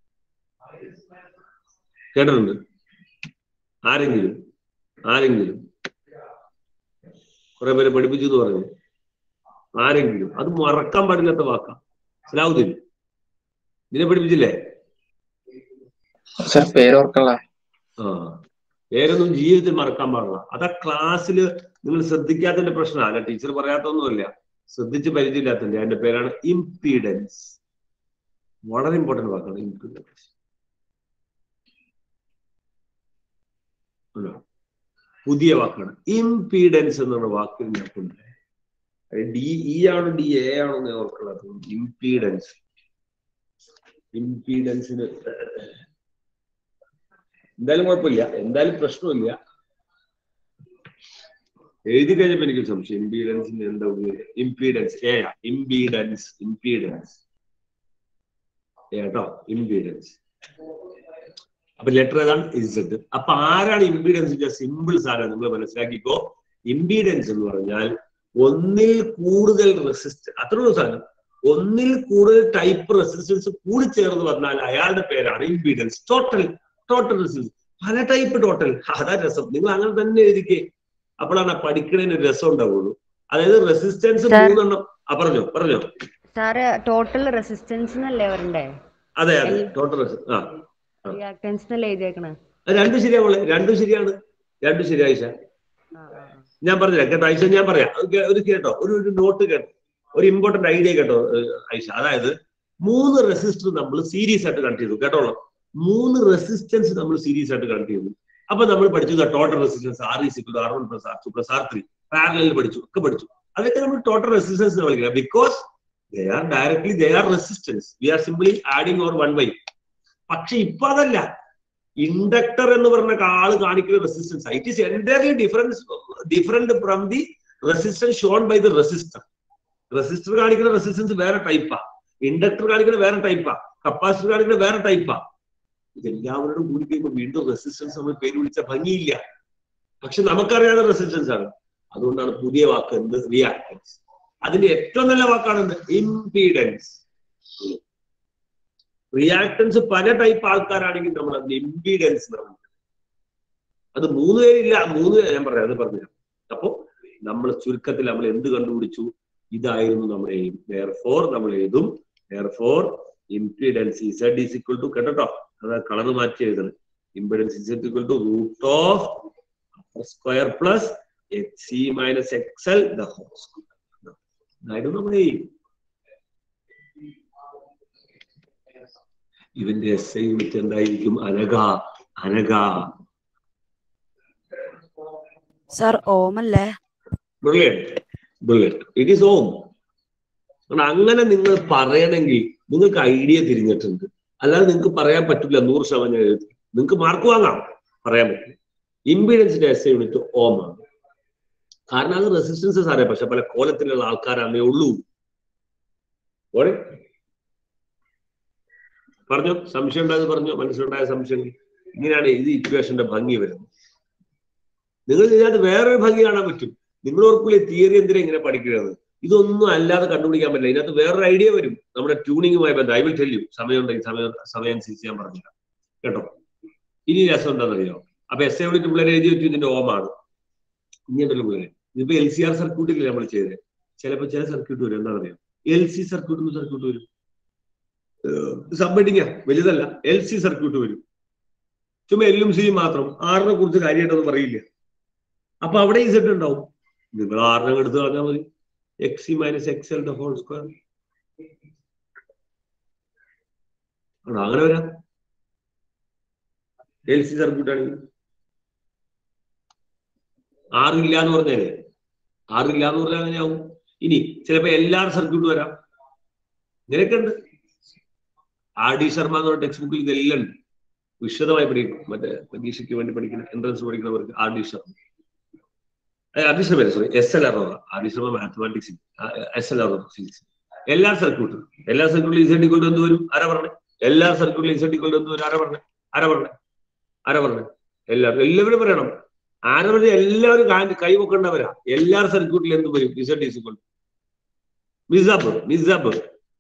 കേട്ടിട്ടുണ്ട് ആരെങ്കിലും ആരെങ്കിലും കുറെ പേര് പഠിപ്പിച്ചു എന്ന് പറഞ്ഞു. ആരെങ്കിലും അത് മറക്കാൻ പാടില്ലാത്ത വാക്കാ. സലാഹുദ്ദീൻ ഇതിനെ പഠിപ്പിച്ചില്ലേ? ആ, പേരൊന്നും ജീവിതത്തിൽ മറക്കാൻ പാടില്ല. അതാ ക്ലാസ്സിൽ നിങ്ങൾ ശ്രദ്ധിക്കാത്തതിന്റെ പ്രശ്നം. അല്ല, ടീച്ചർ പറയാത്തൊന്നുമല്ല, ശ്രദ്ധിച്ച് പരിചയമില്ലാത്തതിന്റെ. അതിന്റെ പേരാണ് ഇംപീഡൻസ്. വളരെ ഇമ്പോർട്ടന്റ് വാക്കാണ് ഇംപീഡൻസ്. പുതിയ വാക്കാണ് ഇംപീഡൻസ് എന്നുള്ള വാക്കിൽ ഞാൻ കൊണ്ടുവരാം. ഡി ഇ ആണോ ഡി എ ആണോ എന്ന് ഓർക്കുന്നത്? ഇംപീഡൻസ്. ഇംപീഡൻസിന് എന്തായാലും കുഴപ്പമില്ല, എന്തായാലും പ്രശ്നമില്ല. എഴുതി കഴിഞ്ഞപ്പോ എനിക്ക് സംശയം ഇംപീഡൻസിന് എന്താ ഉപയോഗിക്കുക. ഇംപീഡൻസ് ഏ ഇംപീഡൻസ് ഇംപീഡൻസ് ഏട്ടോ ഇംപീഡൻസ്. അപ്പൊ ലെറ്റർ ഏതാണ്? ഇസഡ്. അപ്പൊ ആരാണ് ഇംപീഡൻസ്? സിമ്പിൾ സാധനം നിങ്ങൾ മനസ്സിലാക്കിക്കോ. ഇംപീഡൻസ് എന്ന് പറഞ്ഞാൽ ഒന്നിൽ കൂടുതൽ റെസിസ്റ്റൻസ്, അത്രയുള്ള സാധനം. ഒന്നിൽ കൂടുതൽ ടൈപ്പ് റെസിസ്റ്റൻസ് കൂടി ചേർന്ന് വന്നാൽ അയാളുടെ പേരാണ് ഇംപീഡൻസ്. Total total resistance. പല ടൈപ്പ് ടോട്ടൽ. അതാ രസം. നിങ്ങൾ അങ്ങനെ തന്നെ എഴുതിക്കേ. അപ്പോഴാണ് പഠിക്കുന്നതിന് രസം ഉണ്ടാവുള്ളൂ. അതായത് റെസിസ്റ്റൻസ് മൂന്നെണ്ണം. ആ പറഞ്ഞോ പറഞ്ഞോ സാറ്. ടോട്ടൽ റെസിസ്റ്റൻസ് എന്നല്ലേ പറയണ്ടേ? അതെ അതെ ടോട്ടൽ റെസിസ്റ്റൻസ്. ആ റിയാക്ടൻസ് എന്നല്ലേ എഴുതിയേക്കണേ? രണ്ടും ശരിയാവുള്ളേ. രണ്ടും ശരിയാണ്. രണ്ടും ശരിയായി സാർ. ഞാൻ പറഞ്ഞില്ല കേട്ടോ ഐഷ, ഞാൻ പറയാം ഒരു കേട്ടോ ഒരു ഒരു നോട്ട് കേട്ടോ, ഒരു ഇമ്പോർട്ടന്റ് ഐഡിയ കേട്ടോ ഐഷ. അതായത് മൂന്ന് റെസിസ്റ്റർ നമ്മൾ സീരീസ് ആയിട്ട് കണക്ട് ചെയ്തു കേട്ടോളൂ. മൂന്ന് റെസിസ്റ്റൻസ് നമ്മൾ സീരീസ് ആയിട്ട് കണക്ട് ചെയ്തു. അപ്പൊ നമ്മൾ പഠിച്ചു total resistance R is equal to R one plus R two plus R three, parallel പഠിച്ചു, ഒക്കെ പഠിച്ചു. അതൊക്കെ നമ്മൾ ടോട്ടൽ റെസിസ്റ്റൻസ് വിളിക്കുക. Because they are directly they are resistance, we are simply adding or one by. പക്ഷെ ഇപ്പൊ അതല്ല, inductor എന്ന് പറഞ്ഞ ആള് കാണിക്കുന്ന resistance it is entirely difference different from the resistance shown by the resistor. Resistor കാണിക്കുന്ന resistance വേറെ ടൈപ്പാ, ഇൻഡക്ടർ കാണിക്കുന്ന വേറെ ടൈപ്പാ, കപ്പാസിറ്റർ കാണിക്കുന്ന വേറെ ടൈപ്പാ. ഇതെല്ലാവരോടും കൂടി കഴിയുമ്പോൾ വീണ്ടും റെസിസ്റ്റൻസ് നമ്മൾ പേര് വിളിച്ച ഭംഗിയില്ല. പക്ഷെ നമുക്കറിയാവുന്ന റെസിസ്റ്റൻസ് ആണ്. അതുകൊണ്ടാണ് പുതിയ വാക്ക് എന്ത്, റിയാക്ടൻസ്. അതിന്റെ ഏറ്റവും നല്ല വാക്കാണ് എന്ത്, ഇംപീഡൻസ്. റിയാക്ടൻസ് പല ടൈപ്പ് ആൾക്കാരാണെങ്കിൽ നമ്മൾ അതിന്റെ ഇംപീഡൻസ് നമ്മൾ അത് മൂന്ന് പേരില്ല, മൂന്ന് പേര് ഞാൻ പറയാം, അത് പറഞ്ഞു. അപ്പോ നമ്മൾ ചുരുക്കത്തിൽ നമ്മൾ എന്ത് കണ്ടുപിടിച്ചു, ഇതായിരുന്നു നമ്മുടെ എയിം. therefore നമ്മൾ എഴുതും therefore impedance Z is equal to കേട്ടോ, അത് കളർ മാറ്റി എഴുതണം. impedance Z equal to root of R square plus X C minus X L the whole square. ഇതായിരുന്നു നമ്മുടെ എയിം. ഇവന്റെ എസ് ഐ യൂണിറ്റ് എന്തായിരിക്കും? അനഘ അനഘ സർ ഓം അല്ലേ? Brilliant brilliant it is ohm. അങ്ങനെ നിങ്ങൾ പറയണമെങ്കിൽ നിങ്ങൾക്ക് ഐഡിയ തിരിഞ്ഞിട്ടുണ്ട്, അല്ലാതെ നിങ്ങൾക്ക് പറയാൻ പറ്റില്ല. നൂറ് ശതമാനം എഴുതി നിങ്ങൾക്ക് മാർക്ക് വാങ്ങാം, പറയാൻ പറ്റില്ല. ഇംപീഡൻസിന്റെ എസ് ഐ യൂണിറ്റ് ഓം ആണ്. കാരണം അത് റെസിസ്റ്റൻസസ് അറിയാം, പക്ഷെ പല കോലത്തിലുള്ള ആൾക്കാരാണേ ഉള്ളൂ. ഓടെ പറഞ്ഞോ, സംശയം ഉണ്ടായത് പറഞ്ഞോ, മനസ്സിലുണ്ടായ സംശയം. ഇങ്ങനെയാണ് ഇത് ഇക്വേഷന്റെ ഭംഗി വരുന്നത്. നിങ്ങൾ ഇതിനകത്ത് വേറൊരു ഭംഗി കാണാൻ പറ്റും. നിങ്ങൾ ഓർക്കൂലേ തിയറി എന്തിനാ ഇങ്ങനെ പഠിക്കുന്നത്? ഇതൊന്നും അല്ലാതെ കണ്ടുപിടിക്കാൻ പറ്റില്ല. ഇതിനകത്ത് വേറൊരു ഐഡിയ വരും നമ്മുടെ ട്യൂണിങ്ങുമായി ബന്ധം. ഐ വിൽ ടെൽ യു, സമയം ഉണ്ടെങ്കിൽ സമയം സമയം അനുസരിച്ച് ഞാൻ പറഞ്ഞില്ല കേട്ടോ. ഇനി രസം എന്താണെന്നറിയോ? അപ്പൊ എസ് എ യൂണിറ്റ് പിള്ളേരെ എഴുതി വെച്ചു ഇതിന്റെ ഓമാണ്. ഇങ്ങനെയല്ലോ പിള്ളേരെ, ഇതിപ്പോ എൽ സി ആർ സർക്യൂട്ടില്ലേ നമ്മൾ ചെയ്തത്. ചിലപ്പോൾ ചില സർക്യൂട്ട് വരും, എന്താണെന്നറിയോ? എൽ സി സർക്യൂട്ട് സർക്യൂട്ട് വരും, സബ്മിറ്റിംഗ് വലുതല്ല, എൽ സി സർക്യൂട്ട് വരും. ചുമ്മാ എല്ലും സിയും മാത്രം, ആറിനെ കുറിച്ച് കാര്യമായിട്ടൊന്നും പറയില്ല. അപ്പൊ അവിടെ ഇസെറ്റ് ഉണ്ടാവും. നിങ്ങൾ ആറിനെ എടുത്ത് പറഞ്ഞാൽ മതി, X C minus X L whole square. അങ്ങനെ വരാം എൽ സി സർക്യൂട്ട് ആണെങ്കിൽ. ആറില്ല എന്ന് പറഞ്ഞാലേ, ആറില്ല എന്ന് പറഞ്ഞാൽ അങ്ങനെയാവും. ഇനി ചിലപ്പോ എല്ലാ സർക്യൂട്ട് വരാം. ഇങ്ങനെയൊക്കെ ഉണ്ട്. ആർ ഡി ശർമ്മ എന്ന് പറഞ്ഞ ടെക്സ്റ്റ് ബുക്കിൽ ഇതെല്ലാം ഉണ്ട്, വിശദമായി പഠിക്കും. മറ്റേ പരീക്ഷയ്ക്ക് വേണ്ടി പഠിക്കുന്ന എൻട്രൻസ് പഠിക്കുന്നവർക്ക് R D Sharma R D Sharma sorry S L R R D Sharma mathematics, S L R physics. എല്ലാ സർക്യൂട്ടും എല്ലാ സർക്യൂട്ടിലും ഇസെഡ് ഇക്വൽ ടു എന്ത് വരും? ആരാ പറഞ്ഞേ? എല്ലാ സർക്യൂട്ടിലും ഇസെഡ് ഇക്വൽ ടു എന്ത് വരും? ആരാ പറഞ്ഞേ? ആരാ പറഞ്ഞേ? ആരാ പറഞ്ഞേ? എല്ലാവരും എല്ലാവരും പറയണം. ആരാ പറഞ്ഞ? എല്ലാവരും കൈ വെക്കേണ്ടവരാ. എല്ലാ സർക്യൂട്ടിലും എന്ത് വരും? Z is equal to Misab Misab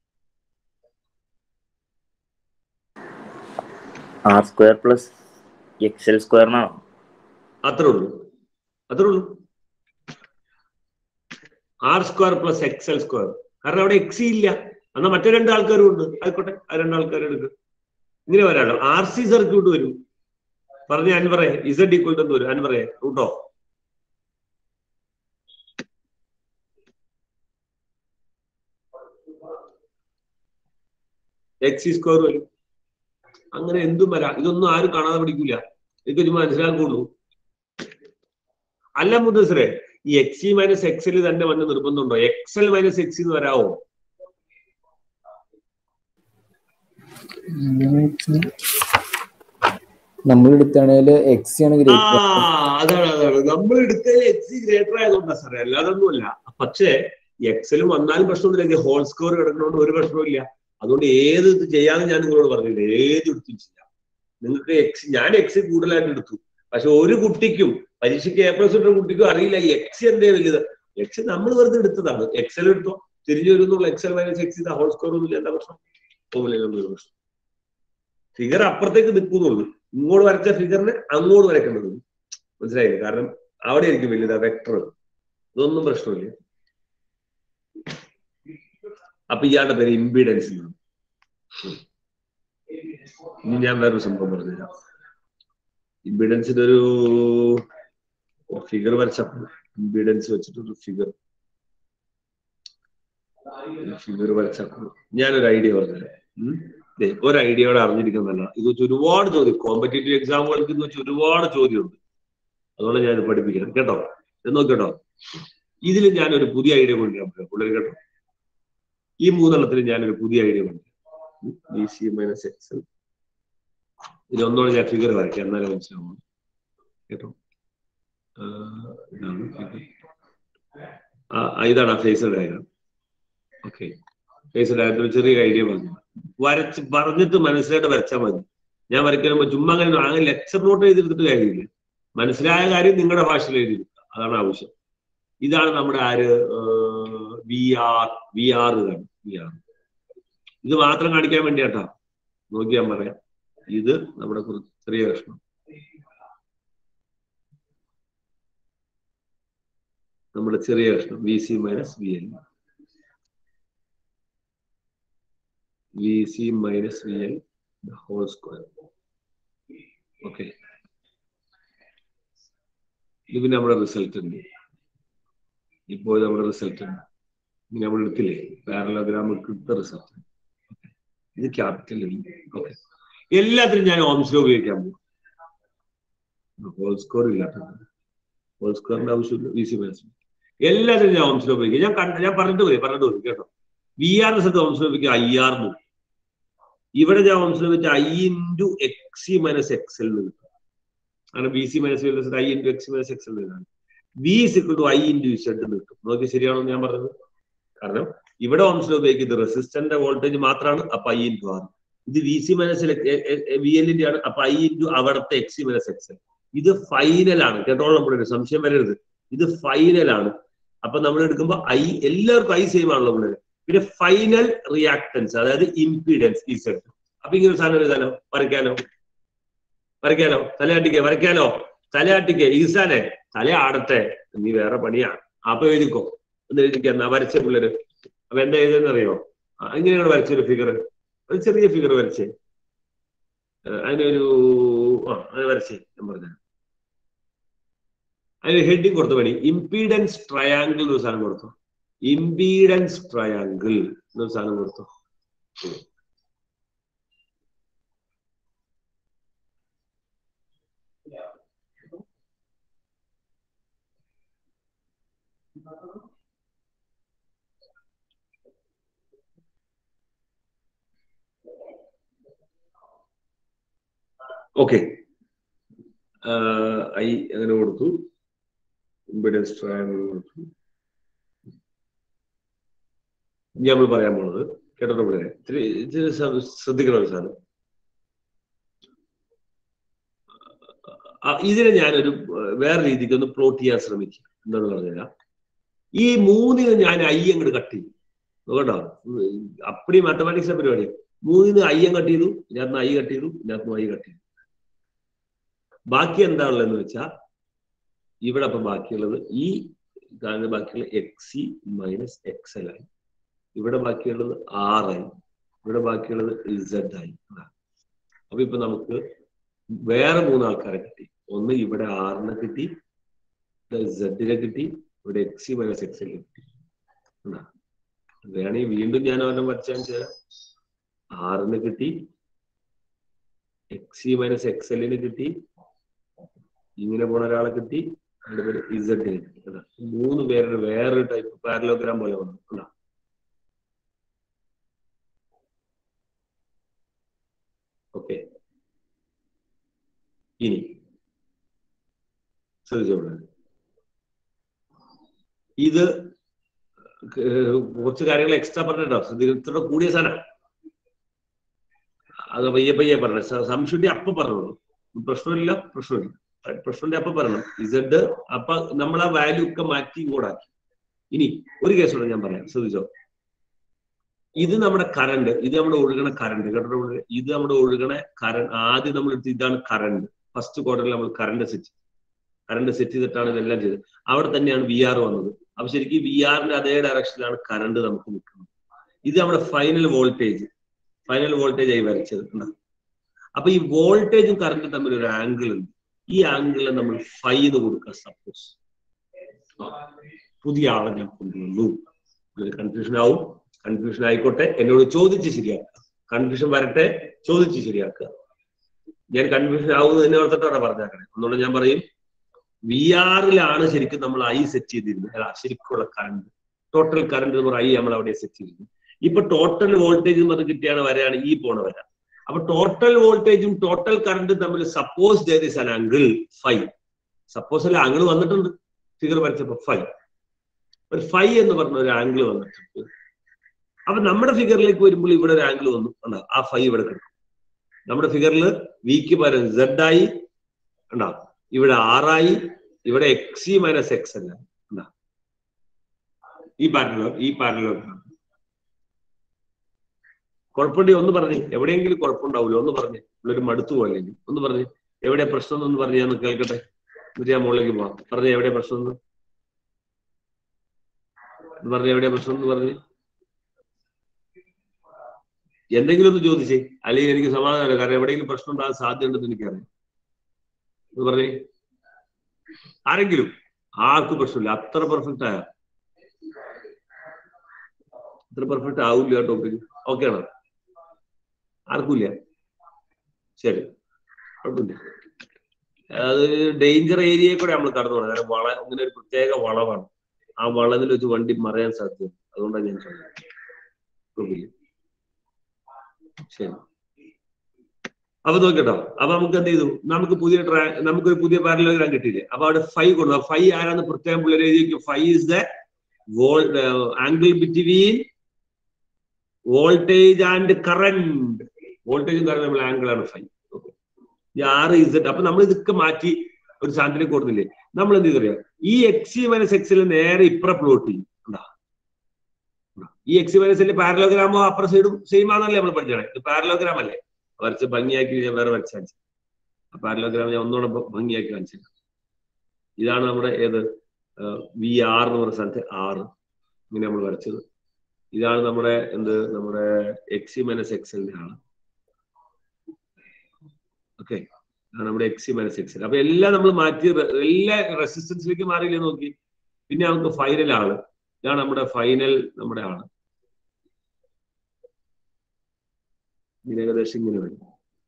R square plus X L സ്ക്വയറിനാണോ? അത്രേ ഉള്ളൂ, അത്രേ ഉള്ളൂ. R square plus X L square. കാരണം അവിടെ എക്സി ഇല്ല, എന്നാൽ മറ്റേ രണ്ട് ആൾക്കാരും ഉണ്ട്. ആയിക്കോട്ടെ, ആ രണ്ടാൾക്കാരും എടുക്കും. ഇങ്ങനെ വരാലോ. ആർ സി സർക്യൂട്ട് വരും. പറഞ്ഞ അൻവറേ ഇസഡ് ഈക്വൽ ടു എന്ത് വരും? അൻവറേ റൂട്ടോ എക്സി സ്ക്വയർ വരും. അങ്ങനെ എന്തും വരാം. ഇതൊന്നും ആരും കാണാതെ പഠിക്കൂല, ഇതൊക്കെ ചുമ്മാ മനസ്സിലാക്കുള്ളൂ. അല്ല മുദ്ദസറേ, ഈ എക്സി മൈനസ് എക്സൽ തന്നെ വന്ന് നിർബന്ധമുണ്ടോ? എക്സൽ മൈനസ് എക്സി എന്ന് വരാവോ? നമ്മൾ എടുത്താണേല് എക്സി ആണ് ഗ്രേറ്റർ. ആ അതാണ് അതാണ് നമ്മൾ എടുത്തതിൽ എക്സി ഗ്രേറ്റർ ആയതുകൊണ്ടാ സാറേ, അല്ലാതൊന്നുമല്ല. പക്ഷേ എക്സലും വന്നാലും പ്രശ്നമൊന്നുമില്ല. ഹോൾ സ്കോർ കിടക്കണോണ്ട് ഒരു പ്രശ്നവും ഇല്ല. അതുകൊണ്ട് ഏത് ഇത് ചെയ്യാന്ന് ഞാൻ നിങ്ങളോട് പറഞ്ഞില്ല, ഏത് എടുത്തും ചെയ്യാം. നിങ്ങൾക്ക് എക്സ് ഞാൻ എക്സ് കൂടുതലായിട്ട് എടുത്തു. പക്ഷെ ഒരു കുട്ടിക്കും പരീക്ഷയ്ക്ക് എ പ്ലസ് ഇട്ട കുട്ടിക്കും അറിയില്ല ഈ എക്സ് എന്തേ വലുത്. എക്സ് നമ്മൾ വെറുതെ എടുത്തതാണ്. എക്സൽ എടുത്തോ, തിരിഞ്ഞു വരുന്നുള്ള X L minus X whole square ഒന്നുമില്ല. എന്താ പ്രശ്നം? പ്രശ്നം ഫിഗർ അപ്പുറത്തേക്ക് നിൽക്കുന്നുള്ളൂ. ഇങ്ങോട്ട് വരച്ച ഫിഗറിന് അങ്ങോട്ട് വരയ്ക്കേണ്ടത്. മനസ്സിലായില്ലേ? കാരണം അവിടെ ആയിരിക്കും വലുതാ വെക്ടർ. ഇതൊന്നും പ്രശ്നമില്ല. അപ്പൊ ഇയാളുടെ പേര് ഇംപീഡൻസ്. ഇനി ഞാൻ വേറൊരു സംഭവം പറഞ്ഞുതരാം. ഇംപീഡൻസിന്റെ ഒരു ഫിഗർ വരച്ചപ്പോൾ ഇംപീഡൻസ് വെച്ചിട്ടൊരു ഫിഗർ ഫിഗർ വരച്ചാൽ ഞാനൊരു ഐഡിയ പറഞ്ഞുതരാം. ഒരു ഐഡിയയോടെ അറിഞ്ഞിരിക്കുന്നതല്ല, ഇത് വെച്ച് ഒരുപാട് ചോദ്യം കോമ്പറ്റേറ്റീവ് എക്സാമുകൾക്ക് ഇത് വെച്ച് ഒരുപാട് ചോദ്യമുണ്ട്. അതുകൊണ്ട് ഞാൻ ഇത് പഠിപ്പിക്കണം കേട്ടോ. ഇത് നോക്കിട്ടോ, ഇതിൽ ഞാനൊരു പുതിയ ഐഡിയ കൊണ്ടുവരാൻ പറ്റും പിള്ളേർ കേട്ടോ. ഈ മൂന്നെണ്ണത്തിൽ ഞാനൊരു പുതിയ ഐഡിയ കൊണ്ടുവരാം. B C minus X L. ഇതിലൊന്നോടെ ഞാൻ ഫിഗർ വരയ്ക്കാം, എന്നാലും മനസ്സിലാവും കേട്ടോ. ഇതാണ് ഫിഗർ. ഇതാണ് ആ ഫേസൽ ഡയഗ്രാം. ഓക്കെ, ഫേസൽ ഡയഗ്രത്തിൽ ചെറിയ ഐഡിയ പറഞ്ഞു വരച്ച് പറഞ്ഞിട്ട് മനസ്സിലായിട്ട് വരച്ചാൽ മതി. ഞാൻ വരയ്ക്കുമ്പോൾ ചുമ്മാ അങ്ങനെ അങ്ങനെ ലെക്ചർ നോട്ട് എഴുതിയെടുത്തിട്ട് കാര്യമില്ല. മനസ്സിലായ കാര്യം നിങ്ങളുടെ ഭാഷയിൽ എഴുതിയെടുക്കുക, അതാണ് ആവശ്യം. ഇതാണ് നമ്മുടെ R V R V R ഇതാണ് വി ആർ. ഇത് മാത്രം കാണിക്കാൻ വേണ്ടിയാട്ടാ, നോക്കിയാൽ പറയാം. ഇത് നമ്മുടെ ചെറിയ കഷ്ണം, നമ്മുടെ ചെറിയ കഷ്ണം V C minus V L. V C minus V L whole square. Okay, ഇത് നമ്മുടെ റിസൾട്ട് ഉണ്ട്. ഇപ്പോൾ നമ്മുടെ റിസൾട്ട് ഉണ്ട്. ഇനി നമ്മൾ എടുത്തില്ലേ പാരലോഗ്രാം എടുത്ത റിസൾട്ട്. ഇത് ക്യാപിറ്റൽ. ഓക്കെ, എല്ലാത്തിനും ഞാൻ ഓംസ് ലോ ഉപയോഗിക്കാൻ പോകും. ഹോൾ സ്ക്വയർ ഇല്ലാത്ത ഹോൾ സ്ക്വയറിന്റെ ആവശ്യമില്ല. വി സി മൈനസ് എല്ലാത്തിനും ഞാൻ ഓംസ് ലോ ഉപയോഗിക്കാം. ഞാൻ കണ്ട ഞാൻ പറഞ്ഞിട്ട് പോയി പറഞ്ഞിട്ട് പോയി കേട്ടോ. വി ആറിന്റെ സ്ഥലത്ത് ഓംസ് ലോ ഉപയോഗിക്കുക ഐ ആർ എന്ന്. ഇവിടെ ഞാൻ ഓംസ് ലോ വെച്ച I into X C minus X L എന്ന് കിട്ടും. അങ്ങനെ B C minus I into X minus X L എന്നാണ്. V is equal to I into Z എന്ന് കിട്ടും. നോക്കി ശരിയാണോ ഞാൻ പറഞ്ഞത്? കാരണം ഇവിടെ ഓംസ് ലോ ഉപയോഗിക്കുന്നത് റെസിസ്റ്ററിന്റെ വോൾട്ടേജ് മാത്രമാണ്. അപ്പൊ ഐ ഇൻറ്റു ആർ. ഇത് വി സി മൈനസ് വി എല്ലിന്റെ ആണ്. അപ്പൊ ഐ ഇൻറ്റു അവിടുത്തെ X C minus X L. ഇത് ഫൈനലാണ് കേട്ടോളം. നമ്മുടെ സംശയം വരരുത്, ഇത് ഫൈനലാണ്. അപ്പൊ നമ്മൾ എടുക്കുമ്പോൾ ഐ എല്ലാവർക്കും ഐ സെയിം ആണല്ലോ പിള്ളേർ. പിന്നെ ഫൈനൽ റിയാക്ടൻസ് അതായത് ഇംപീഡൻസ് ഇസഡ്. അപ്പൊ ഇങ്ങനെ സാധനം എഴുതാനോ വരയ്ക്കാനോ വരയ്ക്കാനോ തലയാട്ടിക്കേ വരയ്ക്കാനോ തലയാട്ടിക്കേ ഈസാനെ തല ആടട്ടെ, നീ വേറെ പണിയാണ്. അപ്പൊ എഴുതിക്കോ എന്ന് എഴുതിക്കാ വരച്ച പിള്ളേര്. അപ്പൊ എന്താ എഴുതുന്ന അറിയോ? ഇങ്ങനെയാണ് വരച്ചൊരു ഫിഗർ, ഒരു ചെറിയ ഫിഗർ വരച്ചേ. അതിനൊരു ആ അത് വരച്ചേ ഞാൻ പറഞ്ഞ അതിന് ഹെഡിങ് കൊടുത്ത പണി ഇംപീഡൻസ് ട്രയാങ്കിൾ എന്നൊരു സാധനം കൊടുത്തു. ഇംപീഡൻസ് ട്രയാങ്കിൾ എന്നൊരു സാധനം കൊടുത്തു. ഓക്കെ, ഐ അങ്ങനെ കൊടുത്തു. ഇംപീഡൻസ് ട്രയാങ്കിൾ കൊടുത്തു. നമ്മൾ പറയാൻ പോണത് കേട്ടോ പിള്ളേരെ, ഇത്തിരി ഇത്തിരി ശ്രദ്ധിക്കണം ഒരു സാധനം. ഇതിനെ ഞാനൊരു വേറെ രീതിക്ക് ഒന്ന് പ്ലോട്ട് ചെയ്യാൻ ശ്രമിക്കും. എന്താന്ന് പറഞ്ഞാൽ ഈ മൂന്നിന് ഞാൻ ഐ അങ്ങോട്ട് കട്ട് ചെയ്യും കേട്ടോ. അപ്പടി മാത്തമാറ്റിക്സിന്റെ പരിപാടിയാണ്. മൂന്നിന് ഐ എം കട്ട് ചെയ്തു, ഇതിനകത്ത് ഐ കട്ട് ചെയ്തു, ഇതിനകത്ത് ഐ കട്ട് ചെയ്തു. ബാക്കി എന്താണുള്ളതെന്ന് വെച്ചാൽ ഇവിടെ അപ്പൊ ബാക്കിയുള്ളത് ഈ കാണുന്ന ബാക്കിയുള്ള X C minus X L ആയി. ഇവിടെ ബാക്കിയുള്ളത് ആർ ആയി. ഇവിടെ ബാക്കിയുള്ളത് ഇസഡ് ആയി. അപ്പൊ ഇപ്പൊ നമുക്ക് വേറെ മൂന്നാൾക്കാരെ കിട്ടി. ഒന്ന് ഇവിടെ ആറിനെ കിട്ടി, സെഡിനെ കിട്ടി, ഇവിടെ X C minus X L കിട്ടി. വേണമെങ്കിൽ വീണ്ടും ഞാൻ അവനെ വരച്ചാൽ ചെയ്യാം. ആറിന് കിട്ടി, എക്സ് സി മൈനസ് എക്സ് എല്ലിന് കിട്ടി, ഇങ്ങനെ പോണ ഒരാളെ കിട്ടി, അതിന്റെ പേര് ഇസഡിന് കിട്ടി. മൂന്ന് പേരുടെ വേറൊരു ടൈപ്പ് പാരലോഗ്രാം പോലെ വന്നു. ഓക്കെ, ഇനി ശ്രദ്ധിച്ചോളൂ. ഇത് കുറച്ച് കാര്യങ്ങൾ എക്സ്ട്രാ പറഞ്ഞിട്ടോ. ശ്രദ്ധിക്കുന്ന കൂടിയ സാധനം അത് പയ്യെ പയ്യെ പറഞ്ഞു. സംശുദ്ധി അപ്പൊ പറഞ്ഞോളൂ, പ്രശ്നമില്ല പ്രശ്നമില്ല പ്രശ്നത്തിന്റെ അപ്പൊ പറയണം. ഇസഡ് അപ്പൊ നമ്മൾ ആ വാല്യൂ ഒക്കെ മാറ്റി കൂടാക്കി. ഇനി ഒരു കേസോടെ ഞാൻ പറയാം, ശ്രദ്ധിച്ചോ. ഇത് നമ്മുടെ കറണ്ട്, ഇത് നമ്മുടെ ഒഴുകണ കറണ്ട് കേട്ടോ. ഇത് നമ്മുടെ ഒഴുകണ കറണ്ട്. ആദ്യം നമ്മൾ എടുത്ത് ഇതാണ് കറണ്ട്. ഫസ്റ്റ് ക്വാർട്ടറിൽ നമ്മൾ കറണ്ട് സെറ്റ് കറണ്ട് സെറ്റ് ചെയ്തിട്ടാണ് ഇതെല്ലാം ചെയ്തത്. അവിടെ തന്നെയാണ് വി ആർ വന്നത്. അപ്പൊ ശരിക്കും വി ആറിന്റെ അതേ ഡയറക്ഷനിലാണ് കറണ്ട് നമുക്ക് നിൽക്കുന്നത്. ഇത് നമ്മുടെ ഫൈനൽ വോൾട്ടേജ് ഫൈനൽ വോൾട്ടേജ് ആയി വരച്ചത്. അപ്പൊ ഈ വോൾട്ടേജും കറണ്ടും തമ്മിൽ ഒരു ആംഗിൾ ഉണ്ട്. ഈ ആംഗിളിൽ നമ്മൾ ഫൈ എന്ന് കൊടുക്കുക സപ്പോസ്. പുതിയ ആളെ ഞാൻ കൊണ്ടുവന്നു. കൺഫ്യൂഷൻ ആവും, കൺഫ്യൂഷൻ ആയിക്കോട്ടെ, എന്നോട് ചോദിച്ച് ശരിയാക്കുക. കൺഫ്യൂഷൻ വരട്ടെ, ചോദിച്ച് ശരിയാക്കുക. ഞാൻ കൺഫ്യൂഷൻ ആവുന്നത് തന്നെ ഓർത്തിട്ടാണ് പറഞ്ഞേക്കണേ. ഒന്നുകൂടെ ഞാൻ പറയും, വി ആറിലാണ് ശരിക്കും നമ്മൾ ഐ സെറ്റ് ചെയ്തിരുന്നത്. അല്ല, ശരിക്കുള്ള കറണ്ട്, ടോട്ടൽ കറണ്ട് എന്ന് പറയുക ഐ നമ്മൾ അവിടെ സെറ്റ് ചെയ്തിരുന്നു. ഇപ്പൊ ടോട്ടൽ വോൾട്ടേജ് എന്ന് കിട്ടിയാണ് വരെയാണ് ഈ പോണ വര. അപ്പൊ ടോട്ടൽ വോൾട്ടേജും ടോട്ടൽ കറണ്ടും തമ്മിൽ suppose there is an angle phi. Suppose അല്ല, ആംഗിൾ വന്നിട്ടുണ്ട് ഫിഗർ വരച്ചപ്പോ ഫൈവ്. ഒരു ഫൈവ് എന്ന് പറഞ്ഞ ഒരു ആംഗിൾ വന്നിട്ടുണ്ട്. അപ്പൊ നമ്മുടെ ഫിഗറിലേക്ക് വരുമ്പോൾ ഇവിടെ ഒരു ആംഗിൾ വന്നു, ഉണ്ടോ? ആ ഫൈവ് ഇവിടെ കിടക്കും. നമ്മുടെ ഫിഗറിൽ വിക്ക് പകരം സെഡ് ആയി, ഉണ്ടോ? ഇവിടെ ആറായി, ഇവിടെ എക്സ് മൈനസ് എക്സ് അല്ല, ഉണ്ടോ? ഈ പാരലോ ഈ പാരലോ കുഴപ്പമുണ്ടെങ്കിൽ ഒന്ന് പറഞ്ഞേ. എവിടെയെങ്കിലും കുഴപ്പമുണ്ടാവില്ല, ഒന്ന് പറഞ്ഞേ. ഒരു മടുത്തു പോയില്ലെങ്കിൽ ഒന്ന് പറഞ്ഞേ. എവിടെ പ്രശ്നം എന്നൊന്ന് പറഞ്ഞ് ഞാൻ കേൾക്കട്ടെ. എന്നിട്ട് ഞാൻ മുകളിലേക്ക് പോവാം. പറഞ്ഞേ എവിടെ പ്രശ്നം എന്ന് പറഞ്ഞ എവിടെ പ്രശ്നം എന്ന് പറഞ്ഞ് എന്തെങ്കിലും ഒന്ന് ചോദിച്ചേ. അല്ലെങ്കിൽ എനിക്ക് സമാധാനമല്ല. കാരണം എവിടെയെങ്കിലും പ്രശ്നം ഉണ്ടാകാൻ സാധ്യത ഉണ്ടെന്ന് എനിക്കറിയാം. എന്ന് പറഞ്ഞേ ആരെങ്കിലും. ആർക്കും പ്രശ്നമില്ല. അത്ര പെർഫെക്റ്റ് ആയ അത്ര പെർഫെക്റ്റ് ആവില്ല ടോപ്പിക്. ഓക്കെ ആണോ? ആർക്കുമില്ല? ശരി, കുഴപ്പമില്ല. അത് ഡേഞ്ചർ ഏരിയയിൽ കൂടെ നമ്മൾ കടന്നു പോകണം. കാരണം വള ഇങ്ങനെ ഒരു പ്രത്യേക വളവാണ്. ആ വളവിൽ വെച്ച് വണ്ടി മറയാൻ സാധ്യത. അതുകൊണ്ടാണ് ഞാൻ പറഞ്ഞത്. കുഴപ്പമില്ല. ശരി, അപ്പൊ നോക്കട്ടോ. അപ്പൊ നമുക്ക് എന്ത് ചെയ്തു? നമുക്ക് പുതിയ ട്രാ നമുക്കൊരു പുതിയ പാരലോഗ്രാം കിട്ടിയില്ലേ? അപ്പൊ അവിടെ ഫൈവ് കൊടുത്തു. ഫൈവ് ആരാന്ന് പ്രത്യേകം പിള്ളേർ എഴുതിയിരിക്കും. Phi is the whole angle between voltage and current. വോൾട്ടേജും കറണ്ട് നമ്മൾ ആംഗിൾ ആണ് ഫൈവ്. ഓക്കെ, ഈ ആറ് ഇസഡ്. അപ്പൊ നമ്മൾ ഇതൊക്കെ മാറ്റി ഒരു സാധനത്തിലേക്ക് കൊടുത്തില്ലേ? നമ്മൾ എന്ത് ചെയ്തറിയാം? ഈ എക്സ് മൈനസ് എക്സിൽ നേരെ ഇപ്പുറം പ്ലോട്ട് ചെയ്യും. ഈ എക്സ് മൈനസിന്റെ പാരലോഗ്രാമോ അപ്പുറ സൈഡും സെയിം ആണല്ലേ നമ്മൾ പഠിച്ചത്? ഇത് പാരലോഗ്രാം അല്ലേ? വരച്ച് ഭംഗിയാക്കി ഞാൻ വേറെ വരച്ച് കാണിച്ചു. ആ പാരലോഗ്രാം ഞാൻ ഒന്നുകൂടെ ഭംഗിയാക്കി കാണിച്ചു. ഇതാണ് നമ്മുടെ ഏത് വി ആർ എന്ന് പറയുന്ന സ്ഥലത്ത് ആറ് ഇങ്ങനെ നമ്മൾ വരച്ചത്. ഇതാണ് നമ്മുടെ എന്ത് നമ്മുടെ എക്സ് മൈനസ് എക്സലിന്റെ ആണ്. ഓക്കെ, നമ്മുടെ എക്സ് മൈനസ് എക്സൽ. അപ്പൊ എല്ലാം നമ്മൾ മാറ്റി, എല്ലാ റെസിസ്റ്റൻസിലേക്ക് മാറിയില്ലേ നോക്കി. പിന്നെ നമുക്ക് ഫൈനൽ ആള്. ഇതാണ് നമ്മുടെ ഫൈനൽ നമ്മുടെ ആള്. ഇതിന് ഏകദേശം ഇങ്ങനെ വരും.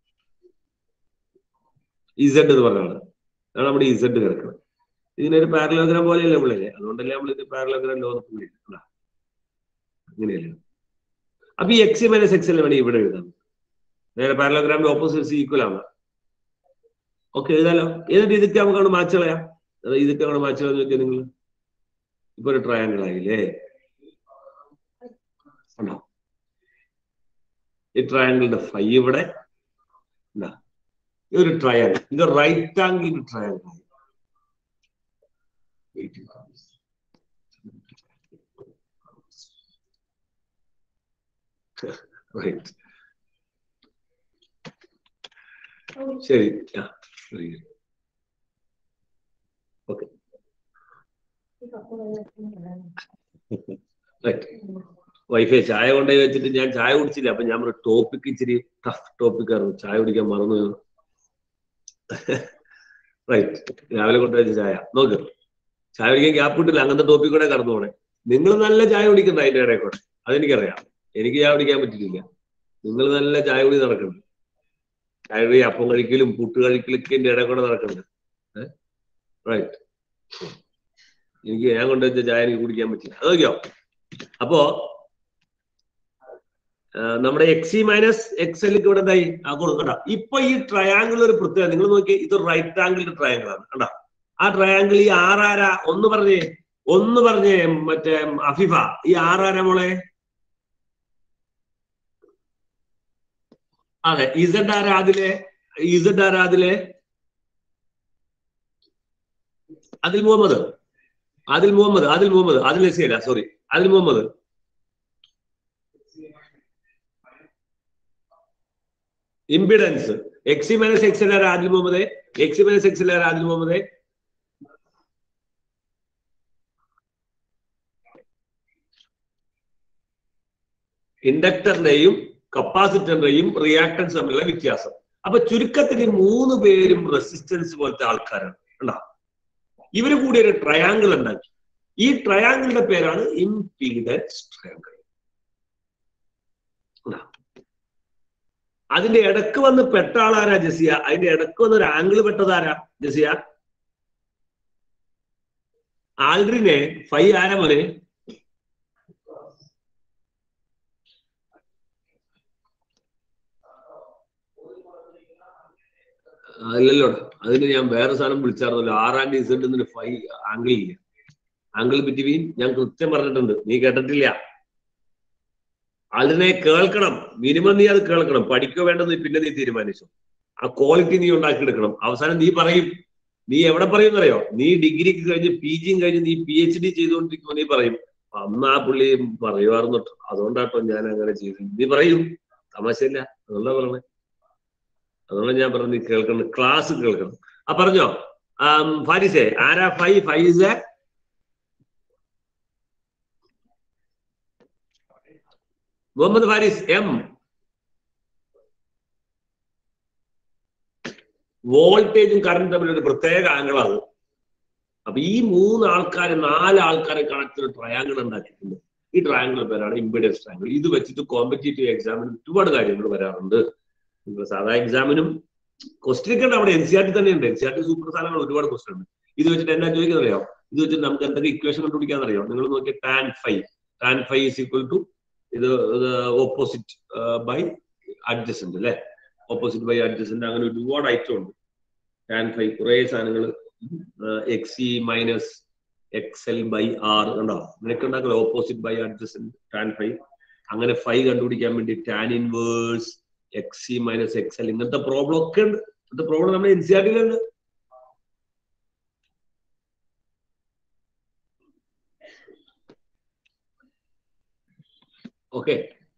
ഇസഡ് എന്ന് പറഞ്ഞ ആള്. അതാണ് നമ്മുടെ ഇസഡ് കിടക്കുന്നത്. ഇതിനെ ഒരു പാരലോഗ്രാം പോലെയല്ലേ നമ്മളല്ലേ? അതുകൊണ്ടല്ലേ നമ്മൾ ഇത് പാരലോഗ്രാം ലോകത്ത് അങ്ങനെയല്ലേ? അപ്പൊ ഈ എക്സ് മൈനസ് എക്സ് അല്ലേ വേണേ ഇവിടെ എഴുതാം. നേരെ പാരലോഗ്രാമിന്റെ ഓപ്പോസിറ്റ് ഈക്വൽ ആണ്. ഓക്കെ, എഴുതാലോ. എന്നിട്ട് ഇതൊക്കെ നമുക്കാണ് മാച്ച് കളയാം. അത് ഇതൊക്കെ ആണ് മാച്ച് കളയാന്ന് വെച്ചാൽ നിങ്ങൾ ഇപ്പൊ ഒരു ട്രയാങ്കിൾ ആയില്ലേ? ഉണ്ടോ? ഈ ട്രയാങ്കിളിന്റെ ഫൈവ് ഇവിടെ എന്താ? ഒരു ട്രയാങ്കിൾ. ഇത് റൈറ്റ് ആംഗിൾ ട്രയാങ്കിൾ ആയി. റൈറ്റ്. ശരി, ഓക്കെ. വൈഫൈ ചായ കൊണ്ടുപോയി വെച്ചിട്ട് ഞാൻ ചായ കുടിച്ചില്ല. അപ്പൊ ഞാൻ ഒരു ടോപ്പിക് ഇച്ചിരി ടഫ് ടോപ്പിക് ആയിരുന്നു. ചായ കുടിക്കാൻ മറന്നു. റൈറ്റ്, രാവിലെ കൊണ്ടുവച്ച ചായ നോക്ക്. ചായ കുടിക്കാൻ ഗ്യാപ്പ് കിട്ടില്ല. അങ്ങനത്തെ ടോപ്പിക് കൂടെ കടന്നു പോണേ. നിങ്ങൾ നല്ല ചായ കുടിക്കണ്ട അതിന്റെ ഇടയിൽ കൂടെ. അതെനിക്കറിയാം. എനിക്ക് ചായ കുടിക്കാൻ പറ്റിയിട്ടില്ല. നിങ്ങൾ നല്ല ചായ കുടി നടക്കുന്നുണ്ട്. ചായ കുടി അപ്പം കഴിക്കലും പുട്ട് കഴിക്കലൊക്കെ എന്റെ ഇടയിൽ കൂടെ നടക്കുന്നുണ്ട്. റൈറ്റ്, എനിക്ക് ഞാൻ കൊണ്ടുവച്ച ചായ എനിക്ക് കുടിക്കാൻ പറ്റില്ല. അതൊക്കെയോ? അപ്പോ നമ്മുടെ എക്സ് മൈനസ് എക്സ് എല്ലിക്ക് ഇവിടെ എന്തായി കൊടുക്കണ്ട. ഇപ്പൊ ഈ ട്രയാങ്കിൾ ഒരു പ്രത്യേകത നിങ്ങൾ നോക്കി. ഇത് റൈറ്റ് ആംഗിളിന്റെ ട്രയാങ്കിൾ ആണ്. കണ്ട ആ ട്രയാങ്കിൾ. ഈ ആറാര ഒന്ന് പറഞ്ഞേ, ഒന്ന് പറഞ്ഞേ മറ്റേ അഫിഫ. ഈ ആറാര മോളെ? അതെ, ഇസഡ് ആരാ അതിലെ? ഇസഡ് ആരാ അതിലെ? അതിൽ മുഹമ്മദ്. അതിൽ മുഹമ്മദ് അതിൽ മുഹമ്മദ് അതിൽ നസിയല്ല, സോറി, അതിൽ Muhammad. Impedance X minus X L R Adil Muhammad. X minus X L R Adil Muhammad. ഇൻഡക്ടറിന്റെയും കപ്പാസിറ്ററിന്റെയും റിയാക്ടൻസ് തമ്മിലുള്ള വ്യത്യാസം. അപ്പൊ ചുരുക്കത്തിന് മൂന്ന് പേരും റെസിസ്റ്റൻസ് പോലത്തെ ആൾക്കാരാണ്. കണ്ടോ? ഇവര് കൂടി ഒരു ട്രയാങ്കിൾ ഉണ്ടാക്കി. ഈ ട്രയാങ്കിളിന്റെ പേരാണ് ഇംപീഡൻസ് ട്രയാങ്കിൾ. അതിന്റെ ഇടക്ക് വന്ന് പെട്ട ആളാരാ ജസിയ? അതിന്റെ ഇടക്ക് വന്ന് ഒരു ആംഗിൾ പെട്ടതാരാ ജസിയ? ആൾഡ്രിനെ ഫൈ ആരാ മോനെ? അല്ലല്ലോ, അതിന് ഞാൻ വേറെ സാധനം വിളിച്ചായിരുന്നല്ലോ. ആർ ആൻഡ് ഇസഡ് എന്നൊരു ഫൈ ആംഗിൾ ഇല്ല. ആംഗിൾ ബിറ്റ്വീൻ ഞാൻ കൃത്യം പറഞ്ഞിട്ടുണ്ട്, നീ കേട്ടിട്ടില്ല. അതിനെ കേൾക്കണം, മിനിമം നീ അത് കേൾക്കണം. പഠിക്കോ വേണ്ടെന്ന് പിന്നെ നീ തീരുമാനിച്ചു. ആ ക്വാളിറ്റി നീ ഉണ്ടാക്കിയെടുക്കണം. അവസാനം നീ പറയും, നീ എവിടെ പറയും അറിയോ? നീ ഡിഗ്രിക്ക് കഴിഞ്ഞ് പി ജിയും കഴിഞ്ഞ് നീ പി എച്ച് ഡി ചെയ്തുകൊണ്ടിരിക്കുമ്പോൾ നീ പറയും, അന്ന് ആ പുള്ളി പറയുമായിരുന്നു, അതുകൊണ്ടാട്ടോ ഞാൻ അങ്ങനെ ചെയ്തു. നീ പറയും, തമാശയില്ല, അതുകൊണ്ടാ പറഞ്ഞേ. അതുകൊണ്ട് ഞാൻ പറഞ്ഞു നീ കേൾക്കണം, ക്ലാസ് കേൾക്കണം. ആ പറഞ്ഞോ ഫാരിസേ, ആരാ ഫൈ? ഫൈസേ മുഹമ്മദ് ഫാരിസ് എം. വോൾട്ടേജും കറണ്ടും തമ്മിൽ ഒരു പ്രത്യേക ആംഗിളാണ്. അപ്പൊ ഈ മൂന്ന് ആൾക്കാരെ നാല് ആൾക്കാരെ കണക്ട് ഒരു ട്രയാങ്കിൾ ഉണ്ടാക്കിയിട്ടുണ്ട്. ഈ ട്രയാങ്കിൾ പേരാണ് ഇംപീഡൻസ് ട്രയാങ്കിൾ. ഇത് വെച്ചിട്ട് കോമ്പറ്റേറ്റീവ് എക്സാമിന് ഒരുപാട് കാര്യങ്ങൾ വരാറുണ്ട്. സാധാ എക്സാമിനും ക്വസ്റ്റ്യൻ ഒക്കെ ഉണ്ട്. അവിടെ എൻ സി ആർ ടി തന്നെ ഉണ്ട്. N C R T super സാധനങ്ങൾ ഒരുപാട് ക്വസ്റ്റ്യൻ ഉണ്ട്. ഇത് വെച്ചിട്ട് എന്നാ ചോദിക്കാൻ അറിയാം? ഇത് വെച്ചിട്ട് നമുക്ക് എന്തൊക്കെ ഇക്വേഷൻ കണ്ടുപിടിക്കാൻ അറിയാം? നിങ്ങൾ നോക്കിയ tan phi tan phi is equal to ഇത് ഓപ്പോസിറ്റ് ബൈ അഡ്ജസന്റ് അല്ലെ? ഓപ്പോസിറ്റ് ബൈ അഡ്ജസന്റ്, അങ്ങനെ ഒരുപാട് ഐറ്റം ഉണ്ട്. ടാൻ ഫൈവ് കുറെ സാധനങ്ങൾ, X E minus X L by R കണ്ടോ? നിനക്ക് ഉണ്ടാക്കല്ലോ opposite by adjacent tan phi. അങ്ങനെ ഫൈവ് കണ്ടുപിടിക്കാൻ വേണ്ടി tan inverse X E minus X L, ഇങ്ങനത്തെ പ്രോബ്ലം ഒക്കെ ഉണ്ട്. ഇങ്ങനത്തെ പ്രോബ്ലം നമ്മുടെ എൻ സി ആർ ടിയിലുണ്ട്. ഓക്കെ,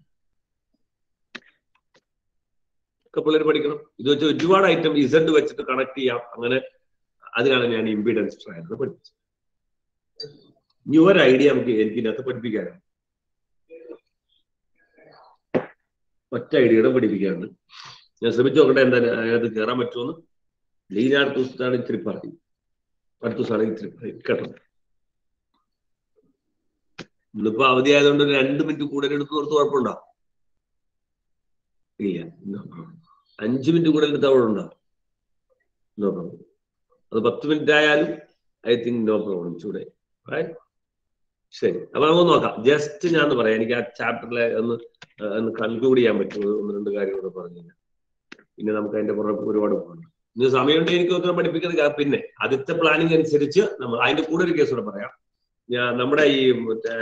ഒക്കെ പിള്ളേർ പഠിക്കണം. ഇത് വെച്ച് ഒരുപാട് ഐറ്റം ഇസഡ് വെച്ചിട്ട് കണക്ട് ചെയ്യാം. അങ്ങനെ അതിനാണ് ഞാൻ ഇംപീഡൻസ് ട്രയാങ്കിൾ പഠിപ്പിച്ചത്. ഇനി ഒരു ഐഡിയ നമുക്ക് എനിക്ക് ഇതിനകത്ത് പഠിപ്പിക്കാനാണ്. ഒറ്റ ഐഡിയയുടെ പഠിപ്പിക്കാറുണ്ട്. ഞാൻ ശ്രമിച്ചു നോക്കട്ടെ എന്താ അതിനകത്ത് കയറാൻ പറ്റുമെന്ന്. ലീന അടുത്ത ദിവസത്താണ് ഇത്തിരി പറയും, അടുത്ത ദിവസമാണ് ഇത്തിരി പറയും കേട്ടോ. ഇന്നിപ്പോ അവധി ആയതുകൊണ്ട് രണ്ട് മിനിറ്റ് കൂടുതൽ എടുത്ത് കൊടുത്ത് കുഴപ്പമുണ്ടോ? ഇല്ല. അഞ്ചു മിനിറ്റ് കൂടുതൽ എടുത്ത് അവിടെ ഉണ്ടോ? No problem. അത് പത്ത് മിനിറ്റ് ആയാലും ഐ തിങ്ക് നോ പ്രോബ്ലം. ചൂടെ ശരി. അപ്പൊ നമുക്ക് നോക്കാം. ജസ്റ്റ് ഞാൻ പറയാം, എനിക്ക് ആ ചാപ്റ്ററിലെ ഒന്ന് ഒന്ന് കൺക്ലൂഡ് ചെയ്യാൻ പറ്റും. ഒന്ന് രണ്ട് കാര്യങ്ങളൊക്കെ പറഞ്ഞു കഴിഞ്ഞാൽ പിന്നെ നമുക്ക് അതിന്റെ പുറത്ത് ഒരുപാട് പോകണം. ഇന്ന് സമയമുണ്ട് എനിക്ക് ഉത്തരം പഠിപ്പിക്കുന്നത്. പിന്നെ ആദ്യത്തെ പ്ലാനിങ് അനുസരിച്ച് നമ്മൾ അതിന്റെ കൂടെ ഒരു കേസ് കൂടെ പറയാം. ഞാൻ നമ്മുടെ ഈ മറ്റേ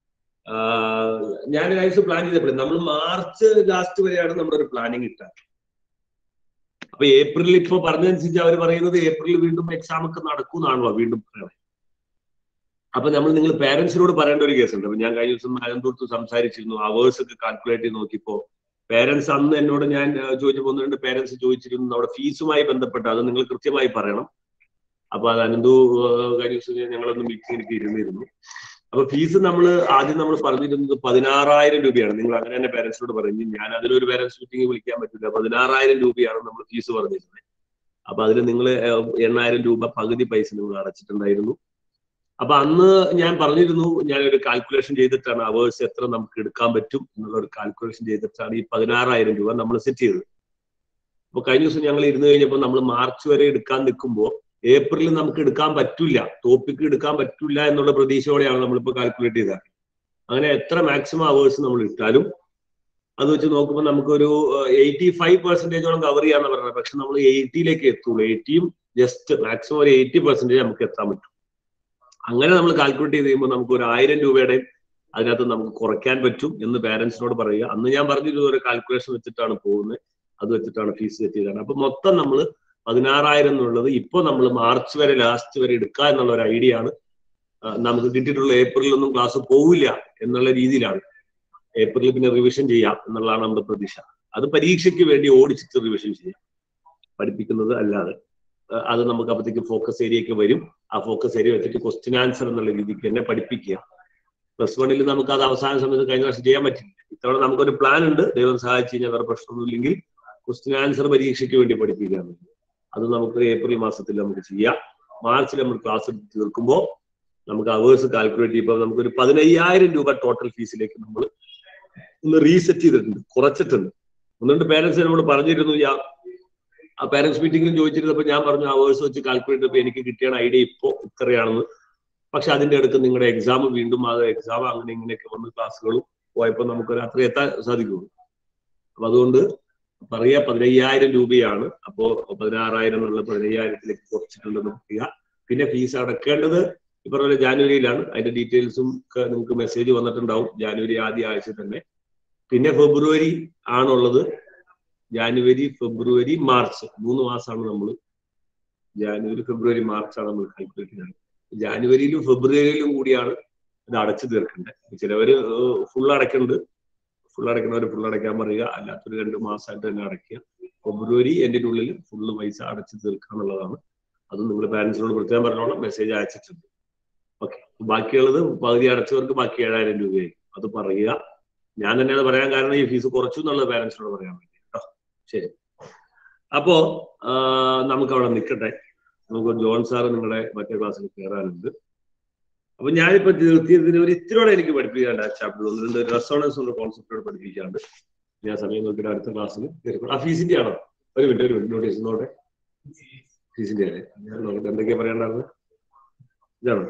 ഞാൻ ലൈഫ് പ്ലാൻ ചെയ്തപ്പോഴേ നമ്മൾ മാർച്ച് ലാസ്റ്റ് വരെയാണ് നമ്മുടെ ഒരു പ്ലാനിങ് ഇട്ടത്. അപ്പൊ ഏപ്രിലിൽ ഇപ്പൊ പറഞ്ഞതനുസരിച്ച് അവർ പറയുന്നത് ഏപ്രിലിൽ വീണ്ടും എക്സാം ഒക്കെ നടക്കുമെന്നാണല്ലോ വീണ്ടും പറയുന്നത്. അപ്പൊ നമ്മൾ നിങ്ങൾ പേരൻസിനോട് പറയേണ്ട ഒരു കേസുണ്ട്. അപ്പൊ ഞാൻ കഴിഞ്ഞ ദിവസം അനന്തപുരത്ത് സംസാരിച്ചിരുന്നു. അവേഴ്സ് ഒക്കെ കാൽക്കുലേറ്റ് ചെയ്ത് നോക്കിയപ്പോ പേരൻസ് അന്ന് എന്നോട് ഞാൻ ചോദിച്ചപ്പോൾ ഒന്ന് രണ്ട് പേരൻസ് ചോദിച്ചിരുന്നു നമ്മുടെ ഫീസുമായി ബന്ധപ്പെട്ട് അത് നിങ്ങൾ കൃത്യമായി പറയണം. അപ്പൊ അത് അനന്തു കഴിഞ്ഞ ദിവസം ഞങ്ങളൊന്ന് മീറ്റിംഗിലേക്ക് ഇരുന്നിരുന്നു. അപ്പൊ ഫീസ് നമ്മൾ ആദ്യം നമ്മൾ പറഞ്ഞിരുന്നത് പതിനാറായിരം രൂപയാണ്. നിങ്ങൾ അങ്ങനെ തന്നെ പേരൻസിനോട് പറഞ്ഞു. ഞാൻ അതിലൊരു പേരൻസ് മീറ്റിംഗ് വിളിക്കാൻ പറ്റില്ല. പതിനാറായിരം രൂപയാണ് നമ്മൾ ഫീസ് പറഞ്ഞിരുന്നത്. അപ്പൊ അതിൽ നിങ്ങൾ എണ്ണായിരം രൂപ പകുതി പൈസ നിങ്ങൾ അടച്ചിട്ടുണ്ടായിരുന്നു. അപ്പൊ അന്ന് ഞാൻ പറഞ്ഞിരുന്നു ഞാനൊരു കാൽക്കുലേഷൻ ചെയ്തിട്ടാണ് അവേഴ്സ് എത്ര നമുക്ക് എടുക്കാൻ പറ്റും എന്നുള്ള ഒരു കാൽക്കുലേഷൻ ചെയ്തിട്ടാണ് ഈ പതിനാറായിരം രൂപ നമ്മൾ സെറ്റ് ചെയ്തത്. അപ്പൊ കഴിഞ്ഞ ദിവസം ഞങ്ങൾ ഇരുന്ന് കഴിഞ്ഞപ്പോൾ നമ്മൾ മാർച്ച് വരെ എടുക്കാൻ നിൽക്കുമ്പോൾ ഏപ്രിലിൽ നമുക്ക് എടുക്കാൻ പറ്റില്ല, ടോപ്പിക്ക് എടുക്കാൻ പറ്റില്ല എന്നുള്ള പ്രതീക്ഷയോടെയാണ് നമ്മളിപ്പോൾ കാൽക്കുലേറ്റ് ചെയ്തത്. അങ്ങനെ എത്ര മാക്സിമം അവേഴ്സ് നമ്മൾ ഇട്ടാലും അത് വെച്ച് നോക്കുമ്പോൾ നമുക്കൊരു എയ്റ്റി ഫൈവ് പെർസെന്റേജോളം കവർ ചെയ്യാന്ന് പറഞ്ഞത്. പക്ഷെ നമ്മൾ എയ്റ്റിയിലേക്ക് എത്തുള്ളൂ. എയ്റ്റിയും ജസ്റ്റ് മാക്സിമം ഒരു എയ്റ്റി പെർസെന്റേജ് നമുക്ക് എത്താൻ പറ്റും. അങ്ങനെ നമ്മൾ കാൽക്കുലേറ്റ് ചെയ്ത് കഴിയുമ്പോൾ നമുക്ക് ഒരു ആയിരം രൂപയുടെ അതിനകത്ത് നമുക്ക് കുറയ്ക്കാൻ പറ്റും എന്ന് പേരൻസിനോട് പറയുക. അന്ന് ഞാൻ പറഞ്ഞിരുന്ന ഒരു കാൽക്കുലേഷൻ വെച്ചിട്ടാണ് പോകുന്നത്. അത് വെച്ചിട്ടാണ് ഫീസ് സെറ്റ് ചെയ്തത്. അപ്പൊ മൊത്തം നമ്മൾ പതിനാറായിരം എന്നുള്ളത് ഇപ്പോൾ നമ്മൾ മാർച്ച് വരെ ലാസ്റ്റ് വരെ എടുക്കുക എന്നുള്ള ഒരു ഐഡിയ ആണ് നമുക്ക് കിട്ടിയിട്ടുള്ള. ഏപ്രിലൊന്നും ക്ലാസ് പോവില്ല എന്നുള്ള രീതിയിലാണ്. ഏപ്രിലിൽ പിന്നെ റിവിഷൻ ചെയ്യാം എന്നുള്ളതാണ് നമ്മുടെ പ്രതീക്ഷ. അത് പരീക്ഷയ്ക്ക് വേണ്ടി ഓടിച്ചിട്ട് റിവിഷൻ ചെയ്യാം, പഠിപ്പിക്കുന്നത് അല്ലാതെ. അത് നമുക്ക് അപ്പോഴത്തേക്ക് ഫോക്കസ് ഏരിയയൊക്കെ വരും. ആ ഫോക്കസ് ഏരിയ വെച്ചിട്ട് ക്വസ്റ്റ്യൻ ആൻസർ എന്നുള്ള രീതിക്ക് തന്നെ പഠിപ്പിക്കുക. പ്ലസ് വണ്ണിൽ നമുക്ക് അത് അവസാന സമയത്ത് കഴിഞ്ഞ വർഷം ചെയ്യാൻ പറ്റില്ല. ഇത്തവണ നമുക്കൊരു പ്ലാൻ ഉണ്ട്. ദൈവം സഹായിച്ചു കഴിഞ്ഞാൽ വേറെ പ്രശ്നമൊന്നുമില്ലെങ്കിൽ ക്വസ്റ്റ്യൻ ആൻസർ പരീക്ഷയ്ക്ക് വേണ്ടി പഠിപ്പിക്കാൻ. അത് നമുക്ക് ഏപ്രിൽ മാസത്തിൽ നമുക്ക് ചെയ്യാം. മാർച്ചിൽ നമ്മൾ ക്ലാസ് തീർക്കുമ്പോൾ നമുക്ക് അവേഴ്സ് കാൽക്കുലേറ്റ് ചെയ്യുമ്പോൾ നമുക്കൊരു പതിനയ്യായിരം രൂപ ടോട്ടൽ ഫീസിലേക്ക് നമ്മൾ ഒന്ന് റീസെറ്റ് ചെയ്തിട്ടുണ്ട്, കുറച്ചിട്ടുണ്ട്. ഒന്നുകൊണ്ട് പേരൻസ് നമ്മൾ പറഞ്ഞിരുന്നു, ആ പേരൻസ് മീറ്റിംഗിൽ ചോദിച്ചിരുന്നപ്പോൾ ഞാൻ പറഞ്ഞു അവേഴ്സ് വെച്ച് കാൽക്കുലേറ്റ് ചെയ്തപ്പോൾ എനിക്ക് കിട്ടിയ ഐഡിയ ഇപ്പോൾ ഇത്രയാണെന്ന്. പക്ഷെ അതിന്റെ അടുത്ത് നിങ്ങളുടെ എക്സാം വീണ്ടും അത് എക്സാം അങ്ങനെ ഇങ്ങനെയൊക്കെ വന്ന് ക്ലാസ്സുകളും പോയപ്പോൾ നമുക്കൊരു അത്ര എത്താൻ സാധിക്കുള്ളൂ. അപ്പൊ അതുകൊണ്ട് പറയാ പതിനയ്യായിരം രൂപയാണ്. അപ്പോ പതിനാറായിരം എന്നുള്ള പതിനയ്യായിരത്തിലേക്ക് കുറച്ചിട്ടുണ്ടെന്ന് പറയുക. പിന്നെ ഫീസ് അടക്കേണ്ടത് ഈ പറഞ്ഞ ജാനുവരിയിലാണ്. അതിന്റെ ഡീറ്റെയിൽസും ഒക്കെ നിങ്ങൾക്ക് മെസ്സേജ് വന്നിട്ടുണ്ടാവും ജാനുവരി ആദ്യ ആഴ്ച തന്നെ. പിന്നെ ഫെബ്രുവരി ആണുള്ളത്. ജാനുവരി ഫെബ്രുവരി മാർച്ച് മൂന്ന് മാസമാണ് നമ്മൾ ജാനുവരി ഫെബ്രുവരി മാർച്ചാണ് നമ്മൾ കാൽക്കുലേറ്റ് ചെയ്യുന്നത്. ജാനുവരിയിലും ഫെബ്രുവരിയിലും കൂടിയാണ് ഇത് അടച്ചു തീർക്കേണ്ടത്. ചിലവര് ഫുൾ അടയ്ക്കുന്നുണ്ട്, ഫുൾ അടയ്ക്കുന്നവർ ഫുൾ അടയ്ക്കാൻ പറയുക, അല്ലാത്തൊരു രണ്ട് മാസമായിട്ട് തന്നെ അടയ്ക്കുക. ഫെബ്രുവരി എൻ്റെ ഉള്ളിൽ ഫുള്ള് പൈസ അടച്ചു തീർക്കുക എന്നുള്ളതാണ്. അത് നിങ്ങൾ പാരൻസിനോട് പ്രത്യേകം പറഞ്ഞോളാം, മെസ്സേജ് അയച്ചിട്ടുണ്ട്. ഓക്കെ, ബാക്കിയുള്ളത് പകുതി അടച്ചവർക്ക് ബാക്കി ഏഴായിരം രൂപയായി അത് പറയുക. ഞാൻ തന്നെ അത് പറയാൻ കാരണം ഈ ഫീസ് കുറച്ചു എന്നുള്ളത് പാരൻസിനോട് പറയാൻ വേണ്ടി കേട്ടോ. ശരി, അപ്പോ നമുക്ക് അവിടെ നിൽക്കട്ടെ. നമുക്ക് ജോൺ സാറ് നിങ്ങളുടെ മറ്റേ ക്ലാസ്സിൽ കയറാനുണ്ട്. അപ്പൊ ഞാനിപ്പോ നിർത്തിയതിന് ഒരു ഇത്തിരിയോടെ എനിക്ക് പഠിപ്പിക്കാണ്ട് ആ ചാപ്റ്റർ ഒന്ന് രണ്ട് റെസോണൻസ് എന്ന കോൺസെപ്റ്റോടെ പഠിപ്പിക്കാണ്ട് ഞാൻ സമയം നോക്കിയിട്ട് അടുത്ത ക്ലാസ്സിൽ കയറിക്കോളാം. ആ ഫീസിന്റെ ആണോ? ഒരു മിനിറ്റ് ഒരു മിനിറ്റ് നോട്ടീസ് നോട്ടെ. ഫീസിന്റെ ആണ് ഞാൻ നോക്കട്ടെ എന്തൊക്കെയാ പറയാണ്ടായിരുന്നു. ഇതാണോ?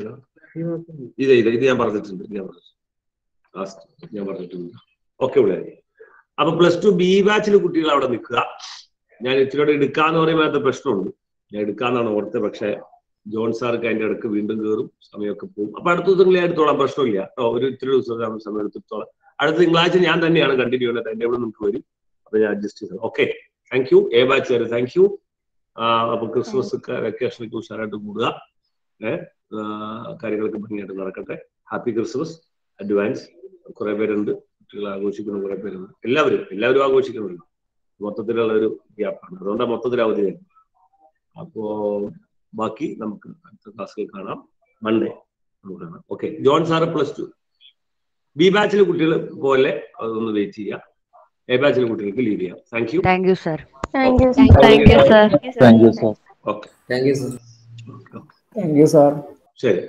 ഇതേ ഇതെ ഇത് ഞാൻ പറഞ്ഞിട്ടുണ്ട്, ഞാൻ പറഞ്ഞിട്ടുണ്ട് ലാസ്റ്റ് ഞാൻ പറഞ്ഞിട്ടുണ്ട്. ഓക്കെ ഇവിടെ. അപ്പൊ പ്ലസ് ടു ബി ബാച്ചിൽ കുട്ടികൾ അവിടെ നിൽക്കുക. ഞാൻ ഇച്ചിരിയോടെ എടുക്കാന്ന് പറയുമ്പോൾ പ്രശ്നമുണ്ട്. ഞാൻ എടുക്കാന്നാണ് ഓർത്തത്, പക്ഷെ ജോൺ സാർക്ക് അതിന്റെ ഇടയ്ക്ക് വീണ്ടും കയറും, സമയമൊക്കെ പോകും. അപ്പൊ അടുത്ത ദിവസം ഞാൻ എടുത്തോളാം, പ്രശ്നമില്ല കേട്ടോ. ഒരു ഇത്തിരി ദിവസം സമയം എടുത്തോളാം. അടുത്ത തിങ്കളാഴ്ച ഞാൻ തന്നെയാണ് കണ്ടിന്യൂ ചെയ്യുന്നത്. അതിന്റെ ഇവിടെ നിങ്ങൾക്ക് വരും. അപ്പൊ ഞാൻ അഡ്ജസ്റ്റ് ചെയ്തു. Okay, thank you. A batch വരെ താങ്ക് യു. അപ്പൊ ക്രിസ്മസ് ഒക്കെ വെക്കേഷനൊക്കെ ഉഷാറായിട്ട് കൂടുക. ഏഹ് കാര്യങ്ങളൊക്കെ ഭംഗിയായിട്ട് നടക്കട്ടെ. Happy Christmas advance. കുറെ പേരുണ്ട്, കുട്ടികൾ ആഘോഷിക്കുന്ന കുറെ പേരുണ്ട്. എല്ലാവരും എല്ലാവരും ആഘോഷിക്കുന്നുണ്ട്. മൊത്തത്തിലുള്ള ഒരു ഗ്യാപ്പാണ്, അതുകൊണ്ടാണ് മൊത്തത്തിൽ അവധി വരുന്നത്. അപ്പോ ബാക്കി നമുക്ക് അടുത്ത ക്ലാസ്സിൽ കാണാം. മൺഡേ നമുക്ക് കാണാം. Okay, John sir plus two B ബാച്ചിലെ കുട്ടികൾ പോലെ അതൊന്ന് വെയിറ്റ് ചെയ്യാം. എ ബാച്ചിലെ കുട്ടികൾക്ക് ലീവ് ചെയ്യാം. Thank you. Thank you sir. Thank you thank you sir. Thank you sir. Okay, thank you sir. Thank you sir. ശരി.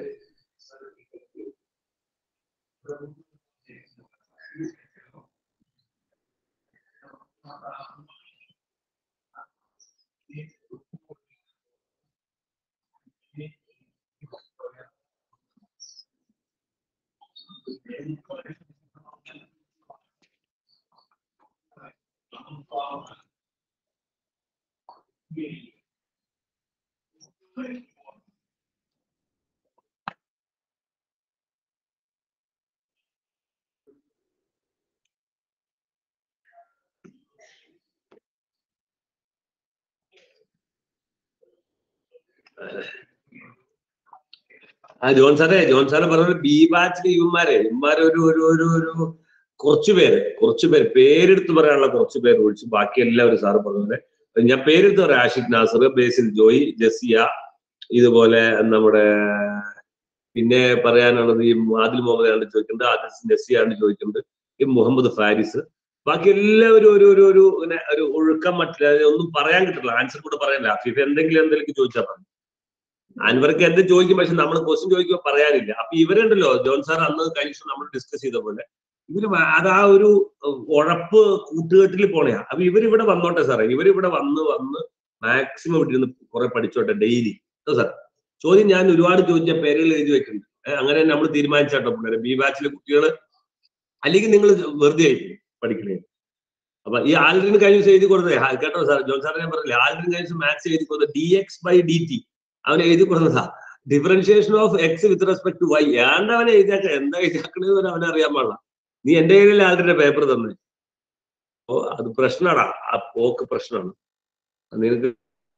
ആ ജോൺ സാറേ ജോൺ സാറെ പറഞ്ഞ ബി ബാച്ചിലെ ഇവന്മാരെ ഇവന്മാരെ ഒരു ഒരു ഒരു ഒരു കുറച്ചു പേര് കുറച്ചു പേര് പേരെടുത്ത് പറയാനുള്ള കുറച്ചു പേര് ഒഴിച്ച് ബാക്കി എല്ലാവരും സാറ് പറഞ്ഞത് ഞാൻ പേരെടുത്ത് പറയാം. ആഷിഖ് നാസർ, ബേസിൽ ജോയി, ജസിയ, ഇതുപോലെ നമ്മുടെ പിന്നെ പറയാനുള്ളത് ഈ ആദിൽ മുഹമ്മദാണ് ചോദിക്കുന്നത്, ആദിൽ നസിയാണ് ചോദിക്കുന്നത്, ഈ മുഹമ്മദ് ഫാരിസ്. ബാക്കി എല്ലാവരും ഒരു ഒരു ഒരു ഇങ്ങനെ ഒരു ഒഴുക്കം മറ്റില്ല, ഒന്നും പറയാൻ കിട്ടില്ല, ആൻസർ കൂടെ പറയാനില്ല. അഫീഫ് എന്തെങ്കിലും എന്തെങ്കിലും ചോദിച്ചാൽ പറഞ്ഞു. അൻവർക്ക് എന്ത് ചോദിക്കും, പക്ഷെ നമ്മൾ ക്വസ്റ്റ്യൻ ചോദിക്കുമ്പോൾ പറയാനില്ല. അപ്പൊ ഇവരുണ്ടല്ലോ ജോൺ സാർ അന്ന് കഴിഞ്ഞ നമ്മൾ ഡിസ്കസ് ചെയ്ത പോലെ ഇവര് അതാ ഒരു ഉഴപ്പ് കൂട്ടുകെട്ടിൽ പോണയാ. അപ്പൊ ഇവരിവിടെ വന്നോട്ടെ സാറേ, ഇവരിവിടെ വന്ന് വന്ന് മാക്സിമം ഇവിടെ ഇരുന്ന് കുറെ പഠിച്ചോട്ടെ ഡെയിലി. സാർ ചോദ്യം ഞാൻ ഒരുപാട് ചോദിച്ച പേരുകൾ എഴുതി വെക്കുന്നുണ്ട്. അങ്ങനെ നമ്മൾ തീരുമാനിച്ചാട്ടോ പിള്ളേരെ ബി ബാച്ചിലെ കുട്ടികൾ, അല്ലെങ്കിൽ നിങ്ങൾ വെറുതെ ആയിരിക്കും പഠിക്കണേ. അപ്പൊ ഈ ആൽഡ്രിൻ കഴിഞ്ഞ ദിവസം എഴുതി കൊടുത്തേ കേട്ടോ സാർ, ജോൺ സാറിനെ ഞാൻ പറഞ്ഞില്ലേ, ആൽഡ്രിൻ കഴിഞ്ഞ ദിവസം മാത്സ് എഴുതി കൊടുത്തത് D X by D T അവൻ എഴുതി കൊടുത്തതാ. Differentiation of X with respect to Y. ഏണ്ട അവനെ എഴുതിയാക്ക, എന്താ എഴുതിയാക്കണെന്ന് അവനെ അറിയാൻ പാടില്ല. നീ എന്റെ കയ്യിൽ ആൽഡ്രിന്റെ പേപ്പർ തന്നെ. അപ്പോ അത് പ്രശ്നമാടാ, ആ പോക്ക് പ്രശ്നമാണ്. നിനക്ക്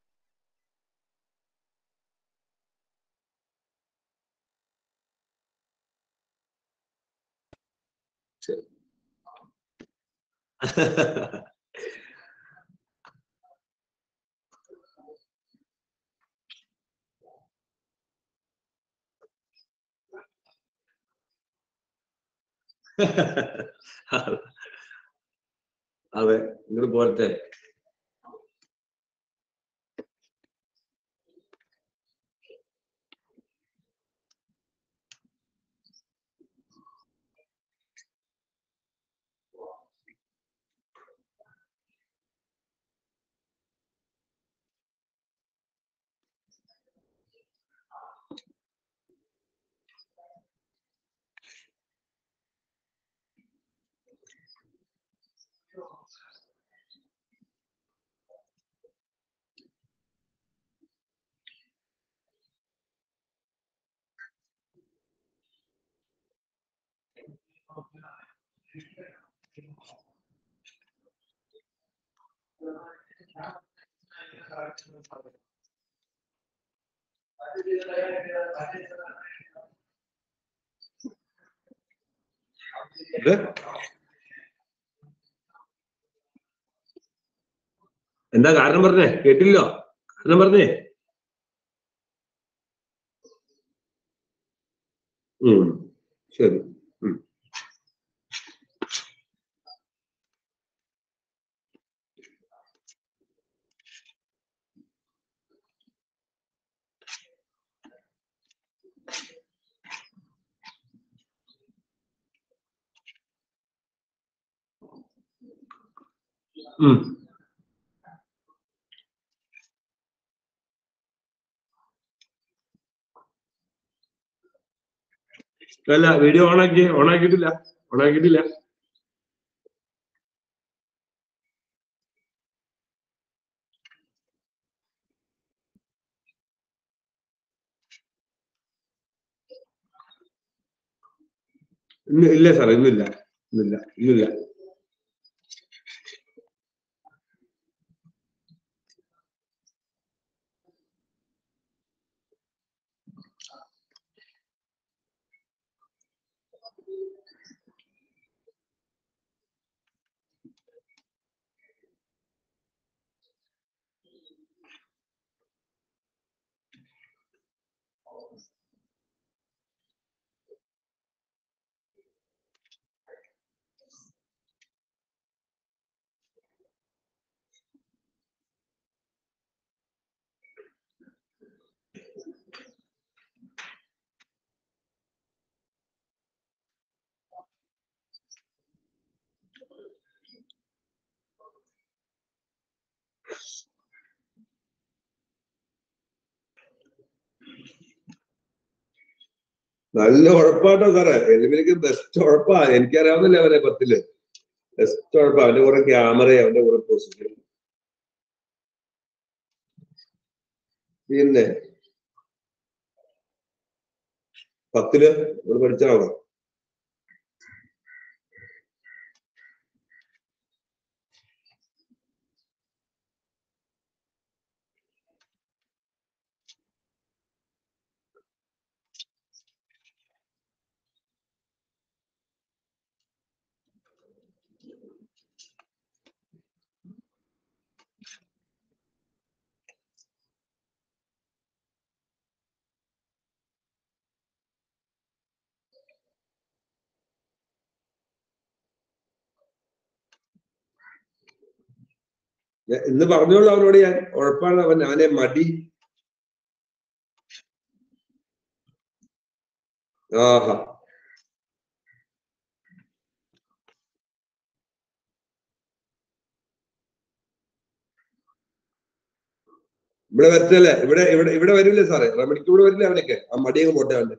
ശരി അതെ, ഇങ്ങോട്ട് പോരട്ടെ. ഇത് എന്താ കാരണം പറഞ്ഞേ? കേട്ടില്ലോ? കാരണം പറഞ്ഞേ. ഉം ശരി. ഉം ഉം അല്ല, വീഡിയോ ഓണാക്കി ഓണാക്കിയിട്ടില്ല ഓണാക്കിയിട്ടില്ല ഇന്ന് ഇല്ല സാറേ, ഇന്നില്ല ഇന്നില്ല ഇന്നില്ല. നല്ല ഉഴപ്പാട്ടോ സാറേ. എലിമിനിക്ക് ബെസ്റ്റ് ഉഴപ്പാ. എനിക്കറിയാവുന്നില്ല അവനെ പത്തില്. ബെസ്റ്റ് ഉഴപ്പാ. അവന്റെ കുറെ ക്യാമറ, അവന്റെ കുറെ പൊസിഷൻ. പിന്നെ പത്തില് ഇവിടെ പഠിച്ചാണോ? ഇന്ന് പറഞ്ഞോളൂ അവനോട് ഞാൻ. ഉഴപ്പാണ് അവൻ. അവനെ മടി. ആഹാ, ഇവിടെ വരത്തല്ലേ? ഇവിടെ ഇവിടെ ഇവിടെ വരില്ലേ സാറേ? റെമഡിക്ക് ഇവിടെ വരില്ലേ അവനൊക്കെ? ആ മടിയൊക്കെ പോട്ടെ അവന്റെ.